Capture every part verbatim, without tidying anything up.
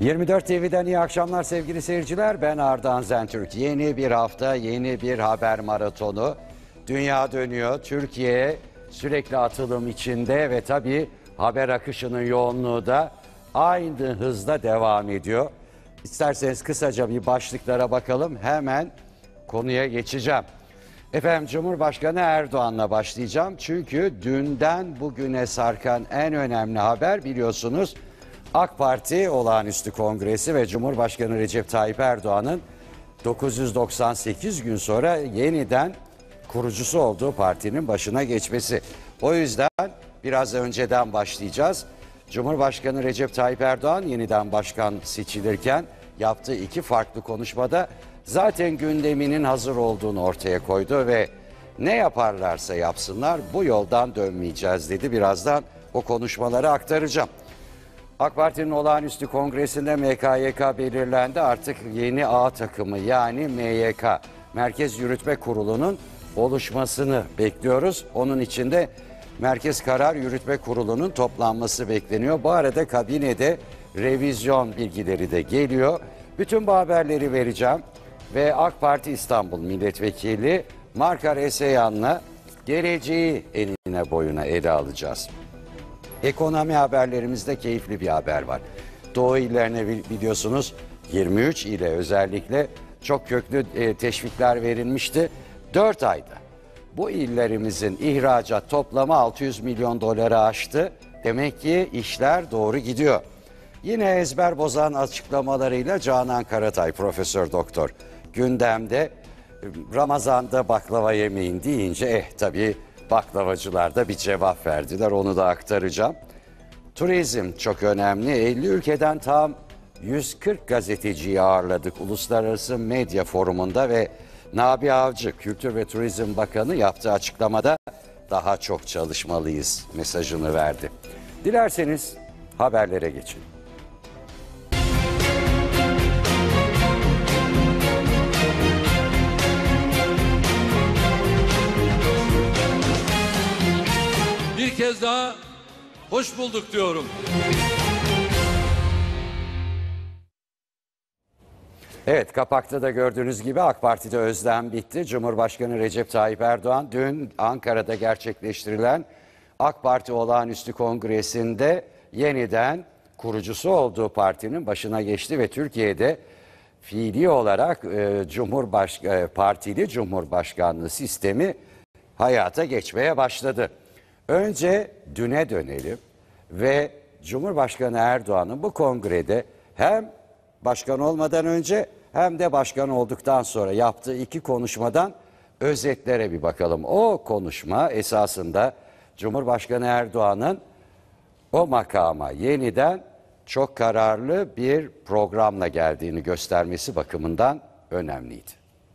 yirmi dört T V'den iyi akşamlar sevgili seyirciler. Ben Ardahan Zentürk. Yeni bir hafta, yeni bir haber maratonu. Dünya dönüyor. Türkiye sürekli atılım içinde ve tabii haber akışının yoğunluğu da aynı hızda devam ediyor. İsterseniz kısaca bir başlıklara bakalım. Hemen konuya geçeceğim. Efendim, Cumhurbaşkanı Erdoğan'la başlayacağım. Çünkü dünden bugüne sarkan en önemli haber, biliyorsunuz, AK Parti Olağanüstü Kongresi ve Cumhurbaşkanı Recep Tayyip Erdoğan'ın dokuz yüz doksan sekiz gün sonra yeniden kurucusu olduğu partinin başına geçmesi. O yüzden biraz önceden başlayacağız. Cumhurbaşkanı Recep Tayyip Erdoğan yeniden başkan seçilirken yaptığı iki farklı konuşmada zaten gündeminin hazır olduğunu ortaya koydu ve ne yaparlarsa yapsınlar bu yoldan dönmeyeceğiz dedi. Birazdan o konuşmaları aktaracağım. AK Parti'nin olağanüstü kongresinde M K Y K belirlendi. Artık yeni A takımı, yani M Y K, Merkez Yürütme Kurulu'nun oluşmasını bekliyoruz. Onun için de Merkez Karar Yürütme Kurulu'nun toplanması bekleniyor. Bu arada kabinede revizyon bilgileri de geliyor. Bütün bu haberleri vereceğim ve AK Parti İstanbul Milletvekili Markar Eseyan'la geleceği enine boyuna ele alacağız. Ekonomi haberlerimizde keyifli bir haber var. Doğu illerine biliyorsunuz yirmi üç ile özellikle çok köklü teşvikler verilmişti. dört ayda bu illerimizin ihracat toplamı altı yüz milyon doları aştı. Demek ki işler doğru gidiyor. Yine ezber bozan açıklamalarıyla Canan Karatay, Profesör Doktor, gündemde. Ramazan'da baklava yemeyin deyince eh tabii baklavacılar da bir cevap verdiler, onu da aktaracağım. Turizm çok önemli. elli ülkeden tam yüz kırk gazeteciyi ağırladık Uluslararası Medya Forumu'nda ve Nabi Avcı, Kültür ve Turizm Bakanı, yaptığı açıklamada daha çok çalışmalıyız mesajını verdi. Dilerseniz haberlere geçelim. Bir kez daha hoş bulduk diyorum. Evet, kapakta da gördüğünüz gibi AK Parti'de özlem bitti. Cumhurbaşkanı Recep Tayyip Erdoğan dün Ankara'da gerçekleştirilen AK Parti Olağanüstü Kongresi'nde yeniden kurucusu olduğu partinin başına geçti ve Türkiye'de fiili olarak e, Cumhurbaş e, partili Cumhurbaşkanlığı sistemi hayata geçmeye başladı. Önce düne dönelim ve Cumhurbaşkanı Erdoğan'ın bu kongrede hem başkan olmadan önce hem de başkan olduktan sonra yaptığı iki konuşmadan özetlere bir bakalım. O konuşma esasında Cumhurbaşkanı Erdoğan'ın o makama yeniden çok kararlı bir programla geldiğini göstermesi bakımından önemliydi.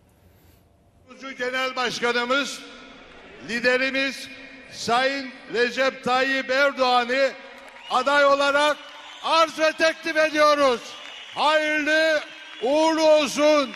Genel Başkanımız, liderimiz Sayın Recep Tayyip Erdoğan'ı aday olarak arz ve teklif ediyoruz. Hayırlı uğurlu olsun.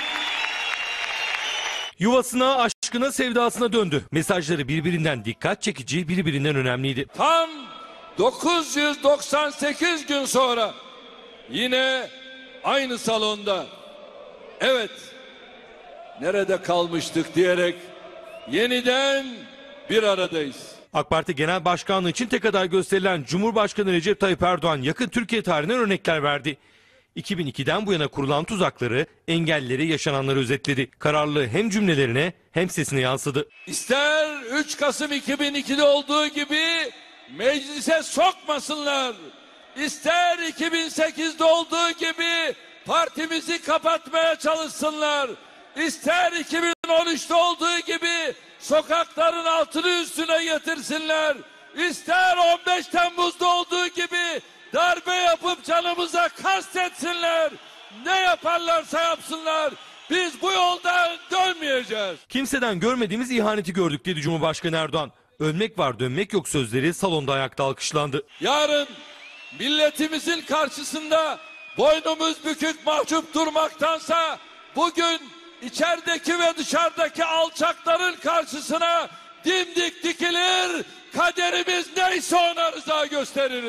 Yuvasına, aşkına, sevdasına döndü. Mesajları birbirinden dikkat çekici, birbirinden önemliydi. Tam dokuz yüz doksan sekiz gün sonra yine aynı salonda, evet, nerede kalmıştık diyerek yeniden bir aradayız. AK Parti Genel Başkanlığı için tek aday gösterilen Cumhurbaşkanı Recep Tayyip Erdoğan yakın Türkiye tarihinden örnekler verdi. iki bin ikiden bu yana kurulan tuzakları, engelleri, yaşananları özetledi. Kararlılığı hem cümlelerine hem sesine yansıdı. İster üç Kasım iki bin ikide olduğu gibi meclise sokmasınlar, İster iki bin sekizde olduğu gibi partimizi kapatmaya çalışsınlar, İster iki bin on üçte olduğu gibi sokakların altını üstüne getirsinler, İster on beş Temmuz'da olduğu gibi darbe yapıp canımıza kastetsinler. Ne yaparlarsa yapsınlar, biz bu yoldan dönmeyeceğiz. Kimseden görmediğimiz ihaneti gördük dedi Cumhurbaşkanı Erdoğan. Ölmek var, dönmek yok sözleri salonda ayakta alkışlandı. Yarın milletimizin karşısında boynumuz bükük mahcup durmaktansa bugün içerideki ve dışarıdaki alçakların karşısına dimdik dikilir, kaderimiz neyse ona rıza gösteririz.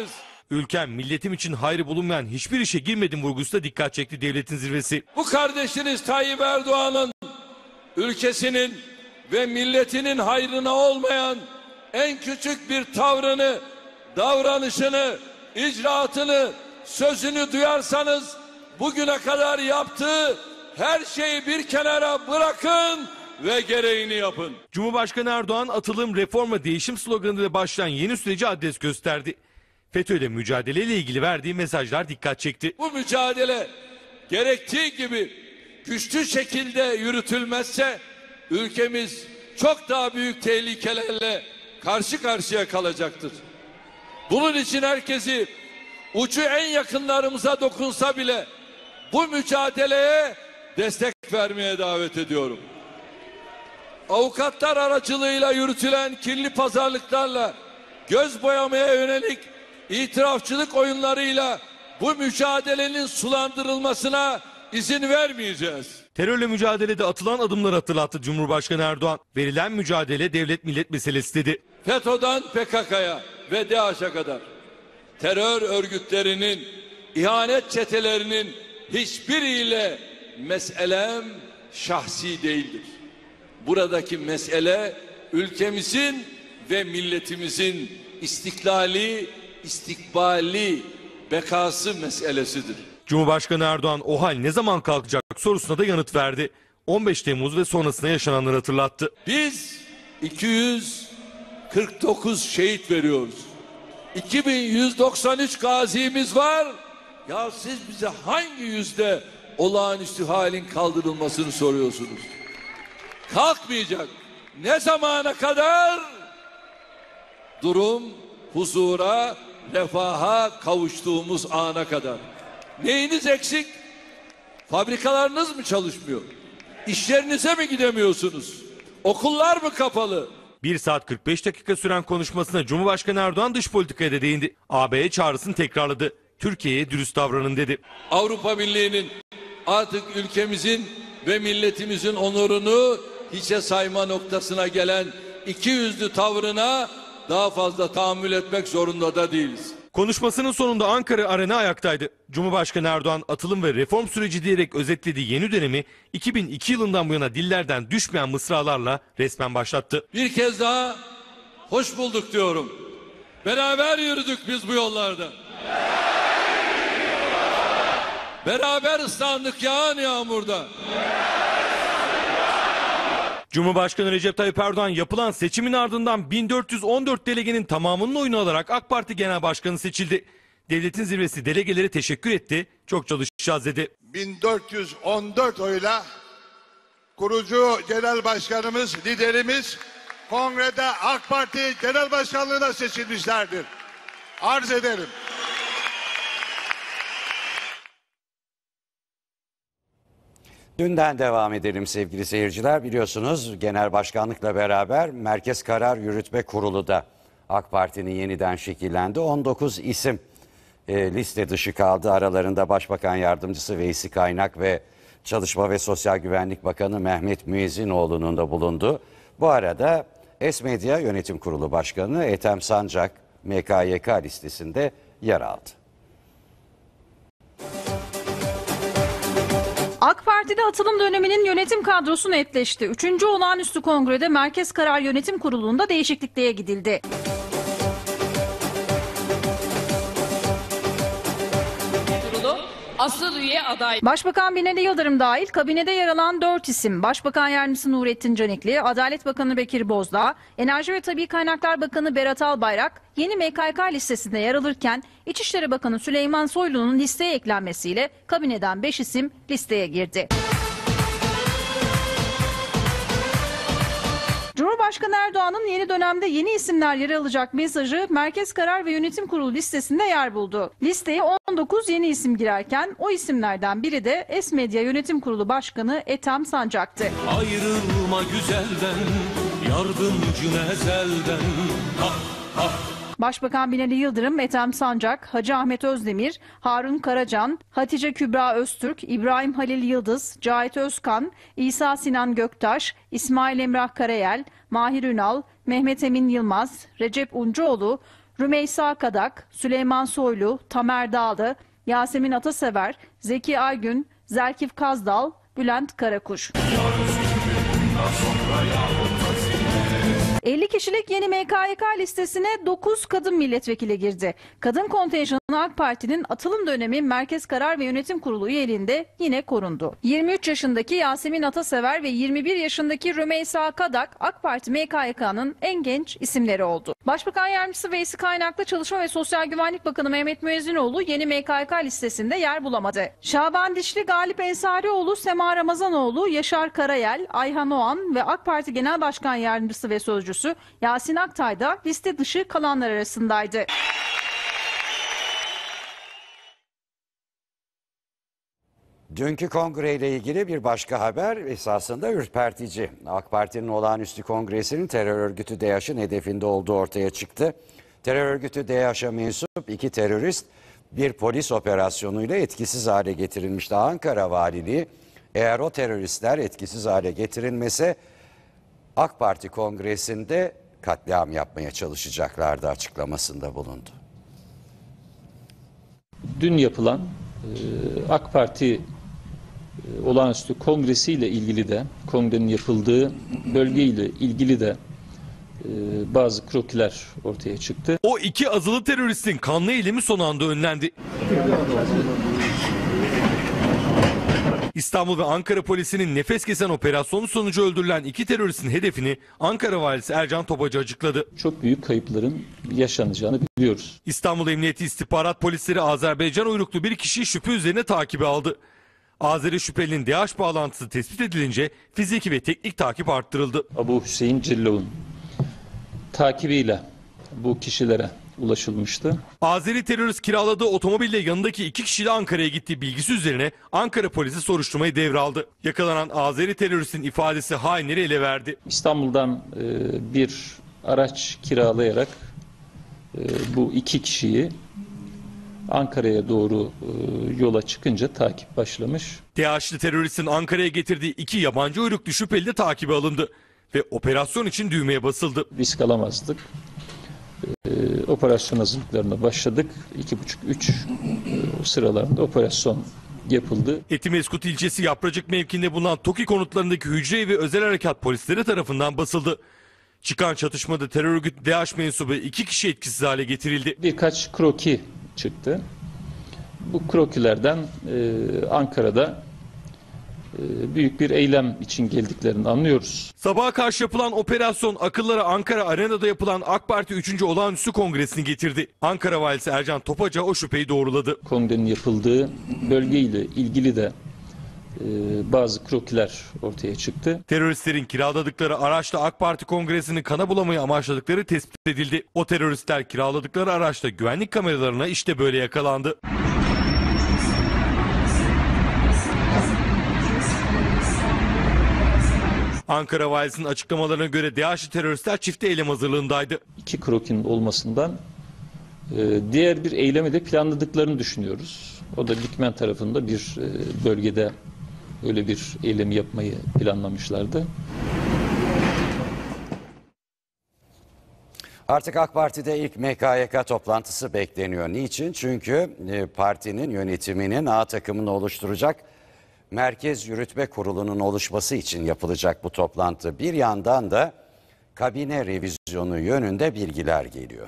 Ülkem, milletim için hayrı bulunmayan hiçbir işe girmedim vurgusu da dikkat çekti devletin zirvesi. Bu kardeşiniz Tayyip Erdoğan'ın ülkesinin ve milletinin hayrına olmayan en küçük bir tavrını, davranışını, icraatını, sözünü duyarsanız bugüne kadar yaptığı her şeyi bir kenara bırakın ve gereğini yapın. Cumhurbaşkanı Erdoğan atılım, reform ve değişim sloganıyla başlayan yeni süreci adres gösterdi. FETÖ'yle mücadeleyle ilgili verdiği mesajlar dikkat çekti. Bu mücadele gerektiği gibi güçlü şekilde yürütülmezse ülkemiz çok daha büyük tehlikelerle karşı karşıya kalacaktır. Bunun için herkesi ucu en yakınlarımıza dokunsa bile bu mücadeleye destek vermeye davet ediyorum. Avukatlar aracılığıyla yürütülen kirli pazarlıklarla, göz boyamaya yönelik itirafçılık oyunlarıyla bu mücadelenin sulandırılmasına izin vermeyeceğiz. Terörle mücadelede atılan adımları hatırlattı Cumhurbaşkanı Erdoğan. Verilen mücadele devlet millet meselesi dedi. FETÖ'den P K K'ya ve DAEŞ'e kadar terör örgütlerinin, ihanet çetelerinin hiçbiriyle meselem şahsi değildir. Buradaki mesele ülkemizin ve milletimizin istiklali, istikbali, bekası meselesidir. Cumhurbaşkanı Erdoğan o hal ne zaman kalkacak sorusuna da yanıt verdi. on beş Temmuz ve sonrasında yaşananları hatırlattı. Biz iki yüz kırk dokuz şehit veriyoruz. iki bin yüz doksan üç gazimiz var. Ya siz bize hangi yüzde olağanüstü halin kaldırılmasını soruyorsunuz? Kalkmayacak. Ne zamana kadar? Durum huzura, refaha kavuştuğumuz ana kadar. Neyiniz eksik? Fabrikalarınız mı çalışmıyor? İşlerinize mi gidemiyorsunuz? Okullar mı kapalı? bir saat kırk beş dakika süren konuşmasına Cumhurbaşkanı Erdoğan dış politikaya da değindi. A B'ye çağrısını tekrarladı. Türkiye'ye dürüst davranın dedi. Avrupa Birliği'nin artık ülkemizin ve milletimizin onurunu hiçe sayma noktasına gelen ikiyüzlü tavrına daha fazla tahammül etmek zorunda da değiliz. Konuşmasının sonunda Ankara Arena ayaktaydı. Cumhurbaşkanı Erdoğan atılım ve reform süreci diyerek özetlediği yeni dönemi iki bin iki yılından bu yana dillerden düşmeyen mısralarla resmen başlattı. Bir kez daha hoş bulduk diyorum. Beraber yürüdük biz bu yollarda. Beraber ıslandık yağan yağmurda. Cumhurbaşkanı Recep Tayyip Erdoğan yapılan seçimin ardından bin dört yüz on dört delegenin tamamının oyunu alarak AK Parti Genel Başkanı seçildi. Devletin zirvesi delegelere teşekkür etti, çok çalışacağız dedi. bin dört yüz on dört oyla kurucu genel başkanımız, liderimiz kongrede AK Parti Genel Başkanlığı'na seçilmişlerdir. Arz ederim. Dünden devam edelim sevgili seyirciler. Biliyorsunuz genel başkanlıkla beraber Merkez Karar Yürütme Kurulu da AK Parti'nin yeniden şekillendi. on dokuz isim e, liste dışı kaldı. Aralarında Başbakan Yardımcısı Veysi Kaynak ve Çalışma ve Sosyal Güvenlik Bakanı Mehmet Müezzinoğlu'nun da bulundu. Bu arada S-Medya Yönetim Kurulu Başkanı Ethem Sancak M K Y K listesinde yer aldı. AK Parti'de atılım döneminin yönetim kadrosu netleşti. Üçüncü olağanüstü kongrede Merkez Karar Yönetim Kurulu'nda değişikliklere gidildi. Asıl üye aday. Başbakan Binali Yıldırım dahil kabinede yer alan dört isim. Başbakan Yardımcısı Nurettin Canikli, Adalet Bakanı Bekir Bozdağ, Enerji ve Tabii Kaynaklar Bakanı Berat Albayrak yeni M K Y K listesinde yer alırken İçişleri Bakanı Süleyman Soylu'nun listeye eklenmesiyle kabineden beş isim listeye girdi. Cumhurbaşkanı Erdoğan'ın yeni dönemde yeni isimler yer alacak mesajı Merkez Karar ve Yönetim Kurulu listesinde yer buldu. Listeye on dokuz yeni isim girerken o isimlerden biri de S-Medya Yönetim Kurulu Başkanı Ethem Sancak'tı. Ayrılma güzelden, yardımcın ezelden. Ha, ha. Başbakan Binali Yıldırım, Ethem Sancak, Hacı Ahmet Özdemir, Harun Karacan, Hatice Kübra Öztürk, İbrahim Halil Yıldız, Cahit Özkan, İsa Sinan Göktaş, İsmail Emrah Karayel, Mahir Ünal, Mehmet Emin Yılmaz, Recep Uncuoğlu, Rümeysa Kadak, Süleyman Soylu, Tamer Dağlı, Yasemin Atasever, Zeki Aygün, Zerkif Kazdal, Bülent Karakuş. elli kişilik yeni M K Y K listesine dokuz kadın milletvekili girdi. Kadın kontenjanı AK Parti'nin atılım dönemi Merkez Karar ve Yönetim Kurulu üyeliğinde yine korundu. yirmi üç yaşındaki Yasemin Atasever ve yirmi bir yaşındaki Rümeysa Kadak AK Parti M K Y K'nın en genç isimleri oldu. Başbakan Yardımcısı Veysi Kaynaklı, Çalışma ve Sosyal Güvenlik Bakanı Mehmet Müezzinoğlu yeni M K Y K listesinde yer bulamadı. Şaban Dişli, Galip Ensarioğlu, Sema Ramazanoğlu, Yaşar Karayel, Ayhan Oğan ve AK Parti Genel Başkan Yardımcısı ve Sözcüsü Yasin Aktay da liste dışı kalanlar arasındaydı. Dünkü kongreyle ilgili bir başka haber esasında ürpertici. AK Parti'nin olağanüstü kongresinin terör örgütü DAEŞ'in hedefinde olduğu ortaya çıktı. Terör örgütü DAEŞ'e mensup iki terörist bir polis operasyonuyla etkisiz hale getirilmişti. Ankara Valiliği eğer o teröristler etkisiz hale getirilmese AK Parti kongresinde katliam yapmaya çalışacaklardı açıklamasında bulundu. Dün yapılan AK Parti olağanüstü kongresiyle ilgili de, kongrenin yapıldığı bölgeyle ilgili de bazı krokiler ortaya çıktı. O iki azılı teröristin kanlı eylemi son anda önlendi. İstanbul ve Ankara polisinin nefes kesen operasyonu sonucu öldürülen iki teröristin hedefini Ankara valisi Ercan Topacı açıkladı. Çok büyük kayıpların yaşanacağını biliyoruz. İstanbul Emniyeti İstihbarat Polisleri Azerbaycan uyruklu bir kişiyi şüphe üzerine takibe aldı. Azeri şüphelinin DAEŞ bağlantısı tespit edilince fiziki ve teknik takip arttırıldı. Abu Hüseyin Cillov'un takibiyle bu kişilere ulaşılmıştı. Azeri terörist kiraladığı otomobille yanındaki iki kişiyle Ankara'ya gittiği bilgisi üzerine Ankara polisi soruşturmayı devraldı. Yakalanan Azeri teröristin ifadesi hainleri ele verdi. İstanbul'dan e, bir araç kiralayarak e, bu iki kişiyi Ankara'ya doğru e, yola çıkınca takip başlamış. DAEŞ'li teröristin Ankara'ya getirdiği iki yabancı uyruklu şüpheli de takibe alındı ve operasyon için düğmeye basıldı. Risk alamazdık. E, operasyon hazırlıklarına başladık. iki buçuk üç e, sıralarında operasyon yapıldı. Etimeskut ilçesi Yapracık mevkiinde bulunan TOKİ konutlarındaki hücre ve özel harekat polisleri tarafından basıldı. Çıkan çatışmada terör örgütü DAEŞ mensubu iki kişi etkisiz hale getirildi. Birkaç kroki çıktı. Bu krokilerden e, Ankara'da e, büyük bir eylem için geldiklerini anlıyoruz. Sabaha karşı yapılan operasyon akıllara Ankara Arena'da yapılan AK Parti üçüncü Olağanüstü Kongresi'ni getirdi. Ankara valisi Ercan Topaca o şüpheyi doğruladı. Kongrenin yapıldığı bölgeyle ilgili de e, bazı krokiler ortaya çıktı. Teröristlerin kiraladıkları araçla AK Parti Kongresi'ni kana bulamayı amaçladıkları tespit edildi. O teröristler kiraladıkları araçla güvenlik kameralarına işte böyle yakalandı. Ankara valisinin açıklamalarına göre DAEŞ'li teröristler çifte eylem hazırlığındaydı. İki krokinin olmasından e, diğer bir eylemi de planladıklarını düşünüyoruz. O da Dikmen tarafında bir e, bölgede öyle bir eylemi yapmayı planlamışlardı. Artık AK Parti'de ilk M K Y K toplantısı bekleniyor. Niçin? Çünkü partinin yönetiminin A takımını oluşturacak Merkez Yürütme Kurulu'nun oluşması için yapılacak bu toplantı. Bir yandan da kabine revizyonu yönünde bilgiler geliyor.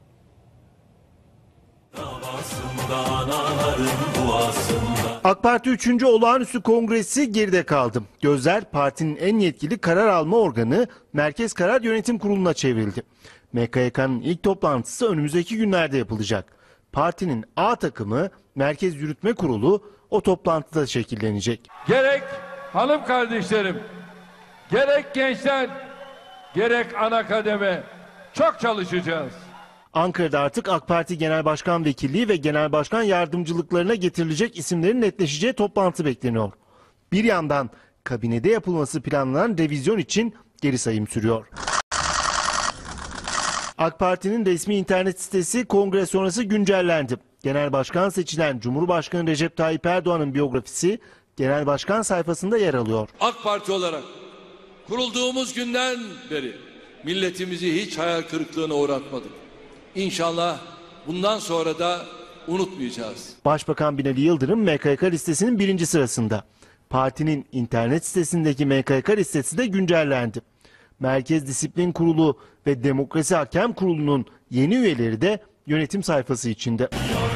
AK Parti üçüncü Olağanüstü Kongresi geride kaldı. Gözler partinin en yetkili karar alma organı Merkez Karar Yönetim Kurulu'na çevrildi. M K Y K'nın ilk toplantısı önümüzdeki günlerde yapılacak. Partinin A takımı Merkez Yürütme Kurulu o toplantıda şekillenecek. Gerek hanım kardeşlerim, gerek gençler, gerek ana kademe çok çalışacağız. Ankara'da artık AK Parti Genel Başkan Vekilliği ve Genel Başkan Yardımcılıklarına getirilecek isimlerin netleşeceği toplantı bekleniyor. Bir yandan kabinede yapılması planlanan revizyon için geri sayım sürüyor. AK Parti'nin resmi internet sitesi kongre sonrası güncellendi. Genel Başkan seçilen Cumhurbaşkanı Recep Tayyip Erdoğan'ın biyografisi Genel Başkan sayfasında yer alıyor. AK Parti olarak kurulduğumuz günden beri milletimizi hiç hayal kırıklığına uğratmadık. İnşallah bundan sonra da unutmayacağız. Başbakan Binali Yıldırım M K Y K listesinin birinci sırasında. Partinin internet sitesindeki M K Y K listesi de güncellendi. Merkez Disiplin Kurulu ve Demokrasi Hakem Kurulu'nun yeni üyeleri de yönetim sayfası içinde.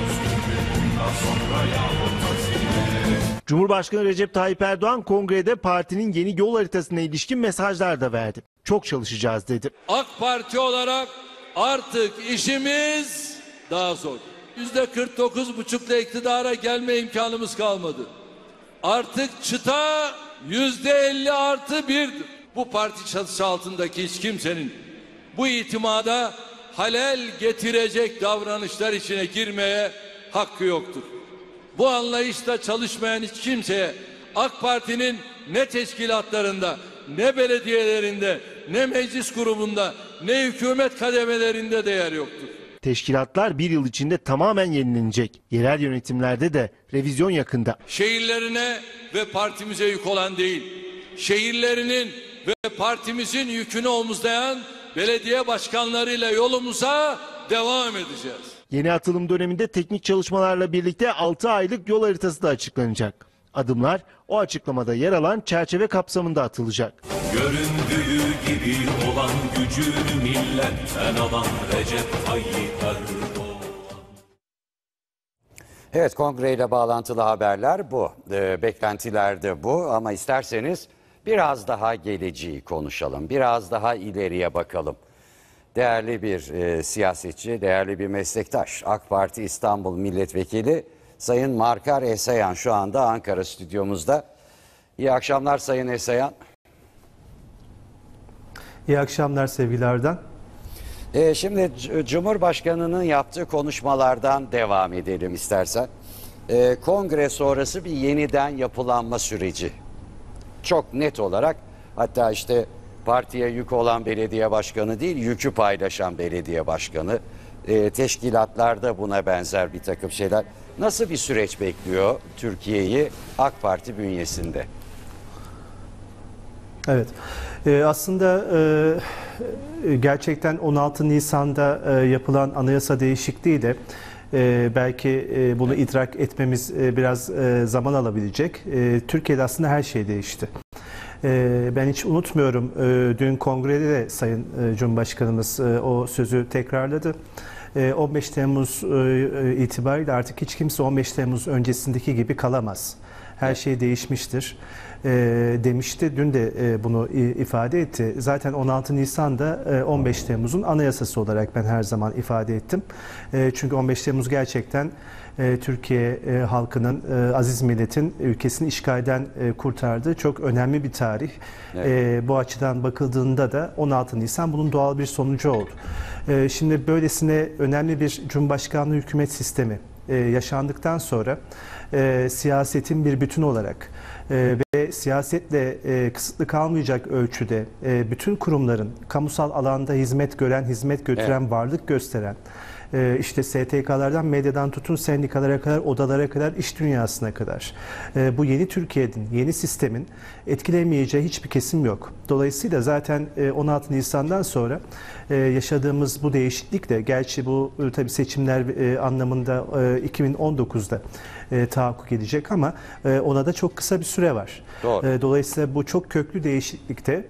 Cumhurbaşkanı Recep Tayyip Erdoğan kongrede partinin yeni yol haritasına ilişkin mesajlar da verdi. Çok çalışacağız dedi. AK Parti olarak artık işimiz daha zor. Yüzde kırk dokuz buçukla iktidara gelme imkanımız kalmadı. Artık çıta yüzde elli artı birdir. Bu parti çatısı altındaki hiç kimsenin bu itimada halel getirecek davranışlar içine girmeye hakkı yoktur. Bu anlayışla çalışmayan hiç kimseye AK Parti'nin ne teşkilatlarında, ne belediyelerinde, ne meclis grubunda, ne hükümet kademelerinde değer yoktur. Teşkilatlar bir yıl içinde tamamen yenilenecek. Yerel yönetimlerde de revizyon yakında. Şehirlerine ve partimize yük olan değil, şehirlerinin ve partimizin yükünü omuzlayan belediye başkanlarıyla yolumuza devam edeceğiz. Yeni atılım döneminde teknik çalışmalarla birlikte altı aylık yol haritası da açıklanacak. Adımlar o açıklamada yer alan çerçeve kapsamında atılacak. Göründüğü gibi olan gücünü milletten alan Recep Tayyip Erdoğan. Evet, kongreyle bağlantılı haberler bu. E, beklentiler de bu ama isterseniz biraz daha geleceği konuşalım. Biraz daha ileriye bakalım. Değerli bir e, siyasetçi, değerli bir meslektaş, AK Parti İstanbul Milletvekili Sayın Markar Esayan şu anda Ankara stüdyomuzda. İyi akşamlar Sayın Esayan. İyi akşamlar sevgilerden. E, şimdi Cumhurbaşkanı'nın yaptığı konuşmalardan devam edelim istersen. E, kongre sonrası bir yeniden yapılanma süreci. Çok net olarak, hatta işte partiye yük olan belediye başkanı değil, yükü paylaşan belediye başkanı, e, teşkilatlarda buna benzer bir takım şeyler. Nasıl bir süreç bekliyor Türkiye'yi AK Parti bünyesinde? Evet, ee, aslında e, gerçekten on altı Nisan'da e, yapılan anayasa değişikliğiyle e, belki e, bunu idrak etmemiz e, biraz e, zaman alabilecek. E, Türkiye'de aslında her şey değişti. E, ben hiç unutmuyorum, e, dün kongrede de Sayın e, Cumhurbaşkanımız e, o sözü tekrarladı. on beş Temmuz itibariyle artık hiç kimse on beş Temmuz öncesindeki gibi kalamaz. Her şey değişmiştir demişti. Dün de bunu ifade etti. Zaten on altı Nisan'da on beş Temmuz'un anayasası olarak ben her zaman ifade ettim. Çünkü on beş Temmuz gerçekten Türkiye halkının, aziz milletin ülkesini işgalden kurtardığı çok önemli bir tarih. Evet. Bu açıdan bakıldığında da on altı Nisan bunun doğal bir sonucu oldu. Şimdi böylesine önemli bir Cumhurbaşkanlığı hükümet sistemi yaşandıktan sonra siyasetin bir bütün olarak ve siyasetle kısıtlı kalmayacak ölçüde bütün kurumların kamusal alanda hizmet gören, hizmet götüren, evet, varlık gösteren, işte S T K'lardan medyadan tutun sendikalara kadar, odalara kadar, iş dünyasına kadar bu yeni Türkiye'nin, yeni sistemin etkilemeyeceği hiçbir kesim yok. Dolayısıyla zaten on altı Nisan'dan sonra yaşadığımız bu değişiklikle, gerçi bu tabii seçimler anlamında iki bin on dokuz'da tahakkuk edecek ama ona da çok kısa bir süre var. Doğru. Dolayısıyla bu çok köklü değişiklikte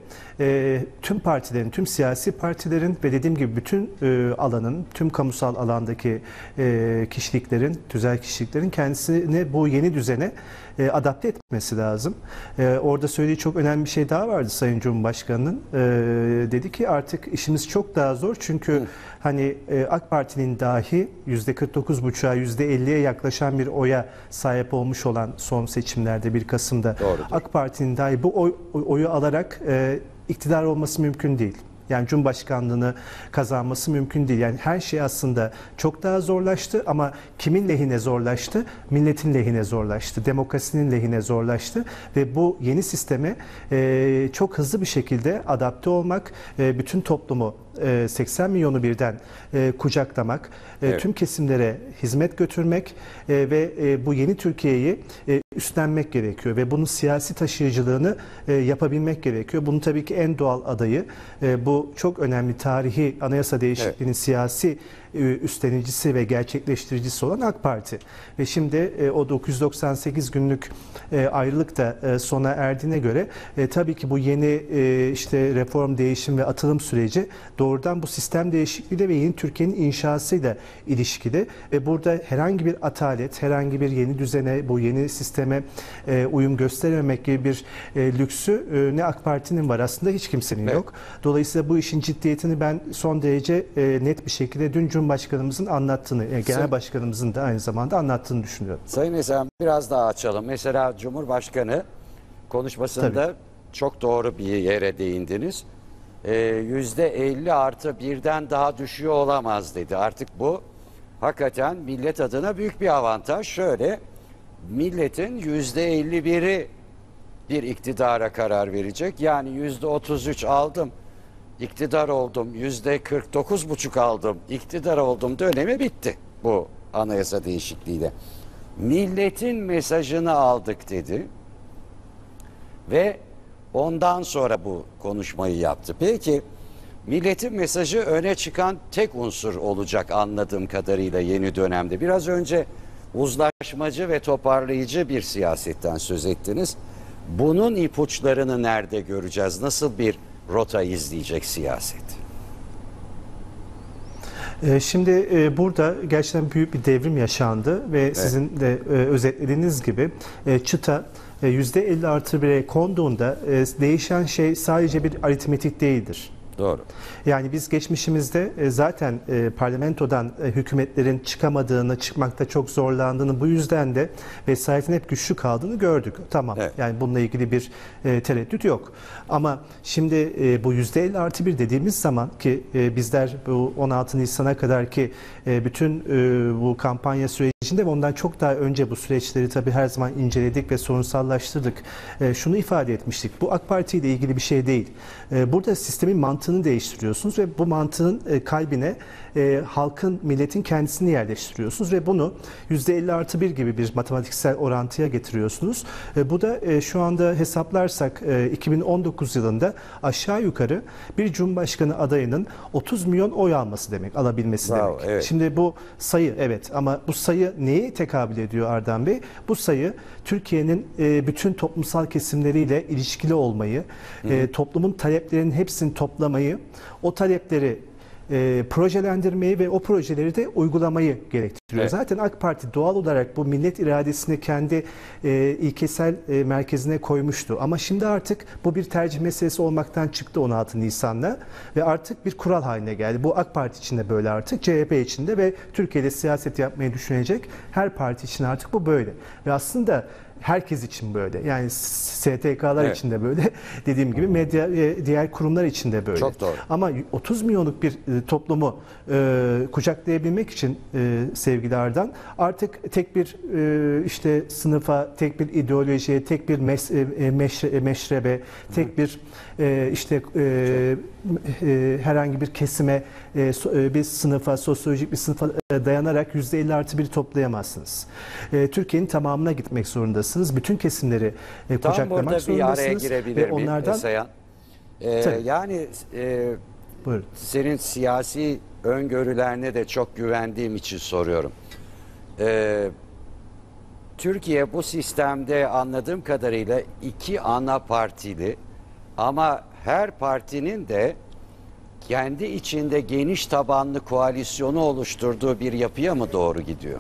tüm partilerin, tüm siyasi partilerin ve dediğim gibi bütün alanın, tüm kamusal alandaki kişiliklerin, tüzel kişiliklerin kendisini bu yeni düzene adapte etmesi lazım. Orada söylediği çok önemli bir şey daha vardı Sayın Cumhurbaşkanı'nın. Dedi ki artık işimiz çok daha zor çünkü Hı. hani AK Parti'nin dahi yüzde kırk dokuz buçuğa yüzde elliye yaklaşan bir oya sahip olmuş olan son seçimlerde bir Kasım'da Doğrudur. AK Parti'nin dahi bu oy, oyu alarak iktidar olması mümkün değil. Yani Cumhurbaşkanlığını kazanması mümkün değil. Yani her şey aslında çok daha zorlaştı ama kimin lehine zorlaştı? Milletin lehine zorlaştı. Demokrasinin lehine zorlaştı. Ve bu yeni sisteme e, çok hızlı bir şekilde adapte olmak, e, bütün toplumu e, seksen milyonu birden e, kucaklamak, e, evet. tüm kesimlere hizmet götürmek e, ve e, bu yeni Türkiye'yi e, üstlenmek gerekiyor ve bunun siyasi taşıyıcılığını e, yapabilmek gerekiyor. Bunun tabii ki en doğal adayı e, bu çok önemli tarihi anayasa değişikliğinin evet. siyasi üstlenicisi ve gerçekleştiricisi olan AK Parti. Ve şimdi o dokuz yüz doksan sekiz günlük ayrılık da sona erdiğine göre tabii ki bu yeni işte reform, değişim ve atılım süreci doğrudan bu sistem değişikliğiyle ve yeni Türkiye'nin inşasıyla ilişkili. Ve burada herhangi bir atalet, herhangi bir yeni düzene, bu yeni sisteme uyum gösterememek gibi bir lüksü ne AK Parti'nin var, aslında hiç kimsenin Evet. yok. Dolayısıyla bu işin ciddiyetini ben son derece net bir şekilde dün Cumhurbaşkanımızın anlattığını, yani Genel Sayın- Başkanımızın da aynı zamanda anlattığını düşünüyorum. Sayın Esen, biraz daha açalım. Mesela Cumhurbaşkanı konuşmasında Tabii. çok doğru bir yere değindiniz. Ee, yüzde elli artı birden daha düşüyor olamaz dedi. Artık bu hakikaten millet adına büyük bir avantaj. Şöyle, milletin yüzde elli biri bir iktidara karar verecek. Yani yüzde otuz üç aldım, iktidar oldum, yüzde kırk dokuz buçuk aldım, iktidar oldum dönemi bitti bu anayasa değişikliğiyle. Milletin mesajını aldık dedi ve ondan sonra bu konuşmayı yaptı. Peki milletin mesajı öne çıkan tek unsur olacak anladığım kadarıyla yeni dönemde. Biraz önce uzlaşmacı ve toparlayıcı bir siyasetten söz ettiniz. Bunun ipuçlarını nerede göreceğiz? Nasıl bir rota izleyecek siyaset? Şimdi burada gerçekten büyük bir devrim yaşandı ve sizin de özetlediğiniz gibi çıta yüzde elli artı bire konduğunda değişen şey sadece bir aritmetik değildir. Doğru. Yani biz geçmişimizde zaten parlamentodan hükümetlerin çıkamadığını, çıkmakta çok zorlandığını, bu yüzden de vesayetin hep güçlü kaldığını gördük. Tamam. Evet. Yani bununla ilgili bir tereddüt yok. Ama şimdi bu yüzde elli artı bir dediğimiz zaman ki bizler bu on altı Nisan'a kadar ki bütün bu kampanya sürecinde ve ondan çok daha önce bu süreçleri tabii her zaman inceledik ve sorunsallaştırdık. Şunu ifade etmiştik. Bu AK Parti ile ilgili bir şey değil. Burada sistemin mantığını değiştiriyorsunuz ve bu mantığın kalbine e, halkın, milletin kendisini yerleştiriyorsunuz ve bunu yüzde elli artı bir gibi bir matematiksel orantıya getiriyorsunuz. E, bu da e, şu anda hesaplarsak e, iki bin on dokuz yılında aşağı yukarı bir Cumhurbaşkanı adayının otuz milyon oy alması demek, alabilmesi Bravo, demek. evet. Şimdi bu sayı, evet, ama bu sayı neye tekabül ediyor Ardahan Bey? Bu sayı Türkiye'nin e, bütün toplumsal kesimleriyle ilişkili olmayı, e, toplumun taleplerinin hepsini toplamayı, o talepleri e, projelendirmeyi ve o projeleri de uygulamayı gerektiriyor. Evet. Zaten AK Parti doğal olarak bu millet iradesini kendi e, ilkesel e, merkezine koymuştu. Ama şimdi artık bu bir tercih meselesi olmaktan çıktı on altı Nisan'la ve artık bir kural haline geldi. Bu AK Parti için de böyle artık, C H P için de ve Türkiye'de siyaset yapmayı düşünecek her parti için artık bu böyle. Ve aslında herkes için böyle. Yani S T K'lar Evet. için de böyle. Dediğim gibi medya ve diğer kurumlar için de böyle. Çok doğru. Ama otuz milyonluk bir e, toplumu e, kucaklayabilmek için e, sevgili Ardan, artık tek bir e, işte sınıfa, tek bir ideolojiye, tek bir mes, e, meşre, meşrebe, tek bir e, işte e, e, herhangi bir kesime, e, so, e, bir sınıfa, sosyolojik bir sınıfa e, dayanarak yüzde elli artı bir toplayamazsınız. E, Türkiye'nin tamamına gitmek zorundasınız. Bütün kesimleri e, Tam kucaklamak burada bir zorundasınız. araya girebilir ve miyim onlardan Esayan? Ee, Tabii. yani e, buyurun. senin siyasi öngörülerine de çok güvendiğim için soruyorum. Ee, Türkiye bu sistemde anladığım kadarıyla iki ana partili ama her partinin de kendi içinde geniş tabanlı koalisyonu oluşturduğu bir yapıya mı doğru gidiyor?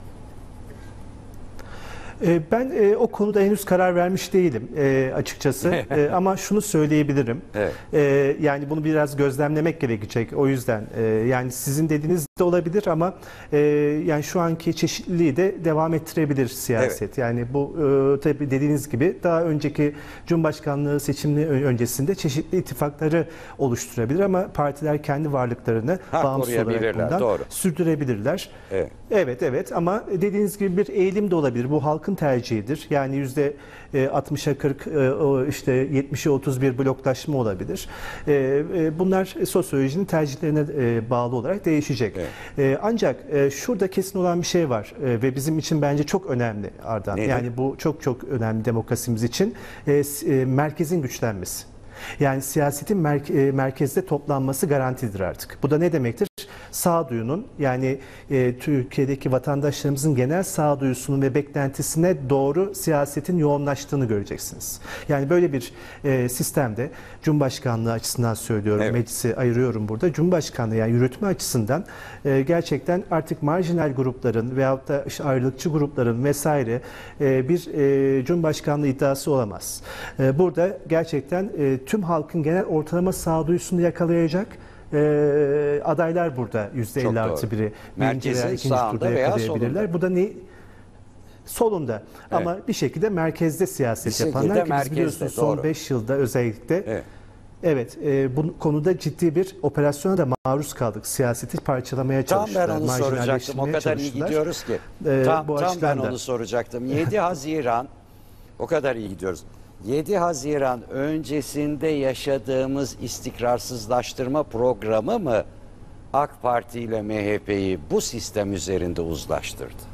Ben e, o konuda henüz karar vermiş değilim e, açıkçası e, ama şunu söyleyebilirim. Evet. E, yani bunu biraz gözlemlemek gerekecek. O yüzden e, yani sizin dediğiniz de olabilir ama e, yani şu anki çeşitliliği de devam ettirebilir siyaset. Evet. Yani bu e, tabii dediğiniz gibi daha önceki Cumhurbaşkanlığı seçimleri öncesinde çeşitli ittifakları oluşturabilir ama partiler kendi varlıklarını Ha, bağımsız olarak koruyabilirler, bundan doğru. sürdürebilirler. Evet. Evet evet ama dediğiniz gibi bir eğilim de olabilir. Bu halkın tercihidir. Yani yüzde altmışa kırk işte yetmişe otuz bir bloklaşma olabilir. Bunlar sosyolojinin tercihlerine bağlı olarak değişecek. Evet. Ancak şurada kesin olan bir şey var ve bizim için bence çok önemli Ardahan. Nedir? Yani bu çok çok önemli demokrasimiz için. Merkezin güçlenmesi. Yani siyasetin merkezde toplanması garantidir artık. Bu da ne demektir? sağduyunun, yani e, Türkiye'deki vatandaşlarımızın genel sağduyusunun ve beklentisine doğru siyasetin yoğunlaştığını göreceksiniz. Yani böyle bir e, sistemde Cumhurbaşkanlığı açısından söylüyorum, Evet. meclisi ayırıyorum burada. Cumhurbaşkanlığı, yani yürütme açısından e, gerçekten artık marjinal grupların veyahut da işte ayrılıkçı grupların vesaire e, bir e, Cumhurbaşkanlığı iddiası olamaz. E, burada gerçekten e, tüm halkın genel ortalama sağduyusunu yakalayacak e, adaylar burada yüzde elli artı biri birinci veya ikinci turda yakalayabilirler. Bu da ne? Solunda. Evet. Ama bir şekilde merkezde siyaset bir yapanlar ki merkezde, biz biliyorsunuz son doğru. beş yılda özellikle Evet. Evet, e, bu konuda ciddi bir operasyona da maruz kaldık. Siyaseti parçalamaya Tam çalıştılar. ben onu soracaktım. O kadar iyi çalıştılar. gidiyoruz ki. Ee, tam bu tam ben açıdan da. onu soracaktım. yedi Haziran o kadar iyi gidiyoruz. yedi Haziran öncesinde yaşadığımız istikrarsızlaştırma programı mı AK Parti ile M H P'yi bu sistem üzerinde uzlaştırdı?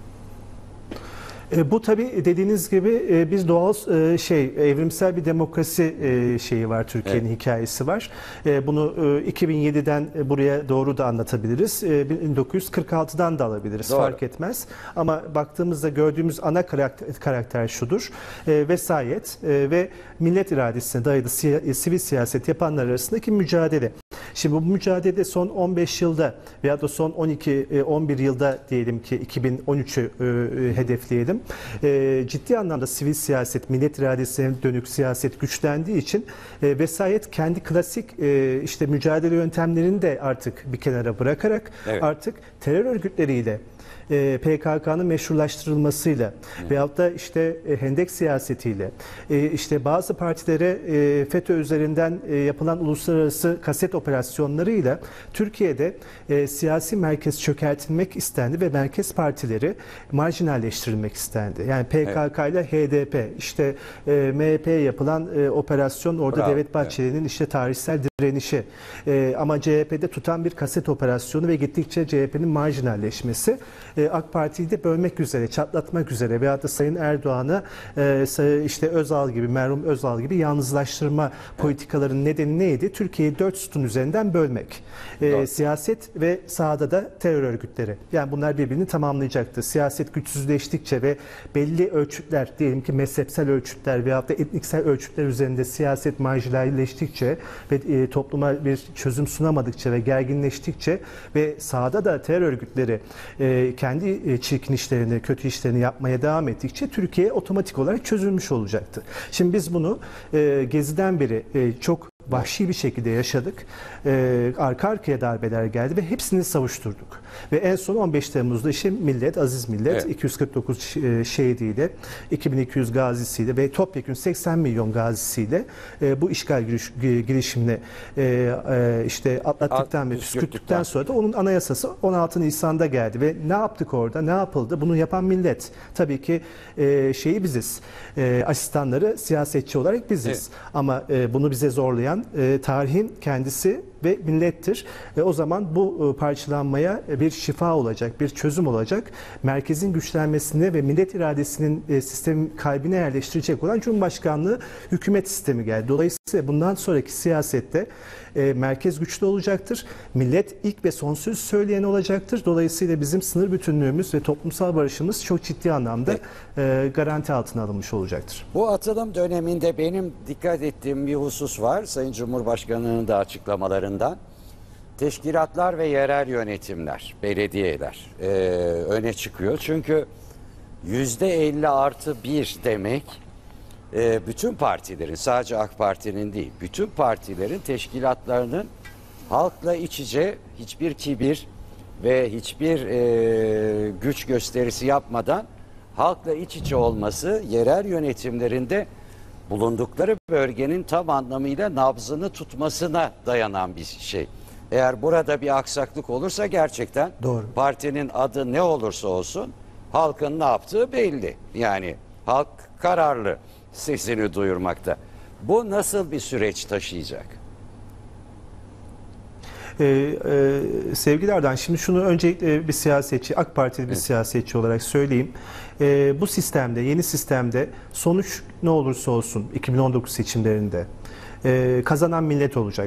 E, bu tabii dediğiniz gibi e, bir doğal e, şey, evrimsel bir demokrasi e, şeyi var, Türkiye'nin Evet. hikayesi var. E, bunu e, iki bin yediden buraya doğru da anlatabiliriz. E, bin dokuz yüz kırk altıdan da alabiliriz, Doğru. fark etmez. Ama baktığımızda gördüğümüz ana karakter, karakter şudur. E, vesayet e, ve millet iradesine dayalı siya, sivil siyaset yapanlar arasındaki mücadele. Şimdi bu mücadelede son on beş yılda veya da son on iki on bir yılda diyelim ki iki bin on üçü e, hedefleyelim. E, ciddi anlamda sivil siyaset, millet iradesine dönük siyaset güçlendiği için e, vesayet kendi klasik e, işte mücadele yöntemlerini de artık bir kenara bırakarak Evet. artık terör örgütleriyle e, P K K'nın meşrulaştırılmasıyla Hı. veyahut da işte e, hendek siyasetiyle e, işte bazı partilere e, FETÖ üzerinden e, yapılan uluslararası kaset operasyonlarıyla Türkiye'de e, siyasi merkez çökertilmek istendi ve merkez partileri marjinalleştirilmek istendi. Yani P K K ile H D P, işte e, M H P'ye yapılan e, operasyon, orada Bravo. Devlet Bahçeli'nin evet. işte tarihsel direnişi e, ama C H P'de tutan bir kaset operasyonu ve gittikçe C H P'nin marjinalleşmesi e, AK Parti'yi de bölmek üzere, çatlatmak üzere veyahut da Sayın Erdoğan'ı e, işte Özal gibi, merhum Özal gibi yalnızlaştırma evet. politikaların nedeni neydi? Türkiye'yi dört sütun üzerinden bölmek. E, siyaset ve sahada da terör örgütleri. Yani bunlar birbirini tamamlayacaktı. Siyaset güçsüzleştikçe ve belli ölçütler, diyelim ki mezhepsel ölçütler veyahut da etniksel ölçütler üzerinde siyaset marjinalleştikçe ve e, topluma bir çözüm sunamadıkça ve gerginleştikçe ve sahada da terör örgütleri e, kendi e, çirkin işlerini, kötü işlerini yapmaya devam ettikçe Türkiye otomatik olarak çözülmüş olacaktı. Şimdi biz bunu e, Gezi'den beri e, çok vahşi bir şekilde yaşadık. Ee, arka arkaya darbeler geldi ve hepsini savuşturduk. Ve en son on beş Temmuz'da işte millet, aziz millet evet. iki yüz kırk dokuz şehidiyle, iki bin iki yüz gazisiyle ve topyekün seksen milyon gazisiyle e, bu işgal giriş, girişimini e, e, işte atlattıktan ve püskürttükten sonra da onun anayasası on altı Nisan'da geldi ve ne yaptık orada, ne yapıldı? Bunu yapan millet. Tabii ki e, şeyi biziz, e, asistanları siyasetçi olarak biziz. Evet. Ama e, bunu bize zorlayan E, tarihin kendisi ve millettir. E, o zaman bu e, parçalanmaya bir şifa olacak, bir çözüm olacak. Merkezin güçlenmesine ve millet iradesinin e, sistemin kalbine yerleştirecek olan Cumhurbaşkanlığı hükümet sistemi geldi. Dolayısıyla bundan sonraki siyasette e, merkez güçlü olacaktır. Millet ilk ve son söz söyleyen olacaktır. Dolayısıyla bizim sınır bütünlüğümüz ve toplumsal barışımız çok ciddi anlamda e, garanti altına alınmış olacaktır. Bu atılım döneminde benim dikkat ettiğim bir husus var. Sayın Cumhurbaşkanı'nın da açıklamalarından. Teşkilatlar ve yerel yönetimler, belediyeler e, öne çıkıyor. Çünkü yüzde elli artı bir demek e, bütün partilerin, sadece AK Parti'nin değil, bütün partilerin teşkilatlarının halkla iç içe hiçbir kibir ve hiçbir e, güç gösterisi yapmadan halkla iç içe olması, yerel yönetimlerinde bulundukları bölgenin tam anlamıyla nabzını tutmasına dayanan bir şey. Eğer burada bir aksaklık olursa gerçekten Doğru. partinin adı ne olursa olsun halkın ne yaptığı belli. Yani halk kararlı sesini duyurmakta. Bu nasıl bir süreç taşıyacak? Ee, e, sevgili Erdoğan, şimdi şunu öncelikle bir siyasetçi, AK Partili bir evet. siyasetçi olarak söyleyeyim. Ee, bu sistemde, yeni sistemde sonuç ne olursa olsun iki bin on dokuz seçimlerinde e, kazanan millet olacaktır.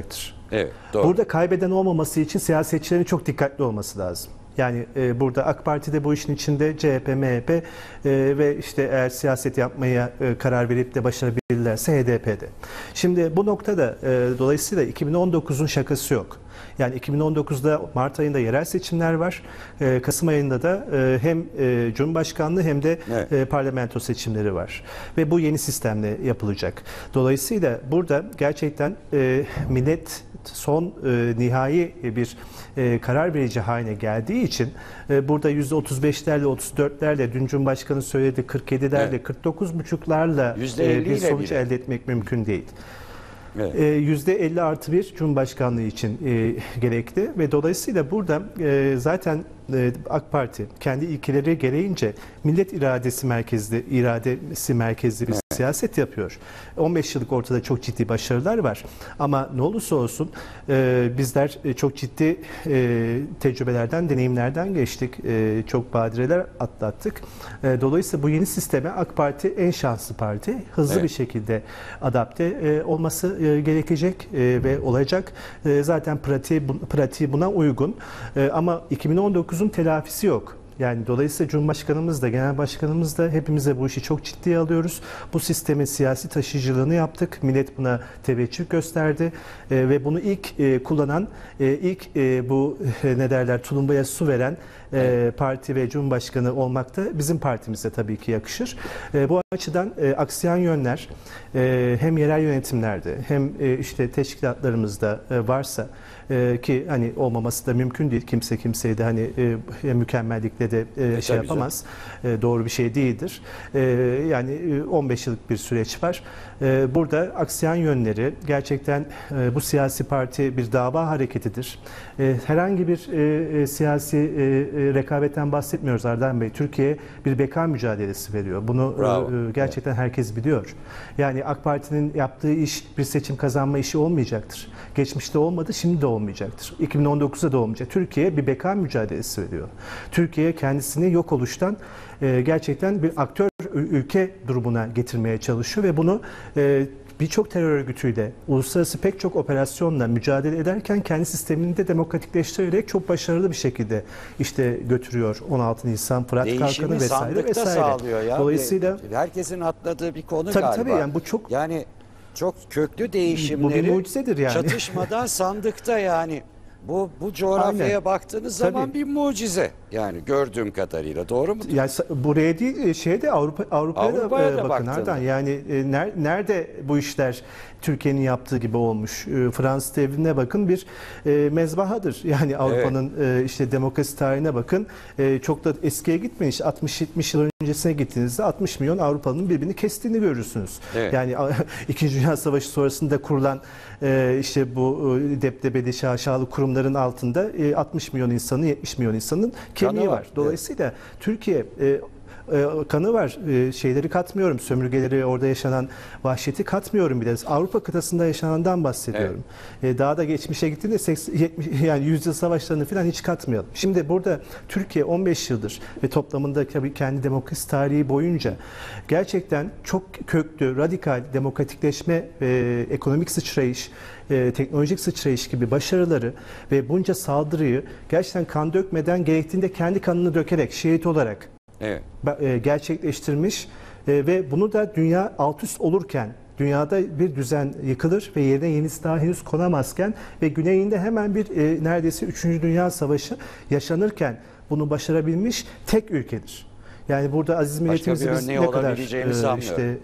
Evet, doğru. Burada kaybeden olmaması için siyasetçilerin çok dikkatli olması lazım. Yani e, burada AK Parti'de bu işin içinde C H P, M H P e, ve işte eğer siyaset yapmaya e, karar verip de başarabilirlerse H D P'de. Şimdi bu noktada e, dolayısıyla iki bin on dokuzun şakası yok. Yani iki bin on dokuzda Mart ayında yerel seçimler var. E, Kasım ayında da e, hem e, Cumhurbaşkanlığı hem de evet. e, parlamento seçimleri var. Ve bu yeni sistemle yapılacak. Dolayısıyla burada gerçekten e, millet son e, nihai bir e, karar verici haline geldiği için e, burada yüzde otuz beşlerle otuz dörtlerle dün Cumhurbaşkanı söyledi kırk yedilerle evet. kırk dokuz buçuklarla e, bir sonuç bile. elde etmek mümkün değil. Evet. E, yüzde elli artı bir Cumhurbaşkanlığı için e, gerekli ve dolayısıyla burada e, zaten e, AK Parti kendi ilkeleri gereğince millet iradesi merkezli, iradesi merkezli bir evet. siyaset yapıyor. on beş yıllık ortada çok ciddi başarılar var ama ne olursa olsun e, bizler çok ciddi e, tecrübelerden, deneyimlerden geçtik. E, çok badireler atlattık. E, dolayısıyla bu yeni sisteme AK Parti en şanslı parti. Hızlı evet. bir şekilde adapte e, olması e, gerekecek e, ve olacak. E, zaten pratiği, bu, pratiği buna uygun. E, ama iki bin on dokuzun telafisi yok. Yani dolayısıyla Cumhurbaşkanımız da, Genel Başkanımız da hepimize bu işi çok ciddiye alıyoruz. Bu sistemin siyasi taşıyıcılığını yaptık. Millet buna teveccüh gösterdi. E, ve bunu ilk e, kullanan, e, ilk e, bu e, ne derler tulumbaya su veren e, parti ve Cumhurbaşkanı olmak da bizim partimize tabii ki yakışır. E, bu açıdan e, aksayan yönler e, hem yerel yönetimlerde hem e, işte teşkilatlarımızda e, varsa e, ki hani olmaması da mümkün değil. Kimse kimseyi de hani e, mükemmellikle de e, e, şey yapamaz. E, doğru bir şey değildir. E, yani e, on beş yıllık bir süreç var. E, burada aksayan yönleri gerçekten e, bu siyasi parti bir dava hareketidir. E, herhangi bir e, e, siyasi e, e, rekabetten bahsetmiyoruz Ardahan Bey. Türkiye bir beka mücadelesi veriyor. Bunu e, gerçekten evet. herkes biliyor. Yani AK Parti'nin yaptığı iş bir seçim kazanma işi olmayacaktır. Geçmişte olmadı, şimdi de olmayacaktır. iki bin on dokuzda da olmayacak. Türkiye bir beka mücadelesi veriyor. Türkiye kendisini yok oluştan e, gerçekten bir aktör ülke durumuna getirmeye çalışıyor ve bunu e, birçok terör örgütüyle, uluslararası pek çok operasyonla mücadele ederken kendi sistemini de demokratikleştirerek çok başarılı bir şekilde işte götürüyor. on altı Nisan, Fırat Kalkanı vesaire sandıkta vesaire. sağlıyor ya. Dolayısıyla herkesin atladığı bir konu tabii, galiba. Tabii yani bu çok yani çok köklü değişimleri bu bir mucizedir yani. Çatışmadan sandıkta yani. Bu bu coğrafyaya Aynen. baktığınız Tabii. zaman bir mucize. Yani gördüğüm kadarıyla. Doğru mu? Yani buraya değil şeyde Avrupa Avrupa'ya da, Avrupa'ya da bakın Ardahan. Yani nerede bu işler Türkiye'nin yaptığı gibi olmuş? Fransız devrine bakın bir mezbahadır. Yani Avrupa'nın evet. işte demokrasi tarihine bakın. Çok da eskiye gitmeyin. İşte altmış yetmiş yıl öncesine gittiğinizde altmış milyon Avrupalı'nın birbirini kestiğini görürsünüz. Evet. Yani İkinci Dünya Savaşı sonrasında kurulan işte bu debdebeli şaşalı kurumların altında altmış milyon insanın, yetmiş milyon insanın kemiği var. var. Dolayısıyla evet. Türkiye e, e, kanı var. E, şeyleri katmıyorum. Sömürgeleri, orada yaşanan vahşeti katmıyorum bile. Avrupa kıtasında yaşanandan bahsediyorum. Evet. E, daha da geçmişe gittiğinde seksen, yetmiş, yani yüzyıl savaşlarını falan hiç katmayalım. Şimdi burada Türkiye on beş yıldır ve toplamında tabii kendi demokrasi tarihi boyunca gerçekten çok köklü, radikal demokratikleşme ve ekonomik sıçrayış, e, teknolojik sıçrayış gibi başarıları ve bunca saldırıyı gerçekten kan dökmeden gerektiğinde kendi kanını dökerek, şehit olarak evet. e, gerçekleştirmiş e, ve bunu da dünya alt üst olurken, dünyada bir düzen yıkılır ve yerine yenisi daha henüz konamazken ve güneyinde hemen bir e, neredeyse üçüncü Dünya Savaşı yaşanırken bunu başarabilmiş tek ülkedir. Yani burada aziz milletimizi biz ne kadar e, işte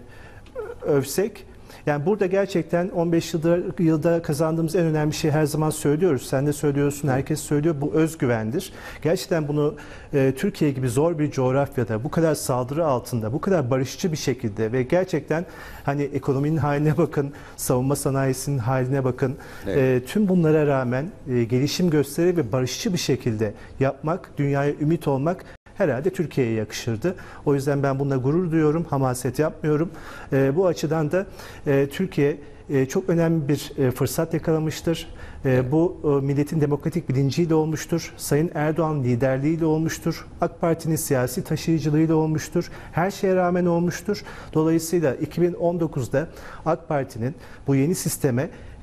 övsek, yani burada gerçekten on beş yılda, yılda kazandığımız en önemli şey her zaman söylüyoruz. Sen de söylüyorsun, herkes söylüyor. Bu özgüvendir. Gerçekten bunu e, Türkiye gibi zor bir coğrafyada, bu kadar saldırı altında, bu kadar barışçı bir şekilde ve gerçekten hani ekonominin haline bakın, savunma sanayisinin haline bakın. Evet. E, tüm bunlara rağmen e, gelişim gösteri ve barışçı bir şekilde yapmak, dünyaya ümit olmak herhalde Türkiye'ye yakışırdı. O yüzden ben bununla gurur duyuyorum, hamaset yapmıyorum. E, bu açıdan da e, Türkiye e, çok önemli bir e, fırsat yakalamıştır. E, bu e, milletin demokratik bilinciyle olmuştur. Sayın Erdoğan liderliğiyle olmuştur. AK Parti'nin siyasi taşıyıcılığıyla olmuştur. Her şeye rağmen olmuştur. Dolayısıyla iki bin on dokuzda AK Parti'nin bu yeni sisteme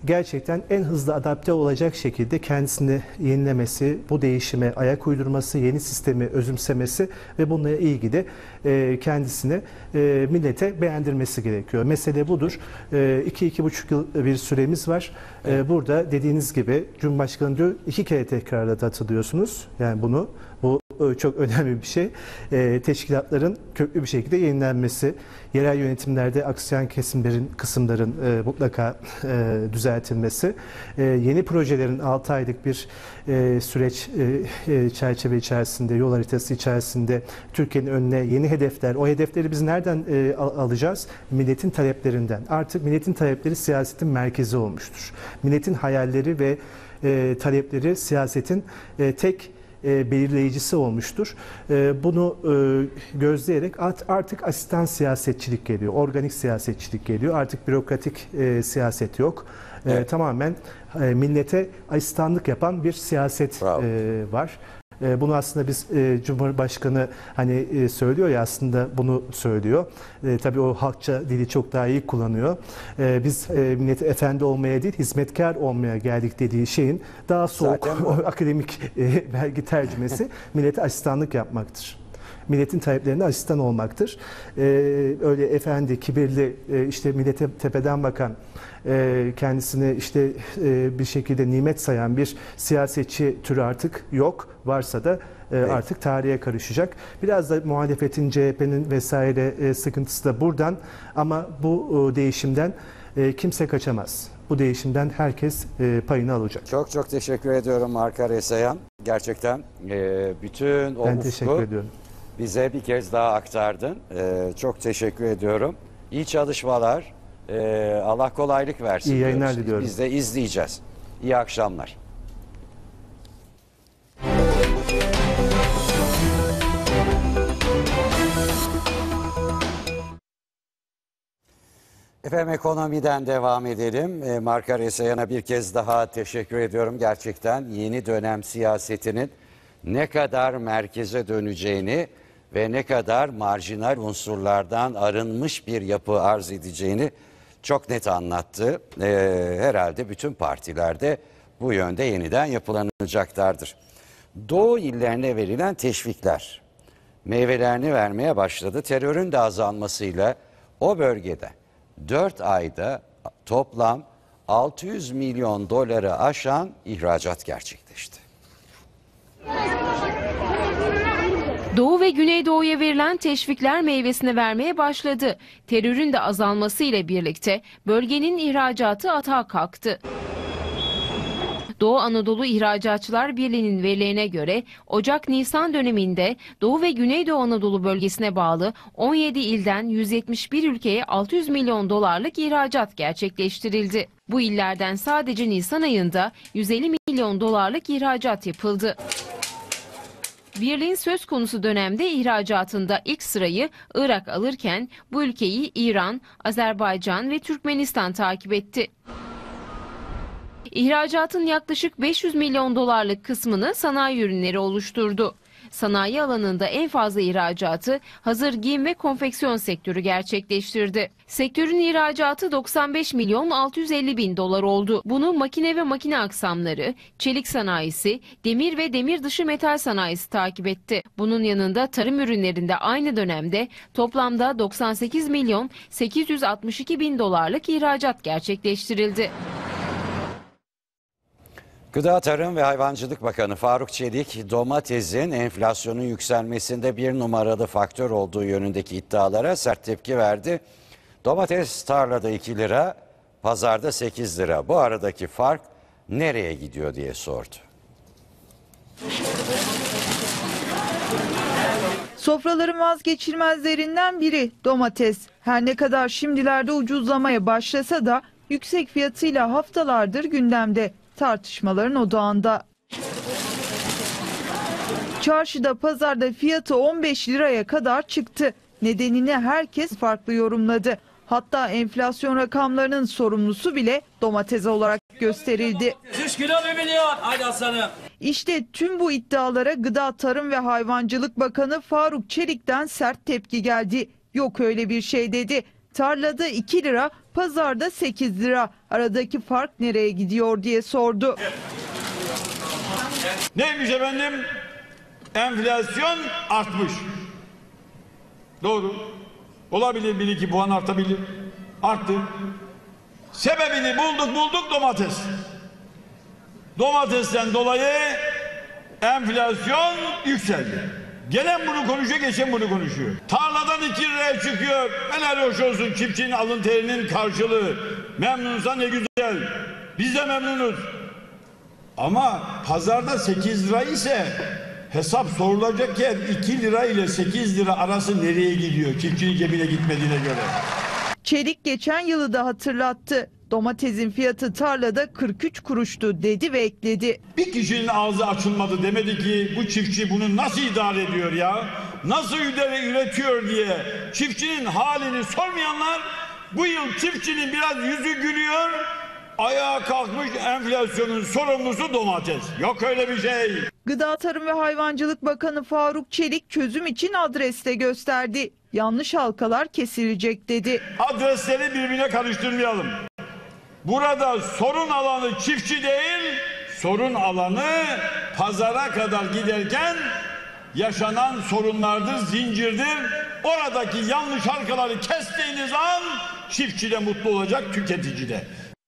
gerçekten en hızlı adapte olacak şekilde kendisini yenilemesi, bu değişime ayak uydurması, yeni sistemi özümsemesi ve bununla ilgili e, kendisini e, millete beğendirmesi gerekiyor. Mesele budur. E, iki iki buçuk yıl bir süremiz var. E, burada dediğiniz gibi Cumhurbaşkanı diyor, iki kere tekrarladı, hatırlıyorsunuz. Yani bunu bu çok önemli bir şey. E, teşkilatların köklü bir şekilde yenilenmesi, yerel yönetimlerde aksayan kesimlerin, kısımların e, mutlaka e, düzeltilmesi, e, yeni projelerin altı aylık bir e, süreç e, e, çerçeve içerisinde, yol haritası içerisinde Türkiye'nin önüne yeni hedefler, o hedefleri biz nereden e, al- alacağız? Milletin taleplerinden. Artık milletin talepleri siyasetin merkezi olmuştur. Milletin hayalleri ve e, talepleri siyasetin e, tek E, belirleyicisi olmuştur. E, bunu e, gözleyerek art, artık asistan siyasetçilik geliyor, organik siyasetçilik geliyor. Artık bürokratik e, siyaset yok. E, Evet. Tamamen e, millete asistanlık yapan bir siyaset e, var. E, bunu aslında biz e, Cumhurbaşkanı hani e, söylüyor ya, aslında bunu söylüyor. E, tabii o halkça dili çok daha iyi kullanıyor. E, biz e, millete efendi olmaya değil, hizmetkar olmaya geldik dediği şeyin daha soğuk Zaten bu. o akademik e, belge tercümesi millete asistanlık yapmaktır. Milletin taleplerine asistan olmaktır. E, öyle efendi, kibirli, e, işte millete tepeden bakan, e, kendisini işte e, bir şekilde nimet sayan bir siyasetçi türü artık yok. Varsa da e, artık tarihe karışacak. Biraz da muhalefetin, C H P'nin vesaire e, sıkıntısı da buradan, ama bu e, değişimden e, kimse kaçamaz. Bu değişimden herkes e, payını alacak. Çok çok teşekkür ediyorum Markar Esayan. Gerçekten e, bütün o Ben ufku teşekkür ediyorum. bize bir kez daha aktardın. E, çok teşekkür ediyorum. İyi çalışmalar. E, Allah kolaylık versin. İyi yayınlar diyoruz. diliyorum. Biz de izleyeceğiz. İyi akşamlar. Efendim ekonomiden devam edelim. E, Markar Esayan'a bir kez daha teşekkür ediyorum. Gerçekten yeni dönem siyasetinin ne kadar merkeze döneceğini ve ne kadar marjinal unsurlardan arınmış bir yapı arz edeceğini çok net anlattı. E, herhalde bütün partilerde bu yönde yeniden yapılanacaklardır. Doğu illerine verilen teşvikler meyvelerini vermeye başladı. Terörün de azalmasıyla o bölgede dört ayda toplam altı yüz milyon doları aşan ihracat gerçekleşti. Doğu ve Güneydoğu'ya verilen teşvikler meyvesini vermeye başladı. Terörün de azalması ile birlikte bölgenin ihracatı atağa kalktı. Doğu Anadolu İhracatçılar Birliği'nin verilerine göre Ocak-Nisan döneminde Doğu ve Güneydoğu Anadolu bölgesine bağlı on yedi ilden yüz yetmiş bir ülkeye altı yüz milyon dolarlık ihracat gerçekleştirildi. Bu illerden sadece Nisan ayında yüz elli milyon dolarlık ihracat yapıldı. Birliğin söz konusu dönemde ihracatında ilk sırayı Irak alırken bu ülkeyi İran, Azerbaycan ve Türkmenistan takip etti. İhracatın yaklaşık beş yüz milyon dolarlık kısmını sanayi ürünleri oluşturdu. Sanayi alanında en fazla ihracatı hazır giyim ve konfeksiyon sektörü gerçekleştirdi. Sektörün ihracatı doksan beş milyon altı yüz elli bin dolar oldu. Bunu makine ve makine aksamları, çelik sanayisi, demir ve demir dışı metal sanayisi takip etti. Bunun yanında tarım ürünlerinde aynı dönemde toplamda doksan sekiz milyon sekiz yüz altmış iki bin dolarlık ihracat gerçekleştirildi. Gıda, Tarım ve Hayvancılık Bakanı Faruk Çelik, domatesin enflasyonun yükselmesinde bir numaralı faktör olduğu yönündeki iddialara sert tepki verdi. Domates tarlada iki lira, pazarda sekiz lira. Bu aradaki fark nereye gidiyor diye sordu. Sofraların vazgeçilmezlerinden biri domates. Her ne kadar şimdilerde ucuzlamaya başlasa da yüksek fiyatıyla haftalardır gündemde. Tartışmaların odağında. Çarşıda, pazarda fiyatı on beş liraya kadar çıktı. Nedenini herkes farklı yorumladı. Hatta enflasyon rakamlarının sorumlusu bile domates olarak gösterildi. üç kilo bir milyon. Hadi aslanım. İşte tüm bu iddialara Gıda, Tarım ve Hayvancılık Bakanı Faruk Çelik'ten sert tepki geldi. Yok öyle bir şey dedi. Tarlada iki lira, pazarda sekiz lira. Aradaki fark nereye gidiyor diye sordu. Neymiş efendim? Enflasyon artmış. Doğru. Olabilir, bir iki puan artabilir. Arttı. Sebebini bulduk bulduk domates. Domatesten dolayı enflasyon yükseldi. Gelen bunu konuşuyor, geçen bunu konuşuyor. Tarladan iki liraya çıkıyor. Helal hoş olsun, çiftçinin alın terinin karşılığı. Memnunsa ne güzel. Biz de memnunuz. Ama pazarda sekiz lira ise hesap sorulacakken iki lira ile sekiz lira arası nereye gidiyor? Çiftçinin cebine gitmediğine göre. Çelik geçen yılı da hatırlattı. Domatesin fiyatı tarlada kırk üç kuruştu dedi ve ekledi. Bir kişinin ağzı açılmadı, demedi ki bu çiftçi bunu nasıl idare ediyor ya? Nasıl üretiyor diye. Çiftçinin halini sormayanlar, bu yıl çiftçinin biraz yüzü gülüyor. Ayağa kalkmış, enflasyonun sorumlusu domates. Yok öyle bir şey. Gıda Tarım ve Hayvancılık Bakanı Faruk Çelik çözüm için adres de gösterdi. Yanlış halkalar kesilecek dedi. Adresleri birbirine karıştırmayalım. Burada sorun alanı çiftçi değil, sorun alanı pazara kadar giderken yaşanan sorunlardır, zincirdir. Oradaki yanlış halkaları kestiğiniz an çiftçi de mutlu olacak, tüketici de.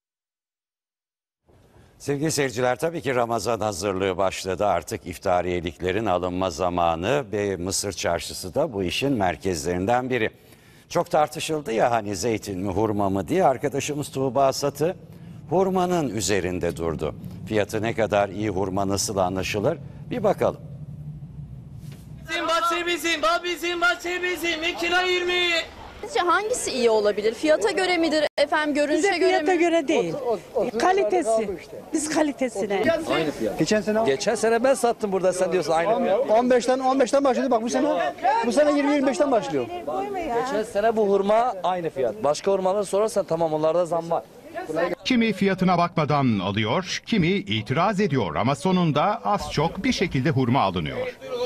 Sevgili seyirciler, tabii ki Ramazan hazırlığı başladı. Artık iftariyeliklerin alınma zamanı ve Mısır Çarşısı da bu işin merkezlerinden biri. Çok tartışıldı ya hani zeytin mi hurma mı diye. Arkadaşımız Tuğba Satı hurmanın üzerinde durdu. Fiyatı ne kadar iyi, hurma nasıl anlaşılır bir bakalım. Bizim bahçe bizim, bal bizim, bahçe bizim. iki kilo yirmi. Sizce hangisi iyi olabilir? Fiyata göre midir efendim, görünüşe Bize göre fiyata mi? göre değil. Kalitesi. Biz kalitesine. Aynı fiyat. Geçen sene Geçen sene ben sattım burada, sen diyorsun aynı fiyat. on beşten on beşten başladı, bak bu sene bu sene yirmi yirmi beşten başlıyor. Geçen sene bu hurma aynı fiyat. Başka hurmaları sorarsan tamam, onlarda zam var. Kimi fiyatına bakmadan alıyor, kimi itiraz ediyor ama sonunda az çok bir şekilde hurma alınıyor.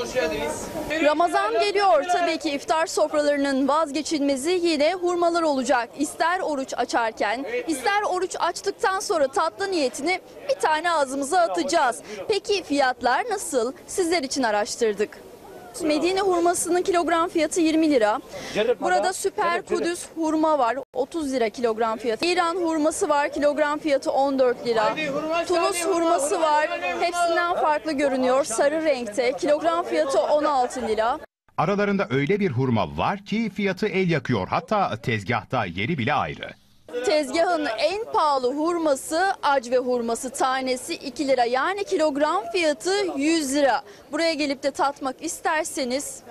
Ramazan geliyor. Tabii ki iftar sofralarının vazgeçilmezi yine hurmalar olacak. İster oruç açarken, ister oruç açtıktan sonra tatlı niyetini bir tane ağzımıza atacağız. Peki fiyatlar nasıl? Sizler için araştırdık. Medine hurmasının kilogram fiyatı yirmi lira. Burada Süper Kudüs hurma var, otuz lira kilogram fiyatı. İran hurması var, kilogram fiyatı on dört lira. Tunus hurması var, hepsinden farklı görünüyor, sarı renkte, kilogram fiyatı on altı lira. Aralarında öyle bir hurma var ki fiyatı el yakıyor, hatta tezgahta yeri bile ayrı. Tezgahın en pahalı hurması acve hurması, tanesi iki lira, yani kilogram fiyatı yüz lira. Buraya gelip de tatmak isterseniz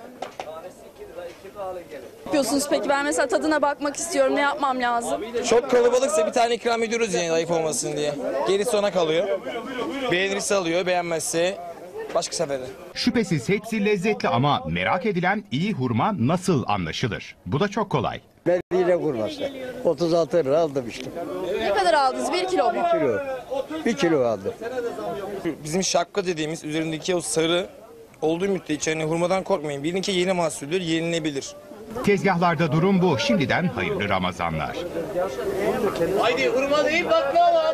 yapıyorsunuz. Peki ben mesela tadına bakmak istiyorum, ne yapmam lazım? Çok kalabalıksa bir tane ikram ediyoruz yani, zayıf olmasın diye. Gerisi ona kalıyor. Beğenirse alıyor, beğenmezse başka sefere. Şüphesiz hepsi lezzetli ama merak edilen iyi hurma nasıl anlaşılır? Bu da çok kolay. Medine hurması. otuz altı lira aldım işte. Ne kadar aldınız? Bir kilo mu? Bir kilo. Bir kilo aldım. Bizim şapka dediğimiz üzerindeki o sarı olduğu müddetçe hani hurmadan korkmayın. Birinki yeni mahsuldür, yenilebilir. Tezgahlarda durum bu. Şimdiden hayırlı Ramazanlar. Haydi hurma değil baklava.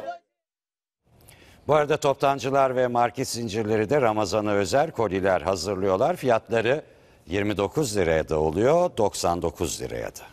Bu arada toptancılar ve market zincirleri de Ramazan'a özel koliler hazırlıyorlar. Fiyatları yirmi dokuz liraya da oluyor, doksan dokuz liraya da.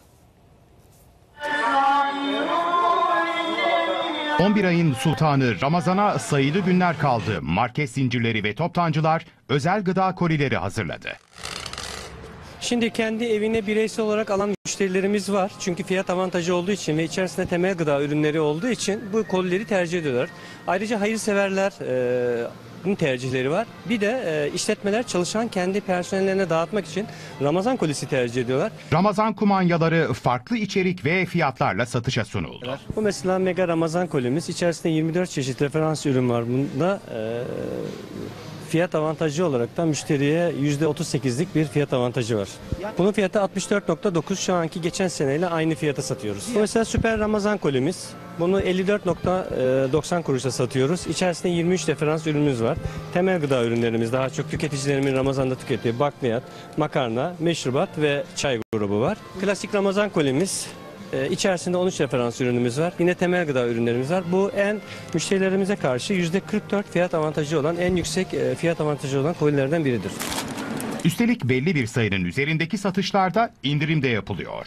on bir ayın sultanı Ramazan'a sayılı günler kaldı. Market zincirleri ve toptancılar özel gıda kolileri hazırladı. Şimdi kendi evine bireysel olarak alan müşterilerimiz var. Çünkü fiyat avantajı olduğu için ve içerisinde temel gıda ürünleri olduğu için bu kolileri tercih ediyorlar. Ayrıca hayırseverler e, bunun tercihleri var. Bir de e, işletmeler çalışan kendi personellerine dağıtmak için Ramazan kolisi tercih ediyorlar. Ramazan kumanyaları farklı içerik ve fiyatlarla satışa sunuldu. Bu mesela Mega Ramazan kolimiz. İçerisinde yirmi dört çeşit referans ürün var. Bunda e, fiyat avantajı olarak da müşteriye yüzde otuz sekizlik bir fiyat avantajı var. Bunun fiyatı altmış dört nokta dokuz, şu anki geçen seneyle aynı fiyata satıyoruz. Bu mesela Süper Ramazan kolimiz. Bunu elli dört nokta doksan kuruşa satıyoruz. İçerisinde yirmi üç referans ürünümüz var. Temel gıda ürünlerimiz, daha çok tüketicilerimin Ramazan'da tükettiği bakliyat, makarna, meşrubat ve çay grubu var. Klasik Ramazan kolimiz Ee, içerisinde on üç referans ürünümüz var. Yine temel gıda ürünlerimiz var. Bu en müşterilerimize karşı yüzde kırk dört fiyat avantajı olan, en yüksek e, fiyat avantajı olan kolilerden biridir. Üstelik belli bir sayının üzerindeki satışlarda indirim de yapılıyor.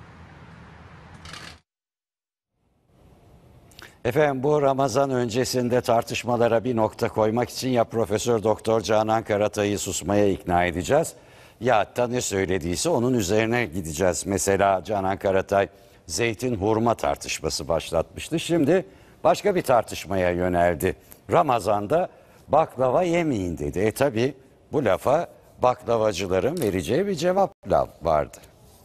Efendim bu Ramazan öncesinde tartışmalara bir nokta koymak için ya Profesör Doktor Canan Karatay'ı susmaya ikna edeceğiz ya hatta ne söylediyse onun üzerine gideceğiz. Mesela Canan Karatay zeytin hurma tartışması başlatmıştı. Şimdi başka bir tartışmaya yöneldi. Ramazan'da baklava yemeyin dedi. E tabi bu lafa baklavacıların vereceği bir cevap vardı.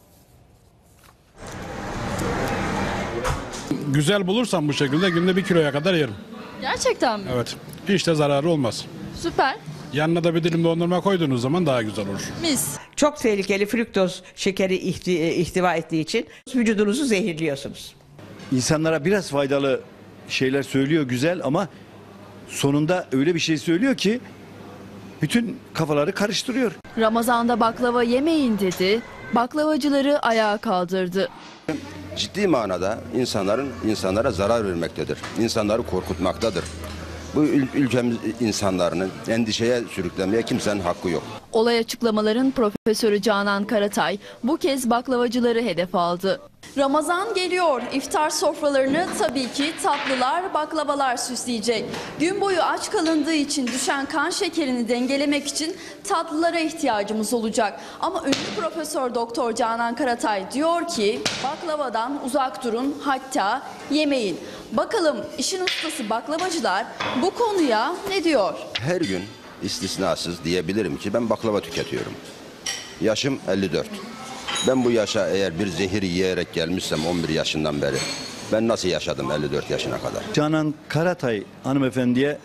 Güzel bulursam bu şekilde günde bir kiloya kadar yerim. Gerçekten mi? Evet. Hiç de zararı olmaz. Süper. Yanına da bir dilim dondurma koyduğunuz zaman daha güzel olur. Mis. Çok tehlikeli fruktoz şekeri ihti- ihtiva ettiği için vücudunuzu zehirliyorsunuz. İnsanlara biraz faydalı şeyler söylüyor güzel ama sonunda öyle bir şey söylüyor ki bütün kafaları karıştırıyor. Ramazan'da baklava yemeyin dedi, baklavacıları ayağa kaldırdı. Ciddi manada insanların insanlara zarar vermektedir. İnsanları korkutmaktadır. Bu ül- ülkemiz insanlarını endişeye sürüklemeye kimsenin hakkı yok. Olay açıklamaların profesörü Canan Karatay bu kez baklavacıları hedef aldı. Ramazan geliyor. İftar sofralarını tabii ki tatlılar, baklavalar süsleyecek. Gün boyu aç kalındığı için düşen kan şekerini dengelemek için tatlılara ihtiyacımız olacak. Ama ünlü Profesör Doktor Canan Karatay diyor ki baklavadan uzak durun, hatta yemeyin. Bakalım işin ustası baklavacılar bu konuya ne diyor? Her gün istisnasız diyebilirim ki ben baklava tüketiyorum. Yaşım elli dört. Ben bu yaşa eğer bir zehir yiyerek gelmişsem on bir yaşından beri ben nasıl yaşadım elli dört yaşına kadar? Canan Karatay hanımefendiye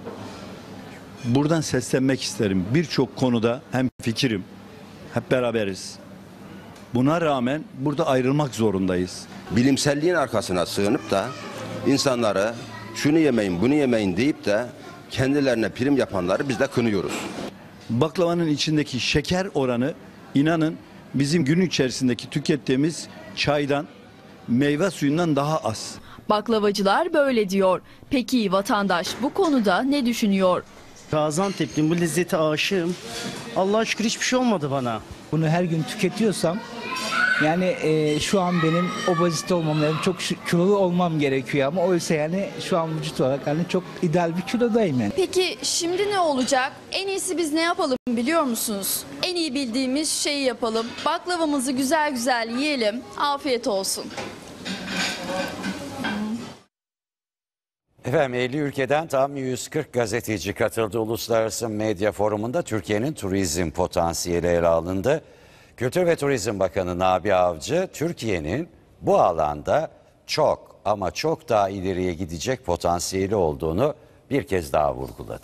buradan seslenmek isterim. Birçok konuda hem fikrim, hep beraberiz. Buna rağmen burada ayrılmak zorundayız. Bilimselliğin arkasına sığınıp da insanlara şunu yemeyin bunu yemeyin deyip de kendilerine prim yapanları biz de kınıyoruz. Baklavanın içindeki şeker oranı inanın bizim gün içerisindeki tükettiğimiz çaydan, meyve suyundan daha az. Baklavacılar böyle diyor. Peki vatandaş bu konuda ne düşünüyor? Gaziantep'liyim, bu lezzete aşığım. Allah'a şükür hiçbir şey olmadı bana. Bunu her gün tüketiyorsam yani e, şu an benim obezite olmam lazım. Çok kilolu olmam gerekiyor ama oysa yani şu an vücut olarak hani çok ideal bir kilodayım yani. Peki şimdi ne olacak? En iyisi biz ne yapalım biliyor musunuz? En iyi bildiğimiz şeyi yapalım. Baklavamızı güzel güzel yiyelim. Afiyet olsun. Efendim elli ülkeden tam yüz kırk gazeteci katıldı. Uluslararası Medya Forumu'nda Türkiye'nin turizm potansiyeli ele alındı. Kültür ve Turizm Bakanı Nabi Avcı, Türkiye'nin bu alanda çok ama çok daha ileriye gidecek potansiyeli olduğunu bir kez daha vurguladı.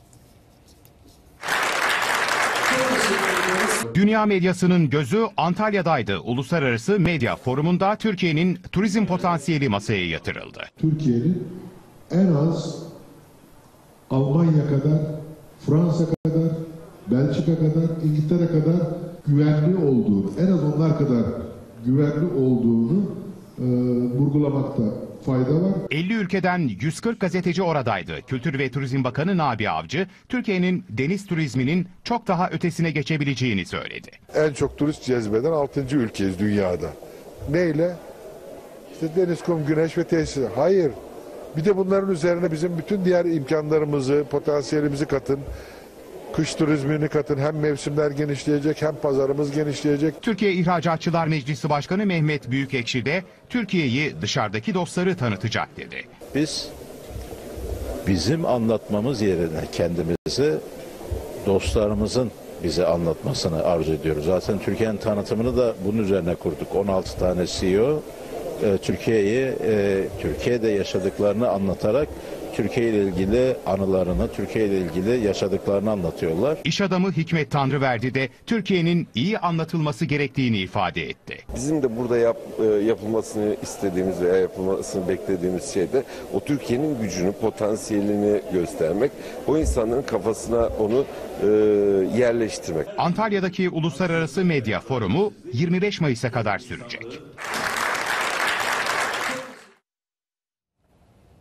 Dünya medyasının gözü Antalya'daydı. Uluslararası Medya Forumu'nda Türkiye'nin turizm potansiyeli masaya yatırıldı. Türkiye'nin en az Almanya kadar, Fransa kadar, Belçika kadar, İngiltere kadar güvenli olduğunu, en az onlar kadar güvenli olduğunu e, vurgulamakta fayda var. elli ülkeden yüz kırk gazeteci oradaydı. Kültür ve Turizm Bakanı Nabi Avcı, Türkiye'nin deniz turizminin çok daha ötesine geçebileceğini söyledi. En çok turist cezbeden altıncı ülkeyiz dünyada. Neyle? İşte deniz, kum, güneş ve tesis. Hayır. Bir de bunların üzerine bizim bütün diğer imkanlarımızı, potansiyelimizi katın. Kış turizmini katın. Hem mevsimler genişleyecek hem pazarımız genişleyecek. Türkiye İhracatçılar Meclisi Başkanı Mehmet Büyükekşi de Türkiye'yi dışarıdaki dostları tanıtacak dedi. Biz bizim anlatmamız yerine kendimizi dostlarımızın bize anlatmasını arzu ediyoruz. Zaten Türkiye'nin tanıtımını da bunun üzerine kurduk. on altı tane C E O Türkiye'yi, Türkiye'de yaşadıklarını anlatarak Türkiye ile ilgili anılarını, Türkiye ile ilgili yaşadıklarını anlatıyorlar. İş adamı Hikmet Tanrıverdi de Türkiye'nin iyi anlatılması gerektiğini ifade etti. Bizim de burada yap, yapılmasını istediğimiz veya yapılmasını beklediğimiz şey de o Türkiye'nin gücünü, potansiyelini göstermek. O insanların kafasına onu e, yerleştirmek. Antalya'daki Uluslararası Medya Forumu yirmi beş Mayıs'a kadar sürecek.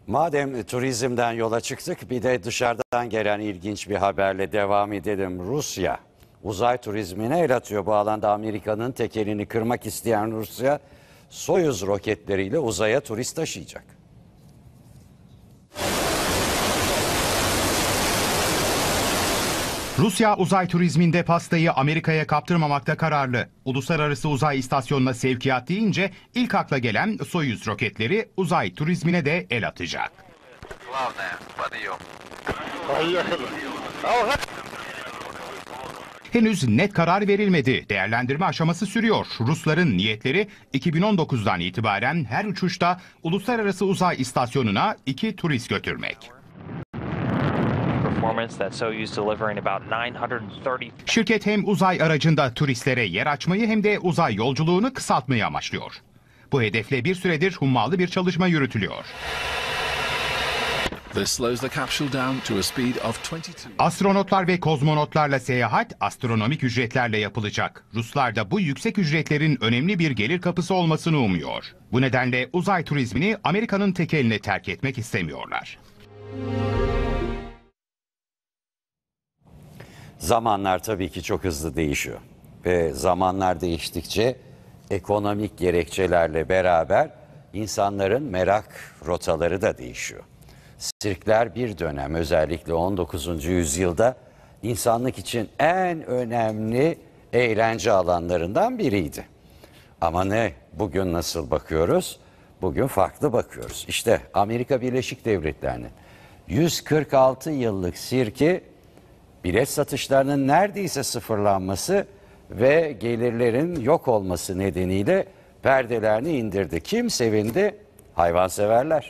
Madem turizmden yola çıktık, bir de dışarıdan gelen ilginç bir haberle devam edelim. Rusya uzay turizmine el atıyor. Bu alanda Amerika'nın tekelini kırmak isteyen Rusya, Soyuz roketleriyle uzaya turist taşıyacak. Rusya uzay turizminde pastayı Amerika'ya kaptırmamakta kararlı. Uluslararası Uzay İstasyonu'na sevkiyat deyince ilk akla gelen Soyuz roketleri uzay turizmine de el atacak. Henüz net karar verilmedi. Değerlendirme aşaması sürüyor. Rusların niyetleri iki bin on dokuzdan itibaren her uçuşta Uluslararası Uzay İstasyonu'na iki turist götürmek. Şirket hem uzay aracında turistlere yer açmayı hem de uzay yolculuğunu kısaltmayı amaçlıyor. Bu hedefle bir süredir hummalı bir çalışma yürütülüyor. Astronotlar ve kozmonotlarla seyahat astronomik ücretlerle yapılacak. Ruslar da bu yüksek ücretlerin önemli bir gelir kapısı olmasını umuyor. Bu nedenle uzay turizmini Amerika'nın tek eline terk etmek istemiyorlar. Zamanlar tabii ki çok hızlı değişiyor ve zamanlar değiştikçe ekonomik gerekçelerle beraber insanların merak rotaları da değişiyor. Sirkler bir dönem, özellikle on dokuzuncu yüzyılda insanlık için en önemli eğlence alanlarından biriydi. Ama ne, bugün nasıl bakıyoruz? Bugün farklı bakıyoruz. İşte Amerika Birleşik Devletleri'nin yüz kırk altı yıllık sirki, bilet satışlarının neredeyse sıfırlanması ve gelirlerin yok olması nedeniyle perdelerini indirdi. Kim sevindi? Hayvanseverler.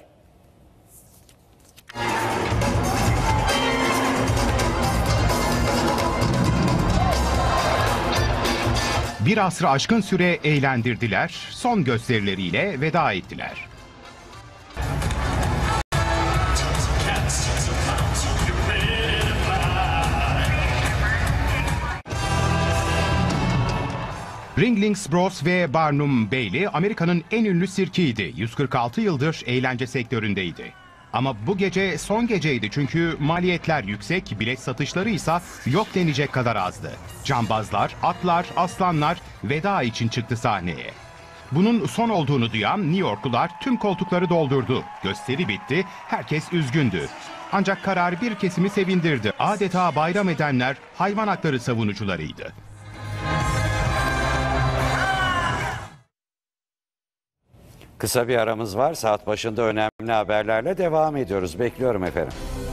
Bir asrı aşkın süre eğlendirdiler, son gösterileriyle veda ettiler. Ringlings Bros ve Barnum Bailey Amerika'nın en ünlü sirkiydi. yüz kırk altı yıldır eğlence sektöründeydi. Ama bu gece son geceydi çünkü maliyetler yüksek, bilet satışları ise yok denecek kadar azdı. Cambazlar, atlar, aslanlar veda için çıktı sahneye. Bunun son olduğunu duyan New Yorklular tüm koltukları doldurdu. Gösteri bitti, herkes üzgündü. Ancak karar bir kesimi sevindirdi. Adeta bayram edenler hayvan hakları savunucularıydı. Kısa bir aramız var. Saat başında önemli haberlerle devam ediyoruz. Bekliyorum efendim.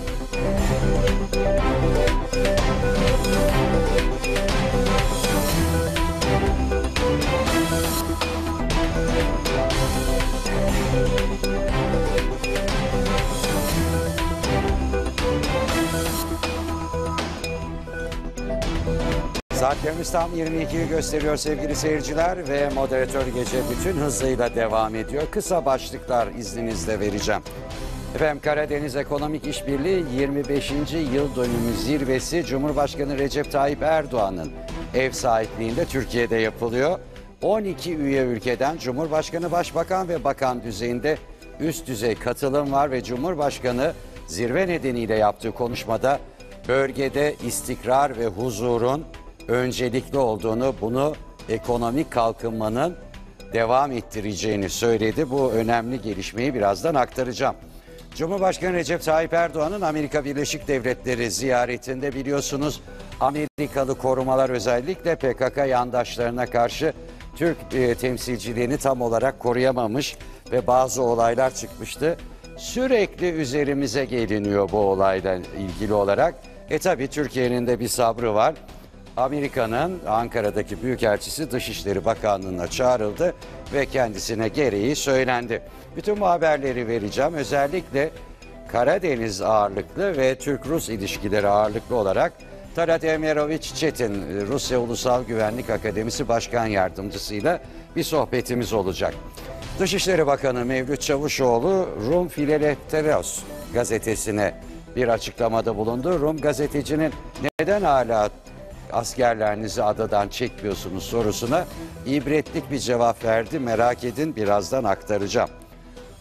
Saatlerimiz tam yirmi ikiyi gösteriyor sevgili seyirciler ve moderatör gece bütün hızıyla devam ediyor. Kısa başlıklar izninizle vereceğim. Efendim, Karadeniz Ekonomik İşbirliği yirmi beşinci yıl dönümü zirvesi Cumhurbaşkanı Recep Tayyip Erdoğan'ın ev sahipliğinde Türkiye'de yapılıyor. on iki üye ülkeden Cumhurbaşkanı, Başbakan ve Bakan düzeyinde üst düzey katılım var ve Cumhurbaşkanı zirve nedeniyle yaptığı konuşmada bölgede istikrar ve huzurun öncelikli olduğunu, bunu ekonomik kalkınmanın devam ettireceğini söyledi. Bu önemli gelişmeyi birazdan aktaracağım. Cumhurbaşkanı Recep Tayyip Erdoğan'ın Amerika Birleşik Devletleri ziyaretinde biliyorsunuz Amerikalı korumalar özellikle P K K yandaşlarına karşı Türk e, temsilciliğini tam olarak koruyamamış ve bazı olaylar çıkmıştı. Sürekli üzerimize geliniyor bu olayla ilgili olarak. E tabi Türkiye'nin de bir sabrı var. Amerika'nın Ankara'daki Büyükelçisi Dışişleri Bakanlığı'na çağrıldı ve kendisine gereği söylendi. Bütün bu haberleri vereceğim. Özellikle Karadeniz ağırlıklı ve Türk-Rus ilişkileri ağırlıklı olarak Talat Emiroviç Çetin, Rusya Ulusal Güvenlik Akademisi Başkan Yardımcısıyla bir sohbetimiz olacak. Dışişleri Bakanı Mevlüt Çavuşoğlu Rum Filadelfos gazetesine bir açıklamada bulundu. Rum gazetecinin neden hala askerlerinizi adadan çekmiyorsunuz sorusuna ibretlik bir cevap verdi. Merak edin, birazdan aktaracağım.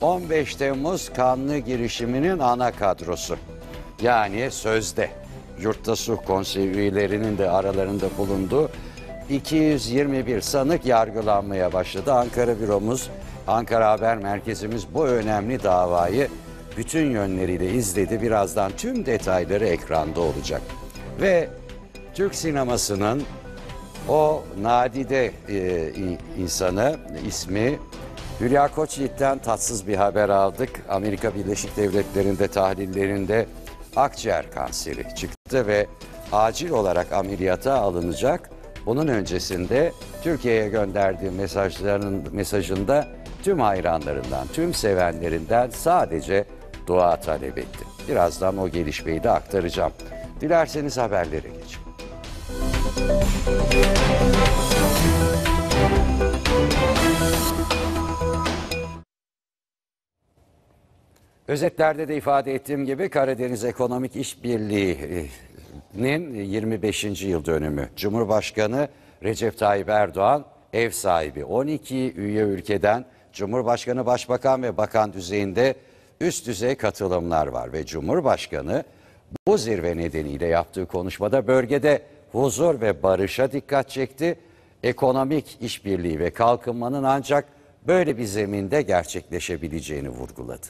on beş Temmuz kanlı girişiminin ana kadrosu. Yani sözde Yurtta Sulh Konseyi üyelerinin de aralarında bulunduğu iki yüz yirmi bir sanık yargılanmaya başladı. Ankara büromuz, Ankara Haber Merkezimiz bu önemli davayı bütün yönleriyle izledi. Birazdan tüm detayları ekranda olacak. Ve Türk sinemasının o nadide e, insanı, ismi Hülya Koçyiğit'ten tatsız bir haber aldık. Amerika Birleşik Devletleri'nde tahlillerinde akciğer kanseri çıktı ve acil olarak ameliyata alınacak. Bunun öncesinde Türkiye'ye gönderdiği mesajların mesajında tüm hayranlarından, tüm sevenlerinden sadece dua talep etti. Birazdan o gelişmeyi de aktaracağım. Dilerseniz haberlere geçelim. Özetlerde de ifade ettiğim gibi Karadeniz Ekonomik İşbirliği'nin yirmi beşinci yıl dönümü. Cumhurbaşkanı Recep Tayyip Erdoğan ev sahibi. on iki üye ülkeden Cumhurbaşkanı, Başbakan ve Bakan düzeyinde üst düzey katılımlar var. Ve Cumhurbaşkanı bu zirve nedeniyle yaptığı konuşmada bölgede huzur ve barışa dikkat çekti. Ekonomik işbirliği ve kalkınmanın ancak böyle bir zeminde gerçekleşebileceğini vurguladı.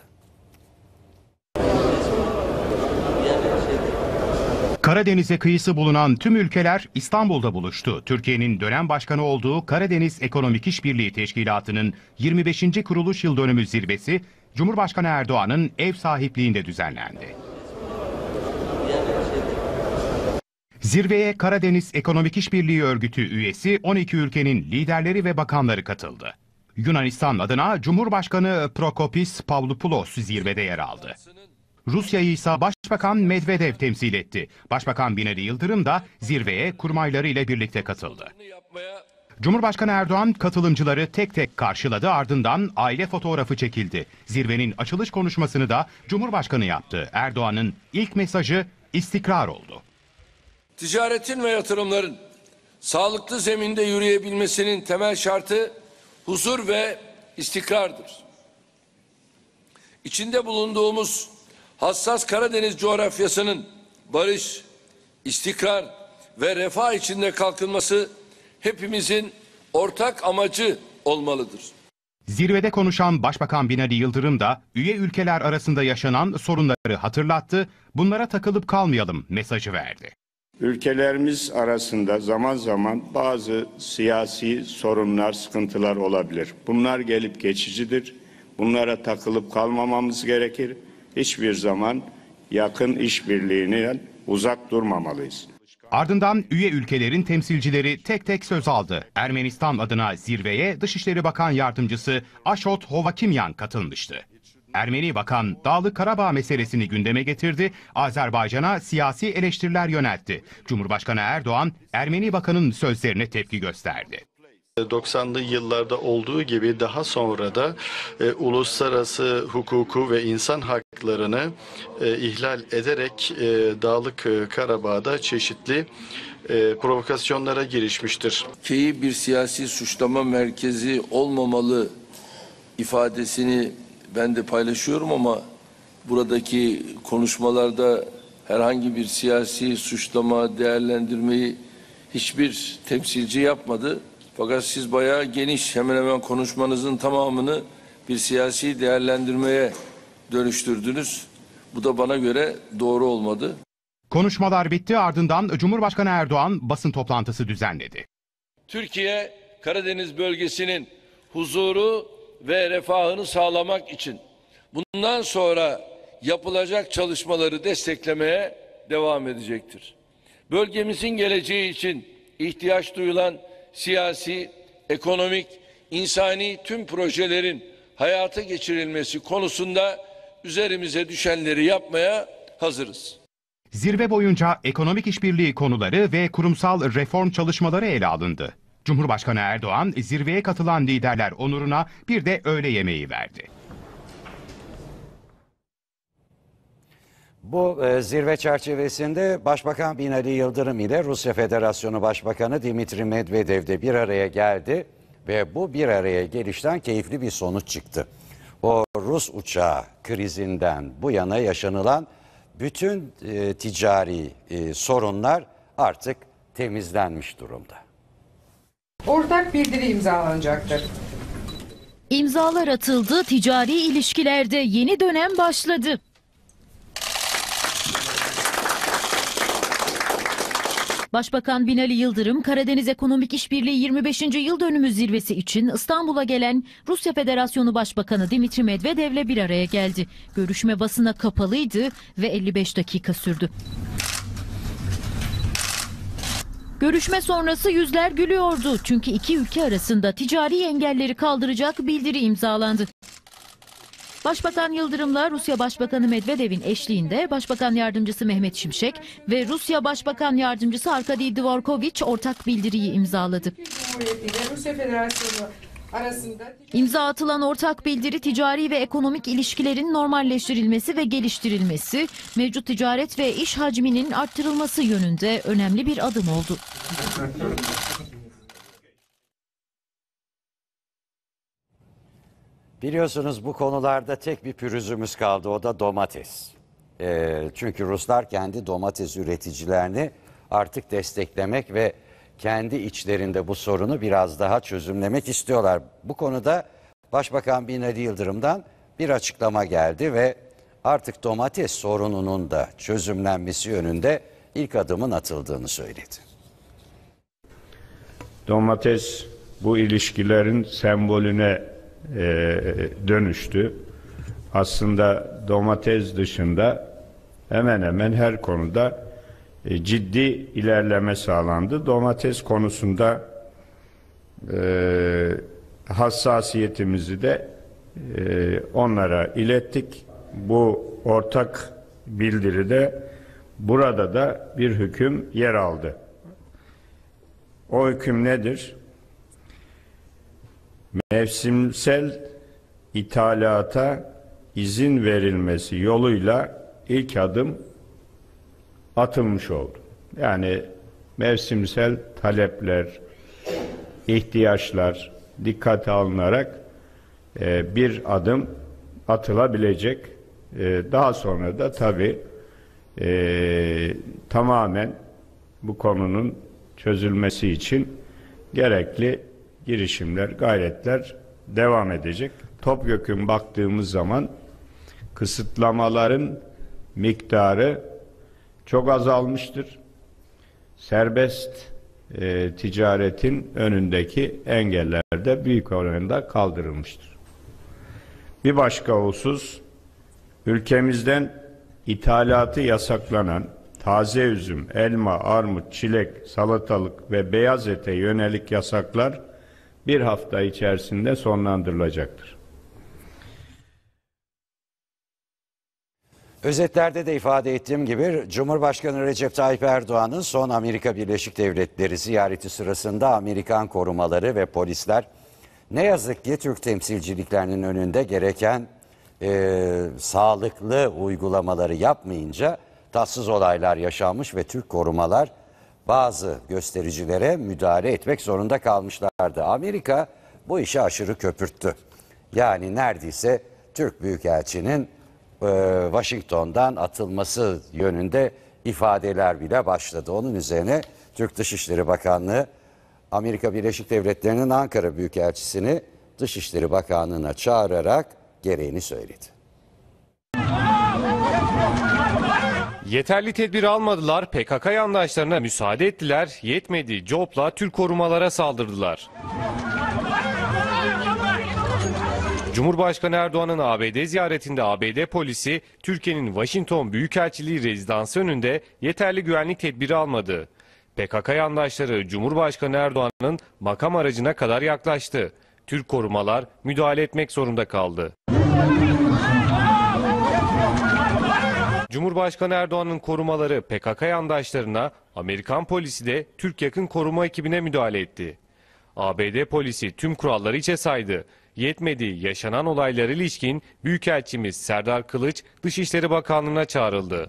Karadeniz'e kıyısı bulunan tüm ülkeler İstanbul'da buluştu. Türkiye'nin dönem başkanı olduğu Karadeniz Ekonomik İşbirliği Teşkilatı'nın yirmi beşinci kuruluş yıl dönümü zirvesi Cumhurbaşkanı Erdoğan'ın ev sahipliğinde düzenlendi. Zirveye Karadeniz Ekonomik İşbirliği Örgütü üyesi on iki ülkenin liderleri ve bakanları katıldı. Yunanistan adına Cumhurbaşkanı Prokopis Pavlopoulos zirvede yer aldı. Rusya'yı ise Başbakan Medvedev temsil etti. Başbakan Binali Yıldırım da zirveye kurmayları ile birlikte katıldı. Cumhurbaşkanı Erdoğan katılımcıları tek tek karşıladı, ardından aile fotoğrafı çekildi. Zirvenin açılış konuşmasını da Cumhurbaşkanı yaptı. Erdoğan'ın ilk mesajı istikrar oldu. Ticaretin ve yatırımların sağlıklı zeminde yürüyebilmesinin temel şartı huzur ve istikrardır. İçinde bulunduğumuz hassas Karadeniz coğrafyasının barış, istikrar ve refah içinde kalkınması hepimizin ortak amacı olmalıdır. Zirvede konuşan Başbakan Binali Yıldırım da üye ülkeler arasında yaşanan sorunları hatırlattı. Bunlara takılıp kalmayalım mesajı verdi. Ülkelerimiz arasında zaman zaman bazı siyasi sorunlar, sıkıntılar olabilir. Bunlar gelip geçicidir. Bunlara takılıp kalmamamız gerekir. Hiçbir zaman yakın işbirliğinden uzak durmamalıyız. Ardından üye ülkelerin temsilcileri tek tek söz aldı. Ermenistan adına zirveye Dışişleri Bakan Yardımcısı Ashot Hovakimyan katılmıştı. Ermeni Bakan Dağlık Karabağ meselesini gündeme getirdi, Azerbaycan'a siyasi eleştiriler yöneltti. Cumhurbaşkanı Erdoğan, Ermeni Bakan'ın sözlerine tepki gösterdi. doksanlı yıllarda olduğu gibi daha sonra da e, uluslararası hukuku ve insan haklarını e, ihlal ederek e, Dağlık Karabağ'da çeşitli e, provokasyonlara girişmiştir. Ülkeyi bir siyasi suçlama merkezi olmamalı ifadesini ben de paylaşıyorum ama buradaki konuşmalarda herhangi bir siyasi suçlama değerlendirmeyi hiçbir temsilci yapmadı. Fakat siz bayağı geniş, hemen hemen konuşmanızın tamamını bir siyasi değerlendirmeye dönüştürdünüz. Bu da bana göre doğru olmadı. Konuşmalar bitti, ardından Cumhurbaşkanı Erdoğan basın toplantısı düzenledi. Türkiye, Karadeniz bölgesinin huzuru ve refahını sağlamak için bundan sonra yapılacak çalışmaları desteklemeye devam edecektir. Bölgemizin geleceği için ihtiyaç duyulan siyasi, ekonomik, insani tüm projelerin hayata geçirilmesi konusunda üzerimize düşenleri yapmaya hazırız. Zirve boyunca ekonomik işbirliği konuları ve kurumsal reform çalışmaları ele alındı. Cumhurbaşkanı Erdoğan zirveye katılan liderler onuruna bir de öğle yemeği verdi. Bu e, zirve çerçevesinde Başbakan Binali Yıldırım ile Rusya Federasyonu Başbakanı Dimitri Medvedev de bir araya geldi ve bu bir araya gelişten keyifli bir sonuç çıktı. O Rus uçağı krizinden bu yana yaşanılan bütün e, ticari e, sorunlar artık temizlenmiş durumda. Ortak bildiri imzalanacaktır. İmzalar atıldı, ticari ilişkilerde yeni dönem başladı. Başbakan Binali Yıldırım, Karadeniz Ekonomik İşbirliği yirmi beşinci yıl dönümü zirvesi için İstanbul'a gelen Rusya Federasyonu Başbakanı Dimitri Medvedev'le bir araya geldi. Görüşme basına kapalıydı ve elli beş dakika sürdü. Görüşme sonrası yüzler gülüyordu. Çünkü iki ülke arasında ticari engelleri kaldıracak bildiri imzalandı. Başbakan Yıldırım'la Rusya Başbakanı Medvedev'in eşliğinde Başbakan Yardımcısı Mehmet Şimşek ve Rusya Başbakan Yardımcısı Arkadiy Dvorkovich ortak bildiriyi imzaladı. Rusya Federasyonu arasında İmza atılan ortak bildiri ticari ve ekonomik ilişkilerin normalleştirilmesi ve geliştirilmesi, mevcut ticaret ve iş hacminin arttırılması yönünde önemli bir adım oldu. Biliyorsunuz bu konularda tek bir pürüzümüz kaldı, o da domates. Ee, çünkü Ruslar kendi domates üreticilerini artık desteklemek ve kendi içlerinde bu sorunu biraz daha çözümlemek istiyorlar. Bu konuda Başbakan Binali Yıldırım'dan bir açıklama geldi ve artık domates sorununun da çözümlenmesi yönünde ilk adımın atıldığını söyledi. Domates bu ilişkilerin sembolüne e, dönüştü. Aslında domates dışında hemen hemen her konuda e, ciddi ilerleme sağlandı. Domates konusunda e, hassasiyetimizi de e, onlara ilettik. Bu ortak bildiride burada da bir hüküm yer aldı. O hüküm nedir? Mevsimsel ithalata izin verilmesi yoluyla ilk adım atılmış oldu. Yani mevsimsel talepler, ihtiyaçlar dikkate alınarak e, bir adım atılabilecek. E, daha sonra da tabii e, tamamen bu konunun çözülmesi için gerekli girişimler, gayretler devam edecek. Topyekün baktığımız zaman kısıtlamaların miktarı çok azalmıştır. Serbest e, ticaretin önündeki engeller de büyük oranda kaldırılmıştır. Bir başka husus, ülkemizden ithalatı yasaklanan taze üzüm, elma, armut, çilek, salatalık ve beyaz ete yönelik yasaklar bir hafta içerisinde sonlandırılacaktır. Özetlerde de ifade ettiğim gibi Cumhurbaşkanı Recep Tayyip Erdoğan'ın son Amerika Birleşik Devletleri ziyareti sırasında Amerikan korumaları ve polisler ne yazık ki Türk temsilciliklerinin önünde gereken e, sağlıklı uygulamaları yapmayınca tatsız olaylar yaşanmış ve Türk korumalar bazı göstericilere müdahale etmek zorunda kalmışlardı. Amerika bu işi aşırı köpürttü. Yani neredeyse Türk Büyükelçinin e, Washington'dan atılması yönünde ifadeler bile başladı. Onun üzerine Türk Dışişleri Bakanlığı Amerika Birleşik Devletleri'nin Ankara Büyükelçisini Dışişleri Bakanlığı'na çağırarak gereğini söyledi. Yeterli tedbir almadılar, P K K yandaşlarına müsaade ettiler, yetmedi, copla Türk korumalara saldırdılar. Cumhurbaşkanı Erdoğan'ın A B D ziyaretinde A B D polisi Türkiye'nin Washington Büyükelçiliği rezidansı önünde yeterli güvenlik tedbiri almadı. P K K yandaşları Cumhurbaşkanı Erdoğan'ın makam aracına kadar yaklaştı. Türk korumalar müdahale etmek zorunda kaldı. Cumhurbaşkanı Erdoğan'ın korumaları P K K yandaşlarına, Amerikan polisi de Türk yakın koruma ekibine müdahale etti. A B D polisi tüm kuralları içe saydı. Yetmedi, yaşanan olaylara ilişkin Büyükelçimiz Serdar Kılıç Dışişleri Bakanlığı'na çağrıldı.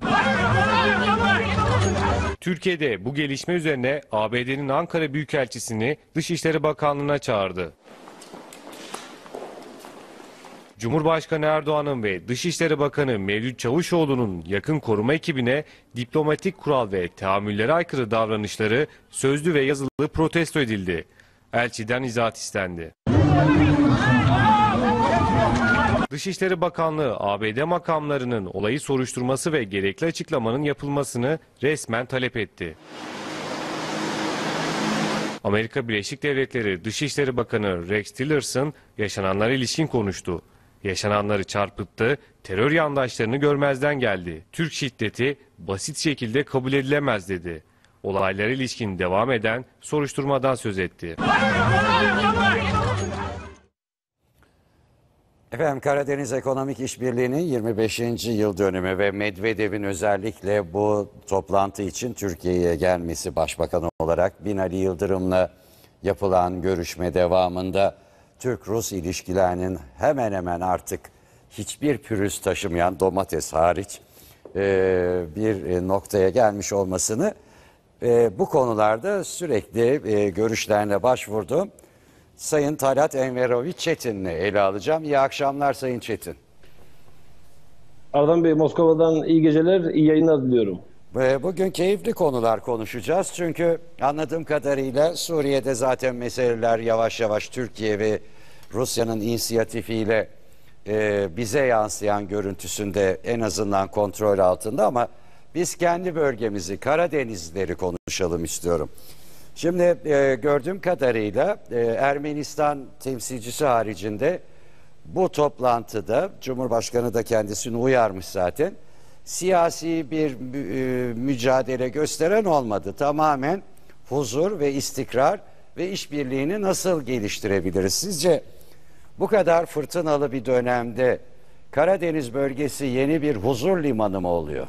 Türkiye'de bu gelişme üzerine A B D'nin Ankara Büyükelçisini Dışişleri Bakanlığı'na çağırdı. Cumhurbaşkanı Erdoğan'ın ve Dışişleri Bakanı Mevlüt Çavuşoğlu'nun yakın koruma ekibine diplomatik kural ve teamüllere aykırı davranışları sözlü ve yazılı protesto edildi. Elçiden izahat istendi. Dışişleri Bakanlığı A B D makamlarının olayı soruşturması ve gerekli açıklamanın yapılmasını resmen talep etti. Amerika Birleşik Devletleri Dışişleri Bakanı Rex Tillerson yaşananlara ilişkin konuştu. Yaşananları çarpıttı, terör yandaşlarını görmezden geldi. Türk şiddeti basit şekilde kabul edilemez dedi. Olaylara ilişkin devam eden soruşturmadan söz etti. Efendim, Karadeniz Ekonomik İşbirliği'nin yirmi beşinci yıl dönümü ve Medvedev'in özellikle bu toplantı için Türkiye'ye gelmesi, başbakan olarak Binali Yıldırım'la yapılan görüşme devamında Türk-Rus ilişkilerinin hemen hemen artık hiçbir pürüz taşımayan, domates hariç bir noktaya gelmiş olmasını, bu konularda sürekli görüşlerine başvurdu. Sayın Talat Enveroviç Çetin'le ele alacağım. İyi akşamlar Sayın Çetin. Ardan Bey, Moskova'dan iyi geceler, iyi yayınlar diliyorum. Bugün keyifli konular konuşacağız. Çünkü anladığım kadarıyla Suriye'de zaten meseleler yavaş yavaş Türkiye ve Rusya'nın inisiyatifiyle e, bize yansıyan görüntüsünde en azından kontrol altında, ama biz kendi bölgemizi, Karadenizleri konuşalım istiyorum. Şimdi e, gördüğüm kadarıyla e, Ermenistan temsilcisi haricinde bu toplantıda Cumhurbaşkanı da kendisini uyarmış zaten. Siyasi bir e, mücadele gösteren olmadı. Tamamen huzur ve istikrar ve işbirliğini nasıl geliştirebiliriz? Sizce bu kadar fırtınalı bir dönemde Karadeniz bölgesi yeni bir huzur limanı mı oluyor?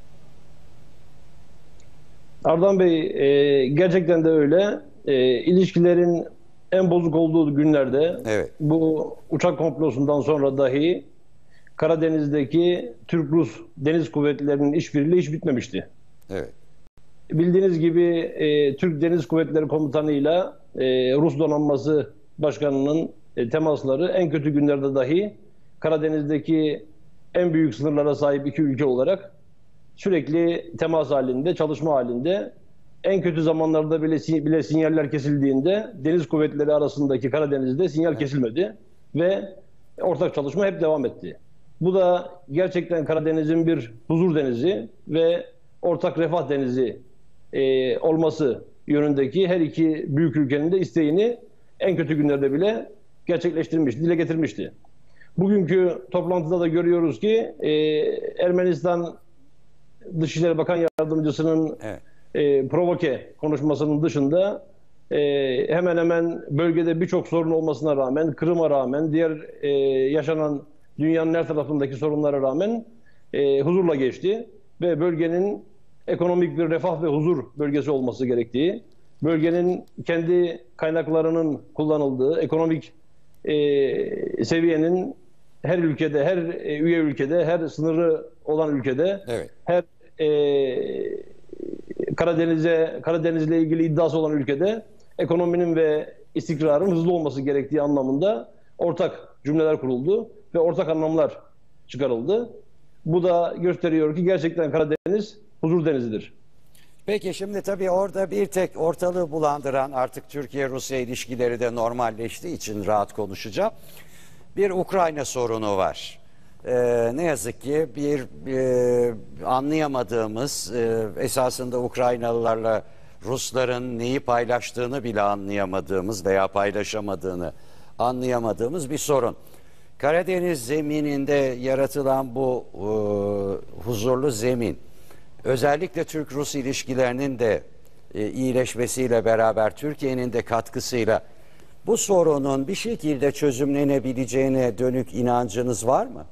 Ardan Bey, e, gerçekten de öyle. E, ilişkilerin en bozuk olduğu günlerde, evet, bu uçak komplosundan sonra dahi Karadeniz'deki Türk-Rus Deniz Kuvvetleri'nin işbirliği hiç bitmemişti. Evet. Bildiğiniz gibi e, Türk Deniz Kuvvetleri Komutanı'yla e, Rus Donanması Başkanı'nın e, temasları en kötü günlerde dahi Karadeniz'deki en büyük sınırlara sahip iki ülke olarak sürekli temas halinde, çalışma halinde. En kötü zamanlarda bile, bile sinyaller kesildiğinde Deniz Kuvvetleri arasındaki Karadeniz'de sinyal kesilmedi ve ortak çalışma hep devam etti. Bu da gerçekten Karadeniz'in bir huzur denizi ve ortak refah denizi e, olması yönündeki her iki büyük ülkenin de isteğini en kötü günlerde bile gerçekleştirmişti, dile getirmişti. Bugünkü toplantıda da görüyoruz ki e, Ermenistan Dışişleri Bakan Yardımcısının evet. e, provoke konuşmasının dışında e, hemen hemen bölgede birçok sorun olmasına rağmen, Kırım'a rağmen, diğer e, yaşanan dünyanın her tarafındaki sorunlara rağmen e, huzurla geçti ve bölgenin ekonomik bir refah ve huzur bölgesi olması gerektiği, bölgenin kendi kaynaklarının kullanıldığı, ekonomik e, seviyenin her ülkede, her e, üye ülkede, her sınırı olan ülkede, evet, her e, Karadeniz'e, Karadeniz'le ilgili iddiası olan ülkede ekonominin ve istikrarın hızlı olması gerektiği anlamında ortak cümleler kuruldu ve ortak anlamlar çıkarıldı. Bu da gösteriyor ki gerçekten Karadeniz huzur denizidir. Peki şimdi tabii orada bir tek ortalığı bulandıran, artık Türkiye-Rusya ilişkileri de normalleştiği için rahat konuşacağım, bir Ukrayna sorunu var. Ee, ne yazık ki bir e, anlayamadığımız, e, esasında Ukraynalılarla Rusların neyi paylaştığını bile anlayamadığımız veya paylaşamadığını anlayamadığımız bir sorun. Karadeniz zemininde yaratılan bu e, huzurlu zemin, özellikle Türk-Rus ilişkilerinin de e, iyileşmesiyle beraber Türkiye'nin de katkısıyla bu sorunun bir şekilde çözümlenebileceğine dönük inancınız var mı?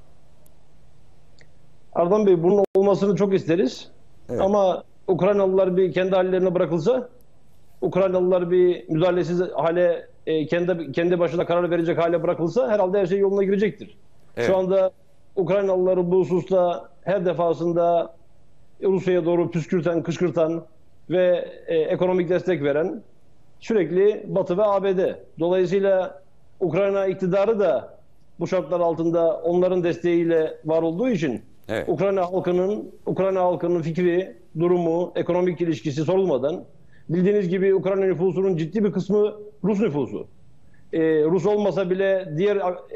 Ardan Bey, bunun olmasını çok isteriz. Evet. Ama Ukraynalılar bir kendi hallerine bırakılsa, Ukraynalılar bir müdahalesiz hale, e, kendi kendi başına karar verecek hale bırakılsa herhalde her şey yoluna girecektir. Evet. Şu anda Ukraynalıları bu hususta her defasında Rusya'ya doğru püskürten, kışkırtan ve e, ekonomik destek veren sürekli Batı ve A B D. Dolayısıyla Ukrayna iktidarı da bu şartlar altında onların desteğiyle var olduğu için evet. Ukrayna halkının Ukrayna halkının fikri, durumu, ekonomik ilişkisi sorulmadan, bildiğiniz gibi Ukrayna nüfusunun ciddi bir kısmı Rus nüfusu. Ee, Rus olmasa bile diğer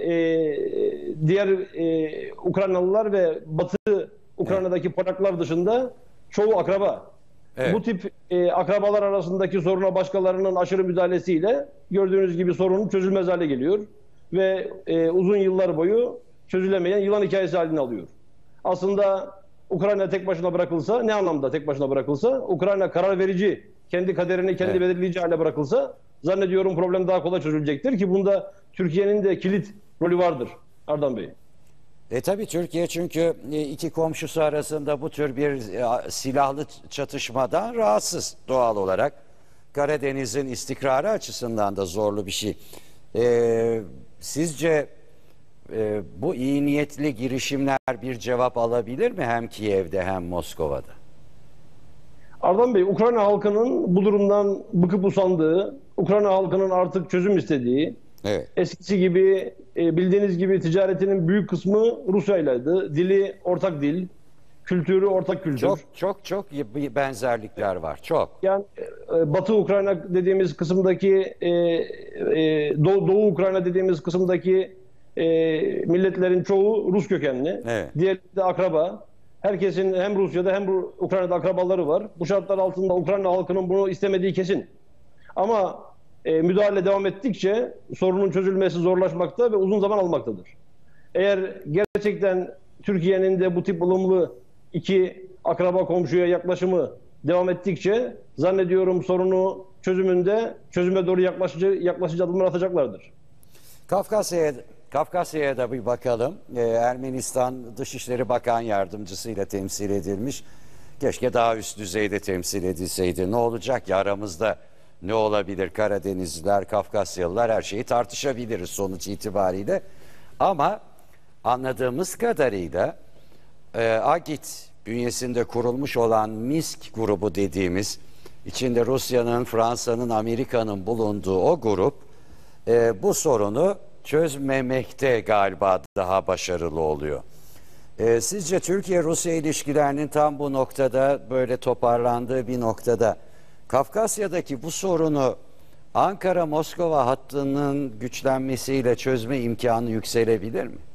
e, diğer e, Ukraynalılar ve Batı Ukrayna'daki evet. Polaklar dışında çoğu akraba. Evet. Bu tip e, akrabalar arasındaki soruna başkalarının aşırı müdahalesiyle gördüğünüz gibi sorun çözülmez hale geliyor ve e, uzun yıllar boyu çözülemeyen yılan hikayesi halini alıyor. Aslında Ukrayna tek başına bırakılsa, ne anlamda tek başına bırakılsa, Ukrayna karar verici, kendi kaderini kendi evet. belirleyici hale bırakılsa zannediyorum problem daha kolay çözülecektir ki bunda Türkiye'nin de kilit rolü vardır Ardan Bey. E tabii Türkiye çünkü iki komşusu arasında bu tür bir silahlı çatışmadan rahatsız doğal olarak. Karadeniz'in istikrarı açısından da zorlu bir şey. E, sizce e, bu iyi niyetli girişimler bir cevap alabilir mi hem Kiev'de hem Moskova'da? Ardan Bey, Ukrayna halkının bu durumdan bıkıp usandığı, Ukrayna halkının artık çözüm istediği, evet. eskisi gibi bildiğiniz gibi ticaretinin büyük kısmı Rusya'ylaydı. Dili ortak dil, kültürü ortak kültür. Çok çok çok benzerlikler var. Çok. Yani Batı Ukrayna dediğimiz kısımdaki Doğu, Doğu Ukrayna dediğimiz kısımdaki milletlerin çoğu Rus kökenli. Evet. Diğeri de akraba. Herkesin hem Rusya'da hem Ukrayna'da akrabaları var. Bu şartlar altında Ukrayna halkının bunu istemediği kesin. Ama e, müdahale devam ettikçe sorunun çözülmesi zorlaşmakta ve uzun zaman almaktadır. Eğer gerçekten Türkiye'nin de bu tip ılımlı iki akraba komşuya yaklaşımı devam ettikçe zannediyorum sorunu çözümünde çözüme doğru yaklaşıcı, yaklaşıcı adımlar atacaklardır. Kafkasya'ya Kafkasya'ya da bir bakalım. Ee, Ermenistan Dışişleri Bakan Yardımcısıyla temsil edilmiş. Keşke daha üst düzeyde temsil edilseydi. Ne olacak ya, aramızda ne olabilir? Karadenizliler, Kafkasyalılar, her şeyi tartışabiliriz sonuç itibariyle. Ama anladığımız kadarıyla e, AGİT bünyesinde kurulmuş olan MİSK grubu dediğimiz, içinde Rusya'nın, Fransa'nın, Amerika'nın bulunduğu o grup e, bu sorunu çözmemekte galiba daha başarılı oluyor. Ee, sizce Türkiye-Rusya ilişkilerinin tam bu noktada, böyle toparlandığı bir noktada Kafkasya'daki bu sorunu Ankara-Moskova hattının güçlenmesiyle çözme imkanı yükselebilir mi?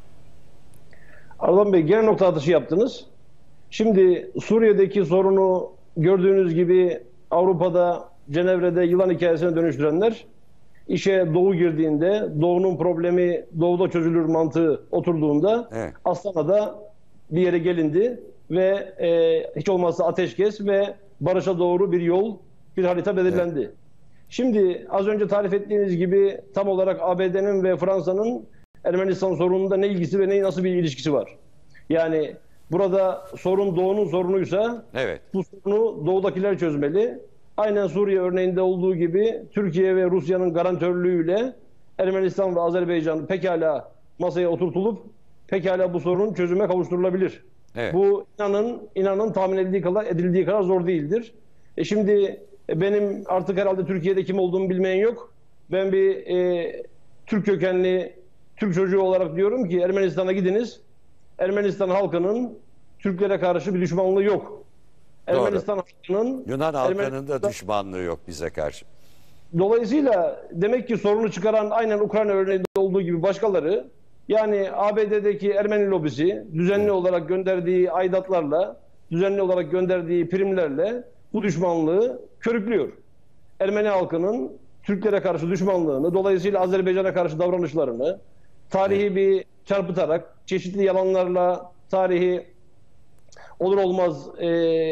Ardan Bey, genel nokta atışı yaptınız. Şimdi Suriye'deki sorunu gördüğünüz gibi Avrupa'da, Cenevre'de yılan hikayesine dönüştürenler, İşe Doğu girdiğinde, Doğu'nun problemi Doğu'da çözülür mantığı oturduğunda evet. Astana'da bir yere gelindi ve e, hiç olmazsa ateşkes ve barışa doğru bir yol, bir harita belirlendi. Evet. Şimdi az önce tarif ettiğiniz gibi tam olarak A B D'nin ve Fransa'nın Ermenistan sorununda ne ilgisi ve ne nasıl bir ilişkisi var? Yani burada sorun Doğu'nun sorunuysa evet. Bu sorunu Doğu'dakiler çözmeli. Aynen Suriye örneğinde olduğu gibi Türkiye ve Rusya'nın garantörlüğüyle Ermenistan ve Azerbaycan pekala masaya oturtulup pekala bu sorun çözüme kavuşturulabilir. Evet. Bu inanın inanın tahmin edildiği kadar, edildiği kadar zor değildir. E şimdi benim artık herhalde Türkiye'de kim olduğumu bilmeyen yok. Ben bir e, Türk kökenli Türk çocuğu olarak diyorum ki Ermenistan'a gidiniz. Ermenistan halkının Türklere karşı bir düşmanlığı yok. Ermenistan halkının, Yunan halkının da düşmanlığı yok bize karşı. Dolayısıyla demek ki sorunu çıkaran aynen Ukrayna örneğinde olduğu gibi başkaları, yani A B D'deki Ermeni lobisi düzenli evet. olarak gönderdiği aidatlarla, düzenli olarak gönderdiği primlerle bu düşmanlığı körüklüyor. Ermeni halkının Türklere karşı düşmanlığını, dolayısıyla Azerbaycan'a karşı davranışlarını tarihi evet. bir çarpıtarak, çeşitli yalanlarla tarihi olur olmaz e,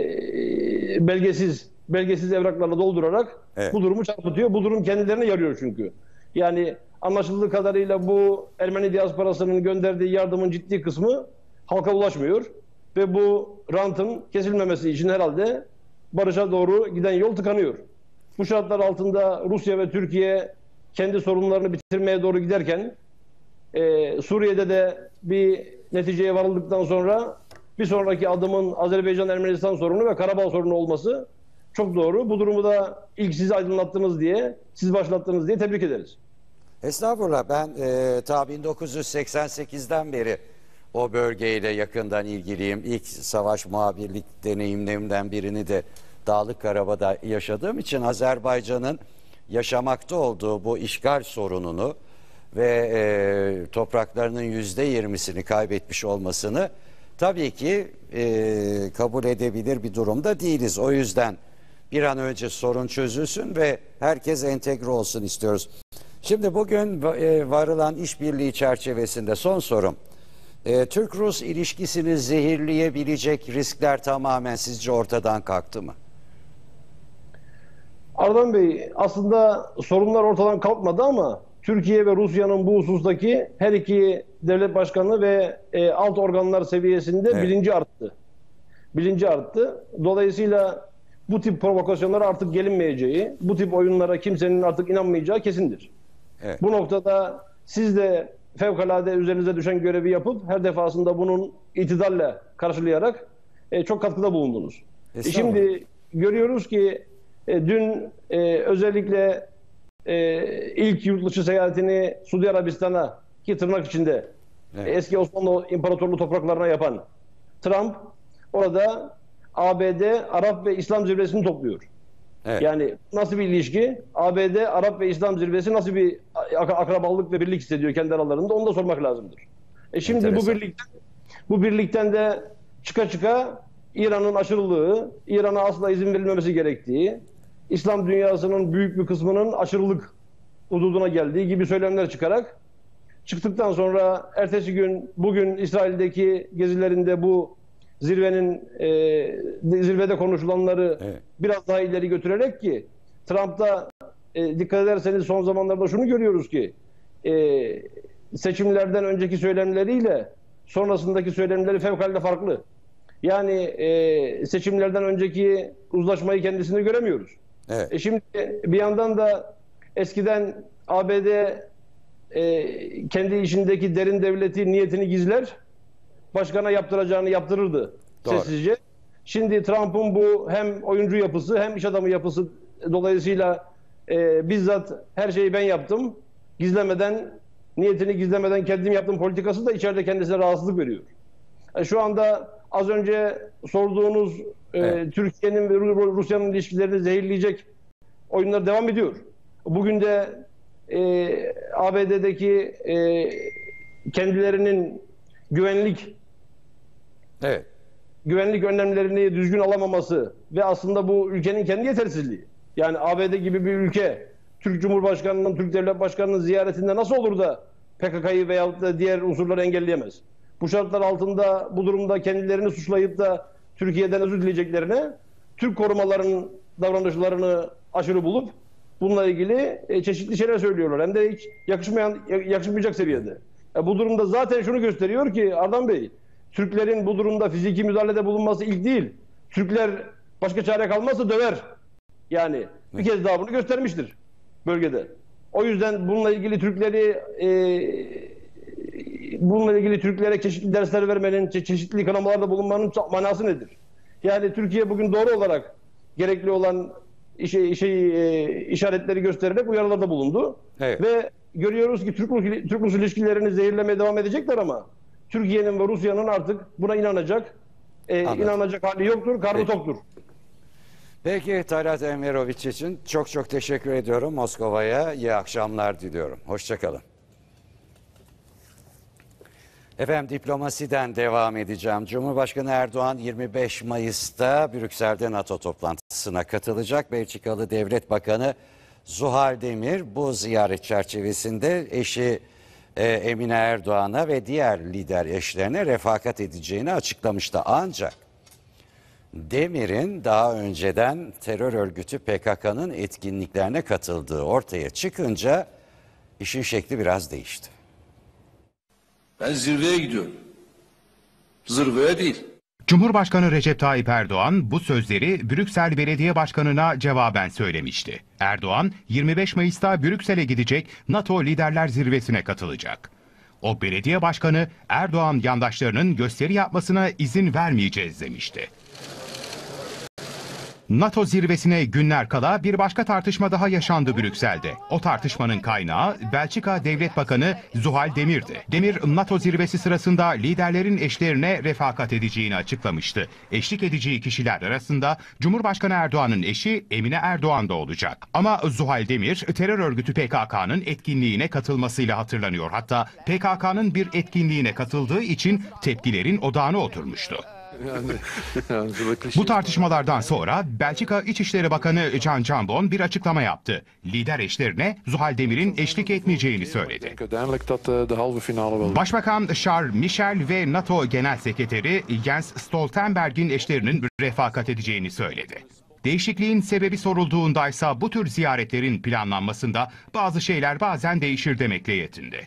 belgesiz belgesiz evraklarla doldurarak evet. bu durumu çarpıtıyor. Bu durum kendilerine yarıyor çünkü. Yani anlaşıldığı kadarıyla bu Ermeni diasporasının gönderdiği yardımın ciddi kısmı halka ulaşmıyor. Ve bu rantın kesilmemesi için herhalde barışa doğru giden yol tıkanıyor. Bu şartlar altında Rusya ve Türkiye kendi sorunlarını bitirmeye doğru giderken e, Suriye'de de bir neticeye varıldıktan sonra bir sonraki adımın Azerbaycan-Ermenistan sorunu ve Karabağ sorunu olması çok doğru. Bu durumu da ilk siz aydınlattınız diye, siz başlattınız diye tebrik ederiz. Estağfurullah, ben e, ta bin dokuz yüz seksen sekizden beri o bölgeyle yakından ilgiliyim. İlk savaş muhabirlik deneyimlerimden birini de Dağlık Karabağ'da yaşadığım için Azerbaycan'ın yaşamakta olduğu bu işgal sorununu ve e, topraklarının yüzde yirmisini kaybetmiş olmasını tabii ki e, kabul edebilir bir durumda değiliz. O yüzden bir an önce sorun çözülsün ve herkes entegre olsun istiyoruz. Şimdi bugün e, varılan işbirliği çerçevesinde son sorum. E, Türk-Rus ilişkisini zehirleyebilecek riskler tamamen sizce ortadan kalktı mı? Ardan Bey, aslında sorunlar ortadan kalkmadı ama Türkiye ve Rusya'nın bu husustaki her iki devlet başkanı ve e, alt organlar seviyesinde evet. bilinci arttı. Bilinci arttı. Dolayısıyla bu tip provokasyonlara artık gelinmeyeceği, bu tip oyunlara kimsenin artık inanmayacağı kesindir. Evet. Bu noktada siz de fevkalade üzerinize düşen görevi yapıp her defasında bunun itidarla karşılayarak e, çok katkıda bulundunuz. E, şimdi görüyoruz ki e, dün e, özellikle e, ilk yurt dışı seyahatini Suudi Arabistan'a, ki tırnak içinde evet. e, eski Osmanlı İmparatorluğu topraklarına yapan Trump orada A B D, Arap ve İslam zirvesini topluyor. Evet. Yani nasıl bir ilişki? A B D, Arap ve İslam zirvesi nasıl bir ak akrabalık ve birlik hissediyor kendi aralarında? Onu da sormak lazımdır. E şimdi Enteresan. bu birlikten bu birlikten de çıka çıka İran'ın aşırılığı, İran'a asla izin verilmemesi gerektiği, İslam dünyasının büyük bir kısmının aşırılık hududuna geldiği gibi söylemler çıkarak çıktıktan sonra ertesi gün bugün İsrail'deki gezilerinde bu zirvenin e, zirvede konuşulanları evet. biraz daha ileri götürerek ki Trump'ta e, dikkat ederseniz son zamanlarda şunu görüyoruz ki e, seçimlerden önceki söylemleriyle sonrasındaki söylemleri fevkalade farklı. Yani e, seçimlerden önceki uzlaşmayı kendisinde göremiyoruz. Evet. E şimdi bir yandan da eskiden A B D e, kendi işindeki derin devleti niyetini gizler, başkana yaptıracağını yaptırırdı Doğru. sessizce. Şimdi Trump'ın bu hem oyuncu yapısı hem iş adamı yapısı dolayısıyla e, bizzat her şeyi ben yaptım, gizlemeden, niyetini gizlemeden kendim yaptım politikası da içeride kendisine rahatsızlık veriyor. Yani şu anda az önce sorduğunuz e, evet. Türkiye'nin ve Rusya'nın ilişkilerini zehirleyecek oyunlar devam ediyor. Bugün de e, A B D'deki e, kendilerinin güvenlik evet. güvenlik önlemlerini düzgün alamaması ve aslında bu ülkenin kendi yetersizliği. Yani A B D gibi bir ülke Türk Cumhurbaşkanı'nın, Türk Devlet Başkanı'nın ziyaretinde nasıl olur da P K K'yı veyahut da diğer unsurları engelleyemez? Bu şartlar altında bu durumda kendilerini suçlayıp da Türkiye'den özür dileyeceklerine Türk korumalarının davranışlarını aşırı bulup bununla ilgili e, çeşitli şeyler söylüyorlar. Hem de hiç yakışmayan, yakışmayacak seviyede. E, bu durumda zaten şunu gösteriyor ki Ardan Bey, Türklerin bu durumda fiziki müdahalede bulunması ilk değil. Türkler başka çare kalmazsa döver. Yani bir kez daha bunu göstermiştir bölgede. O yüzden bununla ilgili Türkleri e, bununla ilgili Türklere çeşitli dersler vermenin, çe çeşitli kanamalarda bulunmanın manası nedir? Yani Türkiye bugün doğru olarak gerekli olan şey, şey, e, işaretleri göstererek uyarılarda bulundu. Evet. Ve görüyoruz ki Türk-Rus Türk ilişkilerini zehirlemeye devam edecekler ama Türkiye'nin ve Rusya'nın artık buna inanacak, e, inanacak hali yoktur, karnı toktur. Peki Talat Enveroviç için çok çok teşekkür ediyorum. Moskova'ya iyi akşamlar diliyorum. Hoşçakalın. Efendim diplomasiden devam edeceğim. Cumhurbaşkanı Erdoğan yirmi beş Mayıs'ta Brüksel'de NATO toplantısına katılacak. Belçikalı Devlet Bakanı Zuhal Demir bu ziyaret çerçevesinde eşi e, Emine Erdoğan'a ve diğer lider eşlerine refakat edeceğini açıklamıştı. Ancak Demir'in daha önceden terör örgütü P K K'nın etkinliklerine katıldığı ortaya çıkınca işin şekli biraz değişti. Ben zirveye gidiyorum. Zirveye değil. Cumhurbaşkanı Recep Tayyip Erdoğan bu sözleri Brüksel Belediye Başkanı'na cevaben söylemişti. Erdoğan yirmi beş Mayıs'ta Brüksel'e gidecek, NATO Liderler Zirvesi'ne katılacak. O belediye başkanı Erdoğan yandaşlarının gösteri yapmasına izin vermeyeceğiz demişti. NATO zirvesine günler kala bir başka tartışma daha yaşandı Brüksel'de. O tartışmanın kaynağı Belçika Devlet Bakanı Zuhal Demir'di. Demir, NATO zirvesi sırasında liderlerin eşlerine refakat edeceğini açıklamıştı. Eşlik edeceği kişiler arasında Cumhurbaşkanı Erdoğan'ın eşi Emine Erdoğan da olacak. Ama Zuhal Demir, terör örgütü P K K'nın etkinliğine katılmasıyla hatırlanıyor. Hatta P K K'nın bir etkinliğine katıldığı için tepkilerin odağına oturmuştu. Bu tartışmalardan sonra Belçika İçişleri Bakanı Can Jambon bir açıklama yaptı. Lider eşlerine Zuhal Demir'in eşlik etmeyeceğini söyledi. Başbakan Charles Michel ve NATO Genel Sekreteri Jens Stoltenberg'in eşlerinin refakat edeceğini söyledi. Değişikliğin sebebi sorulduğundaysa bu tür ziyaretlerin planlanmasında bazı şeyler bazen değişir demekle yetindi.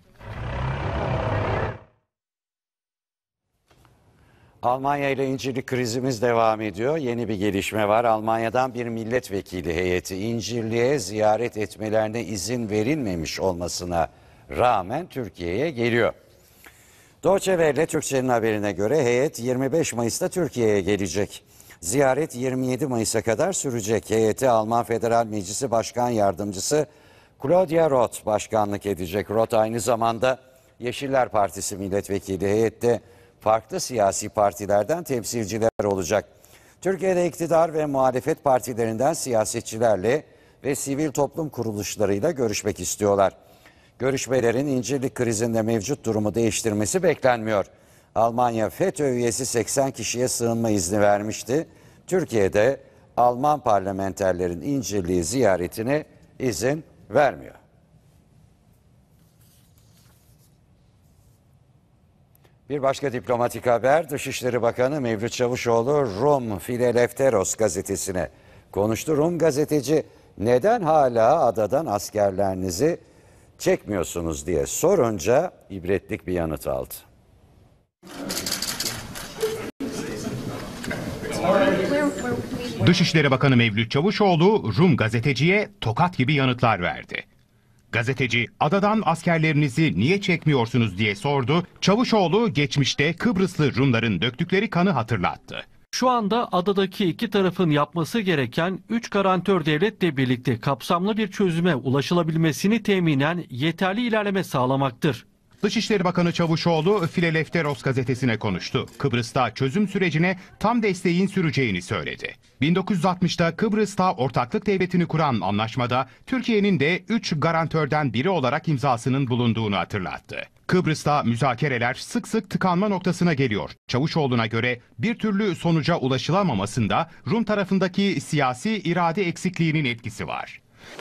Almanya ile İncirlik krizimiz devam ediyor. Yeni bir gelişme var. Almanya'dan bir milletvekili heyeti İncirlik'e ziyaret etmelerine izin verilmemiş olmasına rağmen Türkiye'ye geliyor. Deutsche Welle Türkçe'nin haberine göre heyet yirmi beş Mayıs'ta Türkiye'ye gelecek. Ziyaret yirmi yedi Mayıs'a kadar sürecek. Heyeti Alman Federal Meclisi Başkan Yardımcısı Claudia Roth başkanlık edecek. Roth aynı zamanda Yeşiller Partisi milletvekili. Heyette farklı siyasi partilerden temsilciler olacak. Türkiye'de iktidar ve muhalefet partilerinden siyasetçilerle ve sivil toplum kuruluşlarıyla görüşmek istiyorlar. Görüşmelerin İncirlik krizinde mevcut durumu değiştirmesi beklenmiyor. Almanya FETÖ üyesi seksen kişiye sığınma izni vermişti. Türkiye'de Alman parlamenterlerin İncirlik'i ziyaretine izin vermiyor. Bir başka diplomatik haber, Dışişleri Bakanı Mevlüt Çavuşoğlu Rum Filelefteros gazetesine konuştu. Rum gazeteci neden hala adadan askerlerinizi çekmiyorsunuz diye sorunca ibretlik bir yanıt aldı. Dışişleri Bakanı Mevlüt Çavuşoğlu Rum gazeteciye tokat gibi yanıtlar verdi. Gazeteci, adadan askerlerinizi niye çekmiyorsunuz diye sordu. Çavuşoğlu geçmişte Kıbrıslı Rumların döktükleri kanı hatırlattı. Şu anda adadaki iki tarafın yapması gereken üç garantör devletle birlikte kapsamlı bir çözüme ulaşılabilmesini teminen yeterli ilerleme sağlamaktır. Dışişleri Bakanı Çavuşoğlu Filelefteros gazetesine konuştu. Kıbrıs'ta çözüm sürecine tam desteğin süreceğini söyledi. bin dokuz yüz altmışta Kıbrıs'ta ortaklık devletini kuran anlaşmada Türkiye'nin de üç garantörden biri olarak imzasının bulunduğunu hatırlattı. Kıbrıs'ta müzakereler sık sık tıkanma noktasına geliyor. Çavuşoğlu'na göre bir türlü sonuca ulaşılamamasında Rum tarafındaki siyasi irade eksikliğinin etkisi var.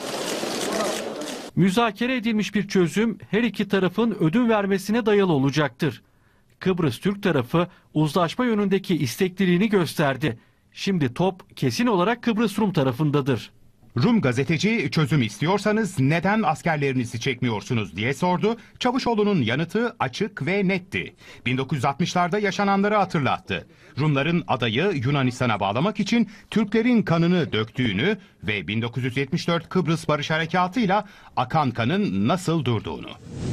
Müzakere edilmiş bir çözüm her iki tarafın ödün vermesine dayalı olacaktır. Kıbrıs Türk tarafı uzlaşma yönündeki istekliliğini gösterdi. Şimdi top kesin olarak Kıbrıs Rum tarafındadır. Rum gazeteci çözüm istiyorsanız neden askerlerinizi çekmiyorsunuz diye sordu. Çavuşoğlu'nun yanıtı açık ve netti. bin dokuz yüz altmışlarda yaşananları hatırlattı. Rumların adayı Yunanistan'a bağlamak için Türklerin kanını döktüğünü ve bin dokuz yüz yetmiş dört Kıbrıs Barış Harekatı'yla akan kanın nasıl durduğunu.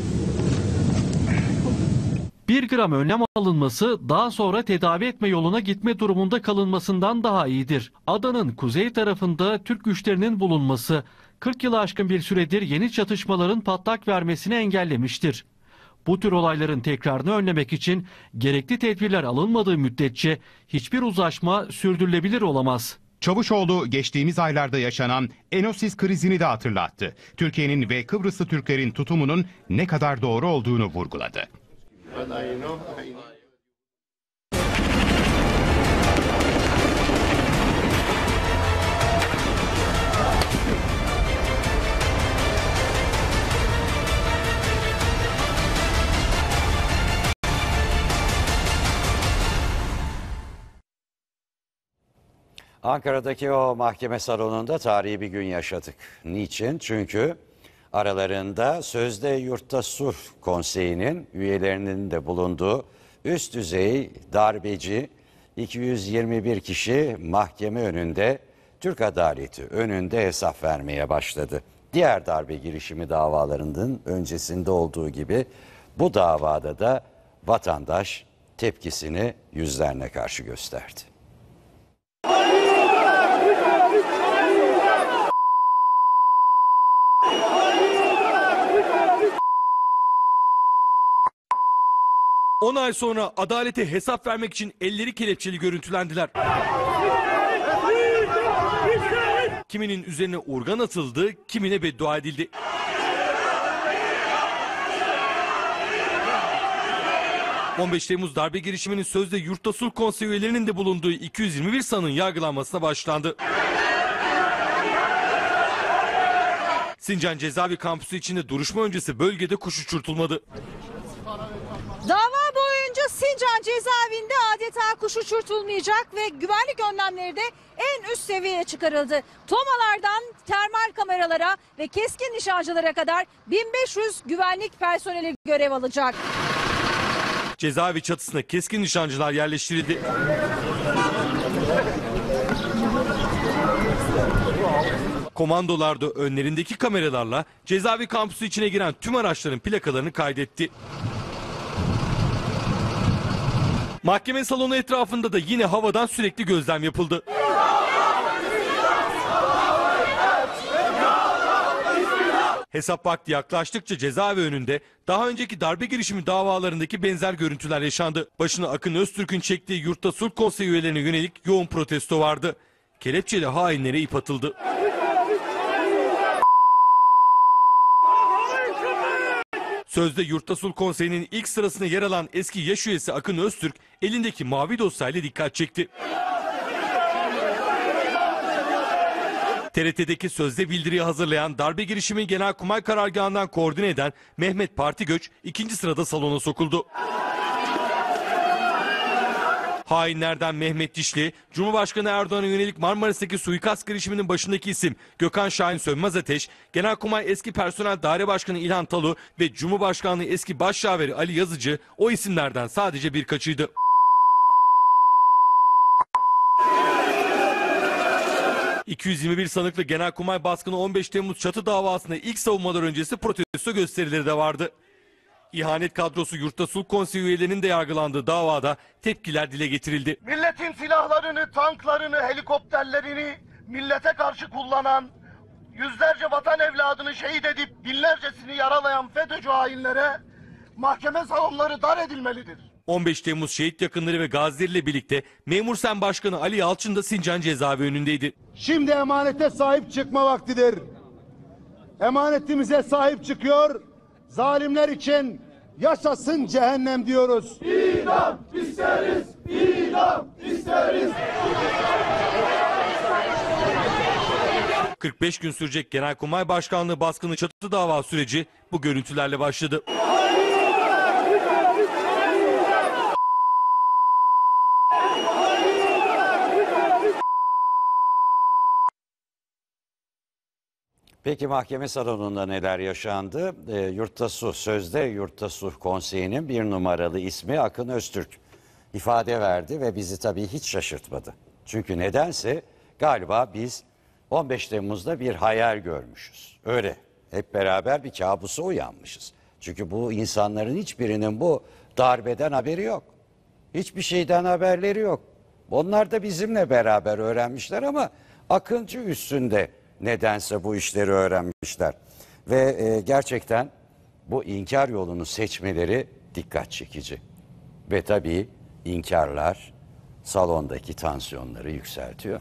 Bir gram önlem alınması daha sonra tedavi etme yoluna gitme durumunda kalınmasından daha iyidir. Adanın kuzey tarafında Türk güçlerinin bulunması kırk yılı aşkın bir süredir yeni çatışmaların patlak vermesini engellemiştir. Bu tür olayların tekrarını önlemek için gerekli tedbirler alınmadığı müddetçe hiçbir uzlaşma sürdürülebilir olamaz. Çavuşoğlu geçtiğimiz aylarda yaşanan Enosis krizini de hatırlattı. Türkiye'nin ve Kıbrıslı Türklerin tutumunun ne kadar doğru olduğunu vurguladı. Ankara'daki o mahkeme salonunda tarihi bir gün yaşadık. Niçin? Çünkü aralarında Sözde Yurtta Sulh Konseyi'nin üyelerinin de bulunduğu üst düzey darbeci iki yüz yirmi bir kişi mahkeme önünde, Türk adaleti önünde hesap vermeye başladı. Diğer darbe girişimi davalarının öncesinde olduğu gibi bu davada da vatandaş tepkisini yüzlerine karşı gösterdi. on ay sonra adalete hesap vermek için elleri kelepçeli görüntülendiler. Kiminin üzerine organ atıldı, kimine beddua edildi. on beş Temmuz darbe girişiminin sözde Yurtta Sulh Konseyi üyelerinin de bulunduğu iki yüz yirmi bir sanığın yargılanmasına başlandı. Sincan Cezaevi Kampüsü içinde duruşma öncesi bölgede kuş uçurtulmadı. Dava boyunca Sincan cezaevinde adeta kuş uçurtulmayacak ve güvenlik önlemleri de en üst seviyeye çıkarıldı. Tomalardan termal kameralara ve keskin nişancılara kadar bin beş yüz güvenlik personeli görev alacak. Cezaevi çatısına keskin nişancılar yerleştirildi. Komandolar da önlerindeki kameralarla cezaevi kampüsü içine giren tüm araçların plakalarını kaydetti. Mahkeme salonu etrafında da yine havadan sürekli gözlem yapıldı. Hesap vakti yaklaştıkça cezaevi önünde daha önceki darbe girişimi davalarındaki benzer görüntüler yaşandı. Başını Akın Öztürk'ün çektiği Yurtta Sulh Konseyi üyelerine yönelik yoğun protesto vardı. Kelepçeli hainlere ip atıldı. Sözde Yurtta Sulh Konseyi'nin ilk sırasına yer alan eski yaş üyesi Akın Öztürk elindeki mavi dosyayla dikkat çekti. T R T'deki sözde bildiriyi hazırlayan darbe girişimi Genelkurmay Karargahı'ndan koordine eden Mehmet Partigöç ikinci sırada salona sokuldu. Hainlerden Mehmet Dişli, Cumhurbaşkanı Erdoğan'a yönelik Marmaris'teki suikast girişiminin başındaki isim Gökhan Şahin Sönmez-Ateş, Genelkurmay Eski Personel Daire Başkanı İlhan Talu ve Cumhurbaşkanlığı Eski Başşaveri Ali Yazıcı o isimlerden sadece birkaçıydı. iki yüz yirmi bir sanıklı Genelkurmay baskını on beş Temmuz çatı davasında ilk savunmalar öncesi protesto gösterileri de vardı. İhanet kadrosu Yurtta Sulh Konseyi üyelerinin de yargılandığı davada tepkiler dile getirildi. Milletin silahlarını, tanklarını, helikopterlerini millete karşı kullanan, yüzlerce vatan evladını şehit edip binlercesini yaralayan FETÖ'cü hainlere mahkeme salonları dar edilmelidir. on beş Temmuz şehit yakınları ve gazileriyle birlikte Memur Sen Başkanı Ali Yalçın da Sincan cezaevi önündeydi. Şimdi emanete sahip çıkma vaktidir. Emanetimize sahip çıkıyor. Zalimler için yaşasın cehennem diyoruz. İdam isteriz, idam isteriz. kırk beş gün sürecek Genelkurmay Başkanlığı baskını çatı dava süreci bu görüntülerle başladı. Peki mahkeme salonunda neler yaşandı? E, Yurtta Sulh, sözde Yurtta Sulh Konseyi'nin bir numaralı ismi Akın Öztürk ifade verdi ve bizi tabii hiç şaşırtmadı. Çünkü nedense galiba biz on beş Temmuz'da bir hayal görmüşüz. Öyle hep beraber bir kabusa uyanmışız. Çünkü bu insanların hiçbirinin bu darbeden haberi yok. Hiçbir şeyden haberleri yok. Onlar da bizimle beraber öğrenmişler ama Akıncı üstünde nedense bu işleri öğrenmişler. Ve e, gerçekten bu inkar yolunu seçmeleri dikkat çekici. Ve tabii inkarlar salondaki tansiyonları yükseltiyor.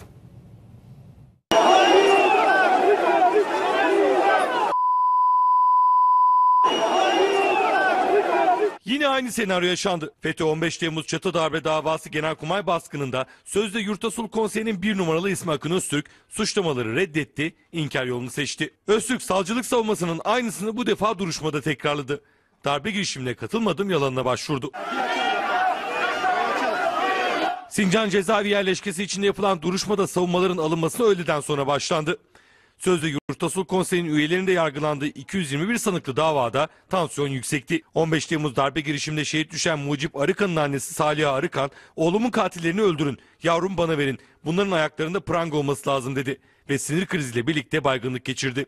Yine aynı senaryo yaşandı. FETÖ on beş Temmuz çatı darbe davası Genelkurmay baskınında sözde Yurtta Sulh Konseyi'nin bir numaralı ismi Akın Öztürk suçlamaları reddetti, inkar yolunu seçti. Öztürk savcılık savunmasının aynısını bu defa duruşmada tekrarladı. Darbe girişimine katılmadım yalanına başvurdu. Sincan cezaevi yerleşkesi içinde yapılan duruşmada savunmaların alınmasına öğleden sonra başlandı. Sözde Yurtta Sulh Konseyi'nin üyelerinde yargılandığı iki yüz yirmi bir sanıklı davada tansiyon yüksekti. on beş Temmuz darbe girişiminde şehit düşen Mucip Arıkan'ın annesi Saliha Arıkan, "Oğlumun katillerini öldürün, yavrum bana verin, bunların ayaklarında pranga olması lazım" dedi ve sinir kriziyle birlikte baygınlık geçirdi.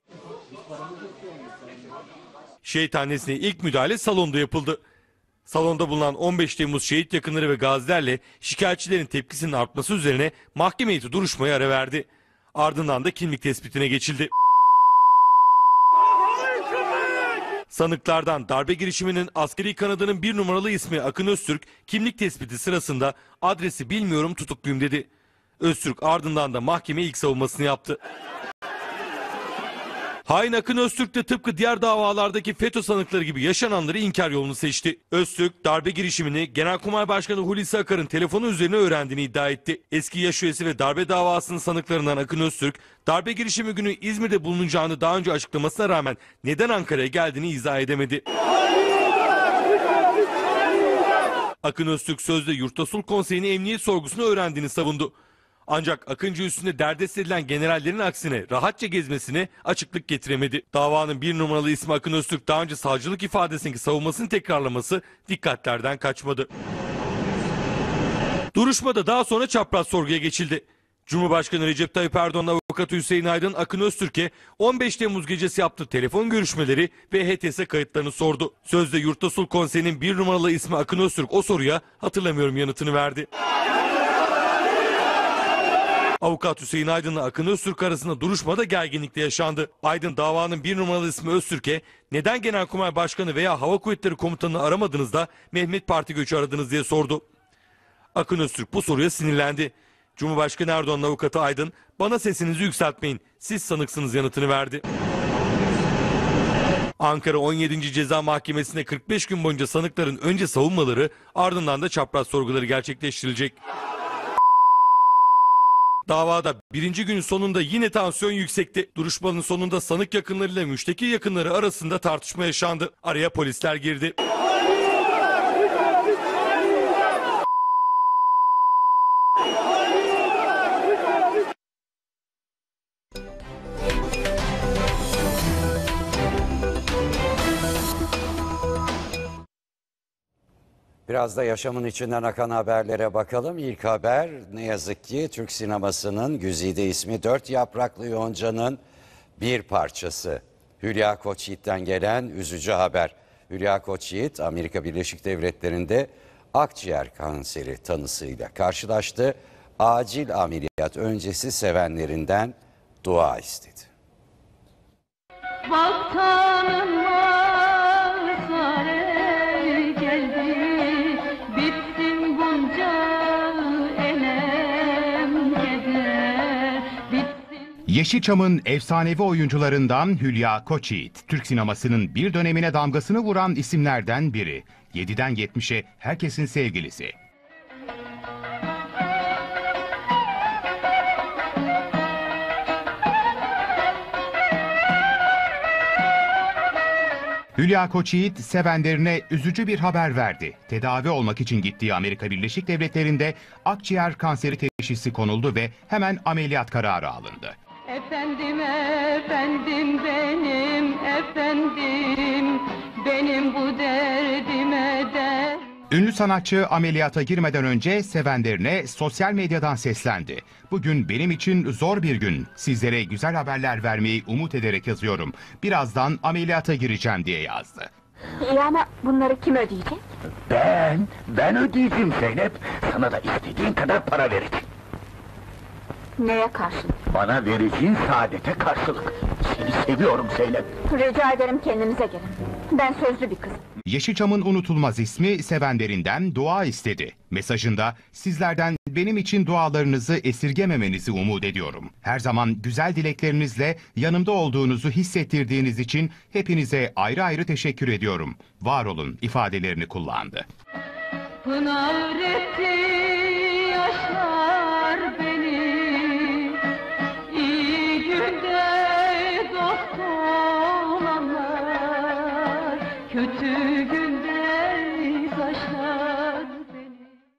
Şehit annesine ilk müdahale salonda yapıldı. Salonda bulunan on beş Temmuz şehit yakınları ve gazilerle şikayetçilerin tepkisinin artması üzerine mahkeme heyeti duruşmaya ara verdi. Ardından da kimlik tespitine geçildi. Sanıklardan darbe girişiminin askeri kanadının bir numaralı ismi Akın Öztürk kimlik tespiti sırasında adresi bilmiyorum tutukluyum dedi. Öztürk ardından da mahkeme ilk savunmasını yaptı. Hain Akın Öztürk de tıpkı diğer davalardaki FETÖ sanıkları gibi yaşananları inkar yolunu seçti. Öztürk darbe girişimini Genelkurmay Başkanı Hulusi Akar'ın telefonu üzerine öğrendiğini iddia etti. Eski yaş üyesi ve darbe davasının sanıklarından Akın Öztürk, darbe girişimi günü İzmir'de bulunacağını daha önce açıklamasına rağmen neden Ankara'ya geldiğini izah edemedi. Akın Öztürk sözde Yurtta Sulh Konseyi'nin emniyet sorgusunu öğrendiğini savundu. Ancak Akıncı üstünde derdest edilen generallerin aksine rahatça gezmesine açıklık getiremedi. Davanın bir numaralı ismi Akın Öztürk daha önce savcılık ifadesindeki savunmasını tekrarlaması dikkatlerden kaçmadı. Duruşmada daha sonra çapraz sorguya geçildi. Cumhurbaşkanı Recep Tayyip Erdoğan'ın avukatı Hüseyin Aydın, Akın Öztürk'e on beş Temmuz gecesi yaptığı telefon görüşmeleri ve H T S kayıtlarını sordu. Sözde Yurtta Sulh Konseyi'nin bir numaralı ismi Akın Öztürk o soruya hatırlamıyorum yanıtını verdi. Avukat Hüseyin Aydın'la Akın Öztürk arasında duruşmada gerginlikte yaşandı. Aydın davanın bir numaralı ismi Öztürk'e neden Genelkurmay Başkanı veya Hava Kuvvetleri Komutanı'nı aramadınız da Mehmet Parti Göçü aradınız diye sordu. Akın Öztürk bu soruya sinirlendi. Cumhurbaşkanı Erdoğan'ın avukatı Aydın, bana sesinizi yükseltmeyin, siz sanıksınız yanıtını verdi. Ankara on yedinci Ceza Mahkemesi'nde kırk beş gün boyunca sanıkların önce savunmaları ardından da çapraz sorguları gerçekleştirilecek. Davada birinci günün sonunda yine tansiyon yüksekti. Duruşmanın sonunda sanık yakınlarıyla müşteki yakınları arasında tartışma yaşandı. Araya polisler girdi. Biraz da yaşamın içinden akan haberlere bakalım. İlk haber ne yazık ki Türk sinemasının güzide ismi Dört Yapraklı Yonca'nın bir parçası. Hülya Koçyiğit'ten gelen üzücü haber. Hülya Koçyiğit Amerika Birleşik Devletleri'nde akciğer kanseri tanısıyla karşılaştı. Acil ameliyat öncesi sevenlerinden dua istedi. Vaktanın varsa geldi, bitsin bunca elem keder, bitsin. Yeşilçam'ın efsanevi oyuncularından Hülya Koçyiğit, Türk sinemasının bir dönemine damgasını vuran isimlerden biri. yediden yetmişe herkesin sevgilisi. Hülya Koçyiğit sevenlerine üzücü bir haber verdi. Tedavi olmak için gittiği Amerika Birleşik Devletleri'nde akciğer kanseri teşhisi konuldu ve hemen ameliyat kararı alındı. Efendim, efendim benim, efendim benim bu derdime der. Ünlü sanatçı ameliyata girmeden önce sevenlerine sosyal medyadan seslendi. Bugün benim için zor bir gün. Sizlere güzel haberler vermeyi umut ederek yazıyorum. Birazdan ameliyata gireceğim diye yazdı. İyi ama bunları kim ödeyecek? Ben, ben ödeyeceğim Zeynep. Sana da istediğin kadar para vereceğim. Neye karşılık? Bana vereceğin saadete karşılık. Seni seviyorum Zeynep. Rica ederim kendinize gelin. Ben sözlü bir kızım. Yeşilçam'ın unutulmaz ismi sevenlerinden dua istedi. Mesajında sizlerden benim için dualarınızı esirgememenizi umut ediyorum. Her zaman güzel dileklerinizle yanımda olduğunuzu hissettirdiğiniz için hepinize ayrı ayrı teşekkür ediyorum. Var olun ifadelerini kullandı. Pınar etti yaşlar beni, iyi günde dost olanlar, kötü günde taşlar beni.